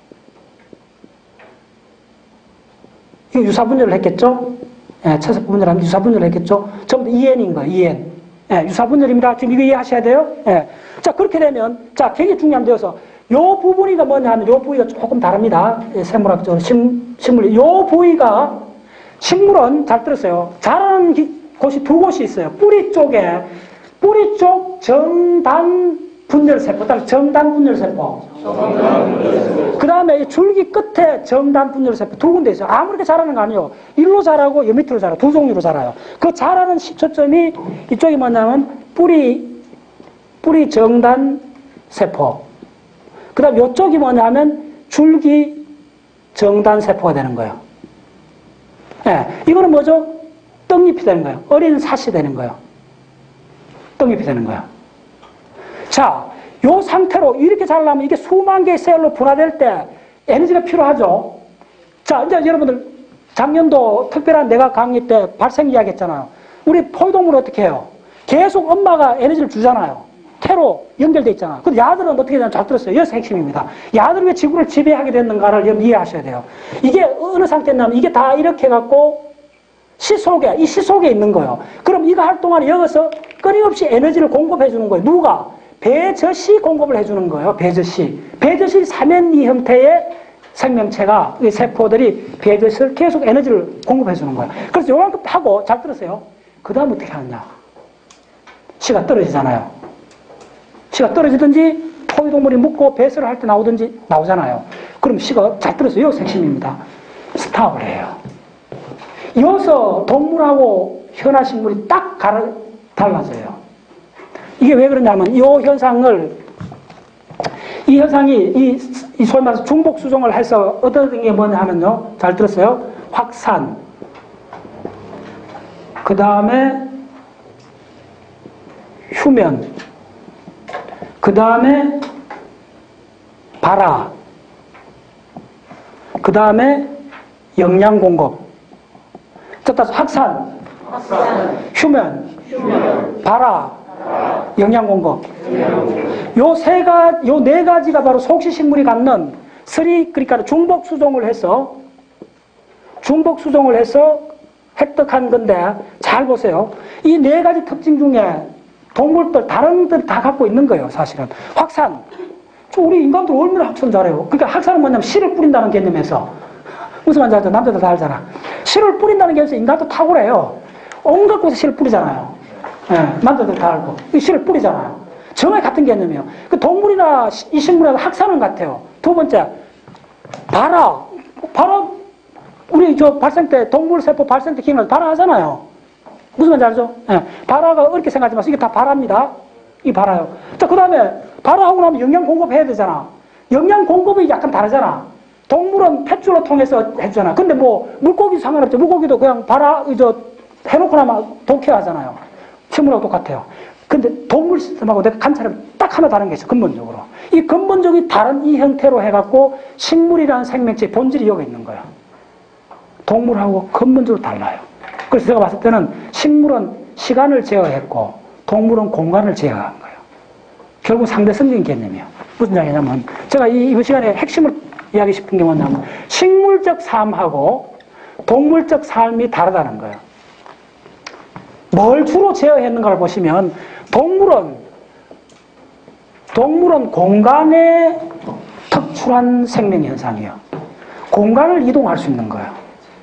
이거 유사분열을 했겠죠? 예, 채색 분열을 하면 유사분열을 했겠죠? 전부 다 EN인 거예요, EN. 예, 유사분열입니다. 지금 이거 이해하셔야 돼요? 예. 자, 그렇게 되면, 자, 되게 중요한 데여서, 요 부분이가 뭐냐 하면, 요 부위가 조금 다릅니다. 예, 생물학적으로, 식물. 요 부위가, 식물은, 잘 들었어요. 자라는 곳이 2곳이 있어요. 뿌리 쪽 정단 분열세포, 따로 정단 분열세포. 그 다음에 줄기 끝에 정단 분열세포 2군데 있어요. 아무렇게 자라는 거 아니에요. 일로 자라고 요 밑으로 자라요. 2 종류로 자라요. 그 자라는 시초점이 이쪽이 뭐냐면 뿌리 정단 세포. 그 다음 요쪽이 뭐냐면 줄기 정단 세포가 되는 거예요. 예, 이거는 뭐죠? 떡잎이 되는 거예요. 어린 삿이 되는 거예요. 떡잎이 되는 거야. 자, 요 상태로 이렇게 자라려면 이게 수만 개의 셀로 분화될 때 에너지가 필요하죠. 자, 이제 여러분들 작년도 특별한 내가 강의 때 발생 이야기 했잖아요. 우리 포유동물은 어떻게 해요? 계속 엄마가 에너지를 주잖아요. 태로 연결돼 있잖아. 근데 야들은 어떻게 되냐면 잘 들었어요. 여기서 핵심입니다. 야들은 왜 지구를 지배하게 됐는가를 여러분 이해하셔야 돼요. 이게 어느 상태냐면 이게 다 이렇게 해갖고 이 시 속에 있는 거예요. 그럼 이거 할 동안 여기서 끊임없이 에너지를 공급해 주는 거예요. 누가? 배저시 공급을 해주는 거예요. 배저시. 배저시 사면이 형태의 생명체가, 이 세포들이 배저시를 계속 에너지를 공급해 주는 거예요. 그래서 요만큼 하고, 잘 들으세요. 그 다음 어떻게 하느냐. 시가 떨어지잖아요. 시가 떨어지든지 포유동물이 묻고 배설을 할 때 나오든지 나오잖아요. 그럼 시가 잘 들었어요. 이거 핵심입니다. 스탑을 해요. 여기서 동물하고 현화식물이 딱 달라져요. 이게 왜 그러냐면 이 현상이 소위 말해서 중복수종을 해서 얻은 게 뭐냐 하면요. 잘 들었어요? 확산. 그 다음에 휴면. 그 다음에 발화. 그 다음에 영양 공급. 따라서 확산, 휴면, 발화, 영양 공급. 요 네 가지가 바로 속시식물이 갖는 그러니까 중복 수종을 해서 획득한 건데 잘 보세요. 이 네 가지 특징 중에 동물들 다른 들 다 갖고 있는 거예요. 사실은 확산. 우리 인간들 얼마나 확산 잘해요. 그러니까 확산은 뭐냐면 씨를 뿌린다는 개념에서. 무슨 말인지 알죠? 남자들 다 알잖아. 씨를 뿌린다는 게 인간도 탁월해요. 온갖 곳에 씨를 뿌리잖아요. 예, 남자들 다 알고. 씨를 뿌리잖아요. 정말 같은 개념이에요. 그 동물이나 이 식물이나 확산은 같아요. 두 번째, 발화. 우리 발생 때, 동물세포 발생 때 기억나죠? 발화하잖아요. 무슨 말인지 알죠? 예, 발화가 어렵게 생각하지 마세요. 이게 다 발화입니다. 이 발화요. 자, 그 다음에 발화하고 나면 영양 공급해야 되잖아. 영양 공급이 약간 다르잖아. 동물은 탯줄로 통해서 해주잖아. 근데 뭐, 물고기 상관없죠. 물고기도 그냥 해놓고 나면 독해하잖아요. 식물하고 똑같아요. 근데 동물 시스템하고 내가 관찰하면 딱 하나 다른 게 있어, 근본적으로. 이 근본적인 다른 이 형태로 해갖고 식물이라는 생명체의 본질이 여기 있는 거야. 동물하고 근본적으로 달라요. 그래서 제가 봤을 때는 식물은 시간을 제어했고, 동물은 공간을 제어한 거예요. 결국 상대성적인 개념이에요. 무슨 이야기냐면, 제가 이번 시간에 핵심을 이야기 싶은 게 뭐냐면 식물적 삶하고 동물적 삶이 다르다는 거예요. 뭘 주로 제어했는가를 보시면 동물은 공간의 특출한 생명 현상이에요. 공간을 이동할 수 있는 거예요.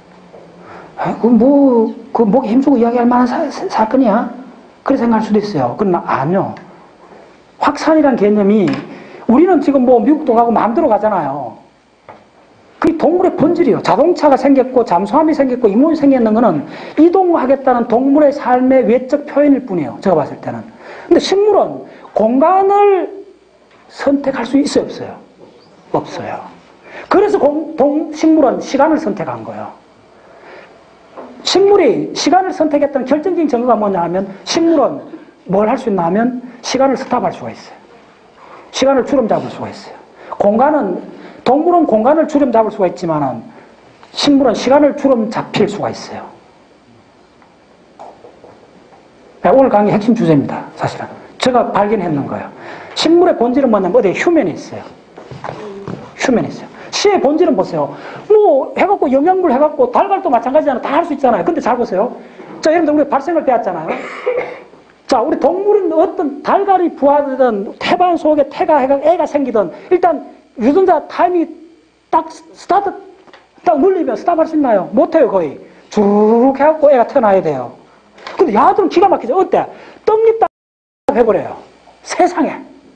그 목에 힘주고 이야기할 만한 사건이야? 그렇게 생각할 수도 있어요. 그러나 아니요. 확산이란 개념이 우리는 지금 뭐 미국도 가고 마음대로 가잖아요. 그게 동물의 본질이에요. 자동차가 생겼고 잠수함이 생겼고 이모이 생겼는 거는 이동하겠다는 동물의 삶의 외적 표현일 뿐이에요. 제가 봤을 때는. 근데 식물은 공간을 선택할 수 있어요, 없어요? 없어요. 그래서 식물은 시간을 선택한 거예요. 식물이 시간을 선택했던 결정적인 증거가 뭐냐 하면 식물은 뭘 할 수 있나 하면 시간을 스탑할 수가 있어요. 시간을 주름 잡을 수가 있어요. 동물은 공간을 주름 잡을 수가 있지만 식물은 시간을 주름 잡힐 수가 있어요. 오늘 강의 핵심 주제입니다. 사실은. 제가 발견했는 거예요. 식물의 본질은 뭐냐면 어디에 휴면이 있어요. 휴면이 있어요. 시의 본질은 보세요. 뭐 해갖고 영양분 해갖고 달걀도 마찬가지잖아요. 다 할 수 있잖아요. 근데 잘 보세요. 자, 여러분들 우리 발생을 배웠잖아요. 자, 우리 동물은 어떤 달걀이 부화되든 태반 속에 애가 생기든 일단 유전자 타임이 딱 눌리면 스탑할 수 있나요? 못해요, 거의. 주르륵 해갖고 애가 태어나야 돼요. 근데 야들은 기가 막히죠. 어때? 떡잎 딱 해버려요. 세상에.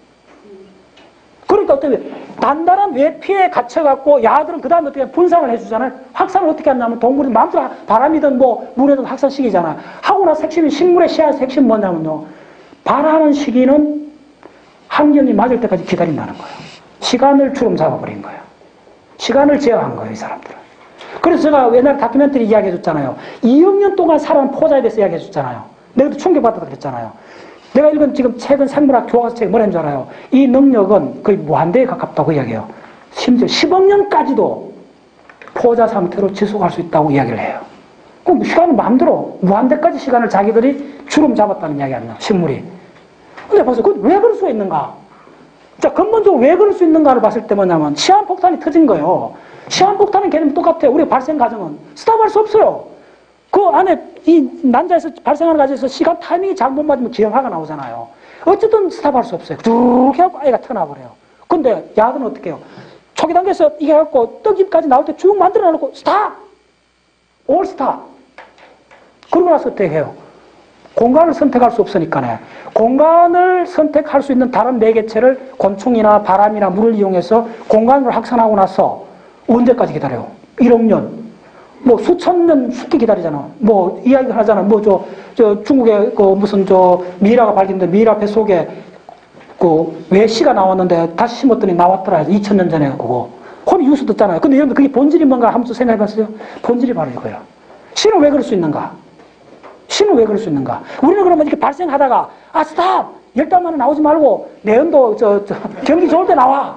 그러니까 어떻게 단단한 외피에 갇혀갖고 야들은 그 다음에 어떻게 분산을 해주잖아요. 확산을 어떻게 하냐면 동물이 마음대로 바람이든 뭐 물에든 확산시키잖아요. 하고 나서 식물의 씨앗 핵심은 뭐냐면요. 발하는 시기는 환경이 맞을 때까지 기다린다는 거예요. 시간을 주름 잡아버린 거예요. 시간을 제어한 거예요, 이 사람들은. 그래서 제가 옛날 다큐멘터리 이야기해줬잖아요. 2억 년 동안 살아온 포자에 대해서 이야기해줬잖아요. 내가 또 충격받았다 그랬잖아요. 내가 읽은 지금 최근 생물학 교과서 책이 뭐라는 줄 알아요? 이 능력은 거의 무한대에 가깝다고 이야기해요. 심지어 10억 년까지도 포자 상태로 지속할 수 있다고 이야기를 해요. 그럼 시간은 마음대로 무한대까지 시간을 자기들이 주름 잡았다는 이야기 아니에요, 식물이. 근데 보세요. 왜 그럴 수 있는가? 자, 근본적으로 왜 그럴 수 있는가를 봤을 때 뭐냐면 시한폭탄이 터진 거예요. 시한폭탄의 개념이 똑같아요. 우리 발생 과정은 스탑할 수 없어요. 그 안에 이 난자에서 발생하는 과정에서 시간 타이밍이 잘못 맞으면 기형화가 나오잖아요. 어쨌든 스탑할 수 없어요. 쭉 해갖고 아이가 튀어나와버려요. 근데 약은 어떻게 해요? 초기 단계에서 이게 해갖고 떡잎까지 나올 때 쭉 만들어 놓고 스탑! 올 스탑! 그러고 나서 어떻게 해요? 공간을 선택할 수 없으니까네. 공간을 선택할 수 있는 다른 매개체를 곤충이나 바람이나 물을 이용해서 공간을 확산하고 나서 언제까지 기다려요? 1억 년. 뭐 수천 년 숙기 기다리잖아. 뭐 이야기를 하잖아. 뭐 저 중국의 그 무슨 미이라가 발견된 미이라 배 속에 그 외씨가 나왔는데 다시 심었더니 나왔더라. 2000년 전에 그거. 그건 뉴스 듣잖아요. 근데 여러분들 그게 본질이 뭔가 한번 생각해 봤어요? 본질이 바로 이거예요. 신은 왜 그럴 수 있는가? 신은 왜 그럴 수 있는가? 우리는 그러면 이렇게 발생하다가 스탑! 10달 만에 나오지 말고 내연도 경기 좋을 때 나와.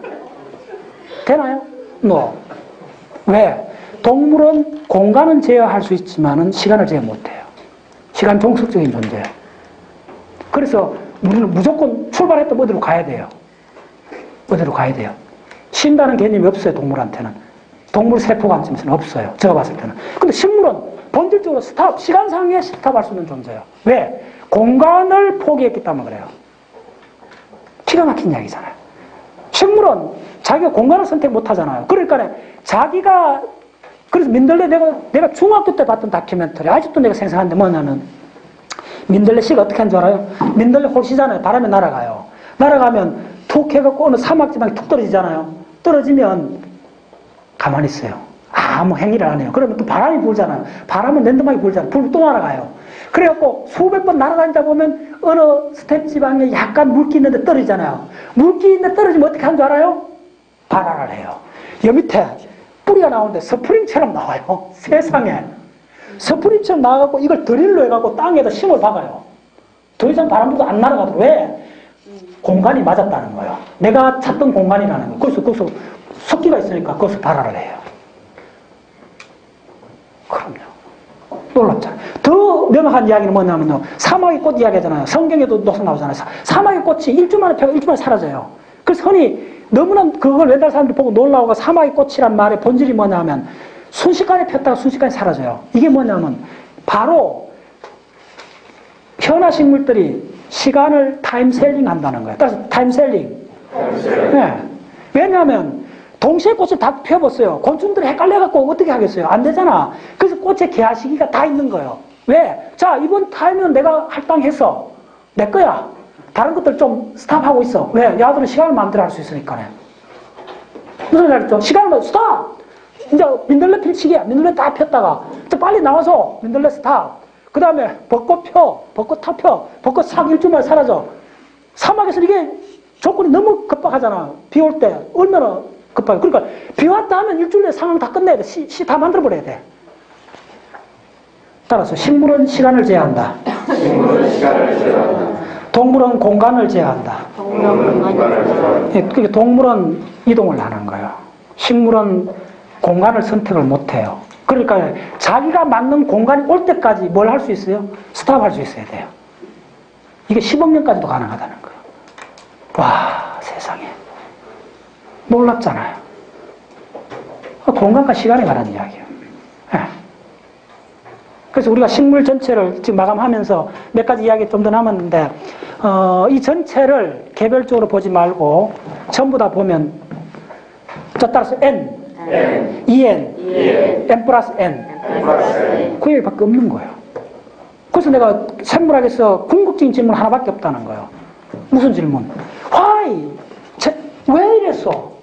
되나요? 왜? 동물은 공간은 제어할 수 있지만은 시간을 제어 못해요. 시간 종속적인 존재예요. 그래서 우리는 무조건 출발했던 어디로 가야 돼요. 어디로 가야 돼요. 쉰다는 개념이 없어요, 동물한테는. 동물 세포 관점에서는 없어요. 제가 봤을 때는. 근데 식물은 본질적으로 시간상에 스탑할 수 있는 존재예요. 왜? 공간을 포기했기 때문에 그래요. 기가 막힌 이야기잖아요. 식물은 자기가 공간을 선택 못 하잖아요. 그러니까 자기가, 그래서 민들레 내가 중학교 때 봤던 다큐멘터리, 아직도 내가 생생한데 뭐냐면, 민들레 씨가 어떻게 하는 줄 알아요? 민들레 홀씨잖아요. 바람에 날아가요. 날아가면 툭 해갖고 어느 사막 지방에 툭 떨어지잖아요. 떨어지면 가만히 있어요. 아무 행위를 안 해요. 그러면 또 바람이 불잖아요. 바람은 랜덤하게 불잖아요. 불고 또 날아가요. 그래갖고 수백 번 날아다니다 보면 어느 스텝 지방에 약간 물기 있는데 떨어지잖아요. 물기 있는데 떨어지면 어떻게 하는 줄 알아요? 발화를 해요. 여 밑에 뿌리가 나오는데 스프링처럼 나와요. 세상에. 스프링처럼 나와갖고 이걸 드릴로 해갖고 땅에다 심을 박아요. 더 이상 바람도 안 날아가도록. 왜? 공간이 맞았다는 거예요. 내가 찾던 공간이라는 거예요. 그래서 거기서 습기가 있으니까 거기서 발화를 해요. 그럼요. 놀랍잖아요. 더 명확한 이야기는 뭐냐면요. 사막의 꽃 이야기하잖아요. 성경에도 녹색 나오잖아요. 사막의 꽃이 일주 만에 펴고 일주 만에 사라져요. 그래서 흔히 너무나 그걸 옛날 사람들이 보고 놀라워가 사막의 꽃이란 말의 본질이 뭐냐면 순식간에 폈다가 순식간에 사라져요. 이게 뭐냐면 바로 현아 식물들이 시간을 타임셀링 한다는 거예요. 따라서 타임셀링. 네. 왜냐하면 동시에 꽃을 다 펴봤어요. 곤충들이 헷갈려갖고 어떻게 하겠어요? 안 되잖아. 그래서 꽃의 개화 시기가 다 있는 거예요. 왜? 자, 이번 타임은 내가 할당했어. 내 거야. 다른 것들 좀 스탑하고 있어. 왜? 야들은 시간을 마음대로 할 수 있으니까네. 무슨 소리 알겠죠? 시간을 스탑! 이제 민들레 필 시기야. 민들레 다 폈다가 이제 빨리 나와서 민들레 스탑. 그 다음에 벚꽃 펴. 벚꽃 타 펴. 벚꽃 싹 일주만에 사라져. 사막에서 이게 조건이 너무 급박하잖아. 비 올 때. 얼마나 급하게. 그러니까 비 왔다 하면 일주일 내에 상황 다 끝내야 돼. 시 다 만들어버려야 돼. 따라서 식물은 시간을 제어한다. 식물은 시간을 제어한다. 동물은 공간을 제어한다. 그러니까 동물은 이동을 하는 거예요. 식물은 공간을 선택을 못해요. 그러니까 자기가 맞는 공간이 올 때까지 뭘 할 수 있어요? 스탑할 수 있어야 돼요. 이게 10억 년까지도 가능하다는 거예요. 와, 세상에. 놀랍잖아요. 공간과 시간에 관한 이야기예요. 네. 그래서 우리가 식물 전체를 지금 마감하면서 몇 가지 이야기 좀 더 남았는데 이 전체를 개별적으로 보지 말고 전부 다 보면 따라서 N, EN, M 플러스 N 그 얘기밖에 없는 거예요. 그래서 내가 생물학에서 궁극적인 질문 하나밖에 없다는 거예요. 무슨 질문? Why? 왜 이랬어?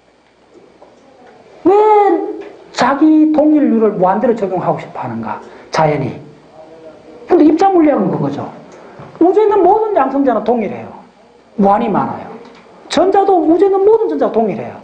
왜 자기 동일률을 무한대로 적용하고 싶어 하는가? 자연이. 근데 입자물리학은 그거죠. 우주에 있는 모든 양성자는 동일해요. 무한히 많아요. 전자도 우주에 있는 모든 전자가 동일해요.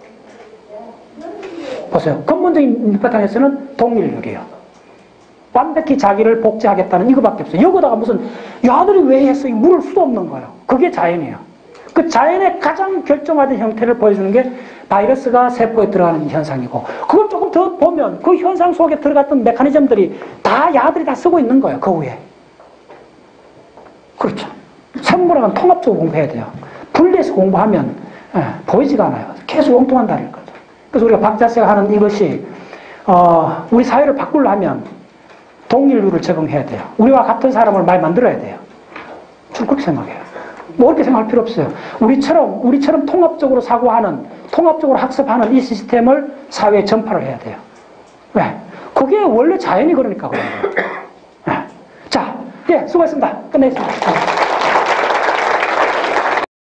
보세요. 근본적인 밑바탕에서는 동일률이에요. 완벽히 자기를 복제하겠다는 이거밖에 없어요. 여기다가 무슨 야들이 왜 했어? 물을 수도 없는 거예요. 그게 자연이에요. 그 자연의 가장 결정화된 형태를 보여주는 게 바이러스가 세포에 들어가는 현상이고, 그걸 조금 더 보면 그 현상 속에 들어갔던 메커니즘들이 다 야들이 다 쓰고 있는 거예요. 그 위에. 그렇죠. 학문학은 통합적으로 공부해야 돼요. 분리해서 공부하면 보이지가 않아요. 계속 엉뚱한다는 거죠. 그래서 우리가 박자세가 하는 이것이 우리 사회를 바꾸려면 동일률을 적용해야 돼요. 우리와 같은 사람을 많이 만들어야 돼요. 저는 그렇게 생각해요. 뭐 그렇게 생각할 필요 없어요. 우리처럼 통합적으로 사고하는, 통합적으로 학습하는 이 시스템을 사회에 전파를 해야 돼요. 왜? 그게 원래 자연이 그러니까 그래요. 자, 수고했습니다. 끝내겠습니다.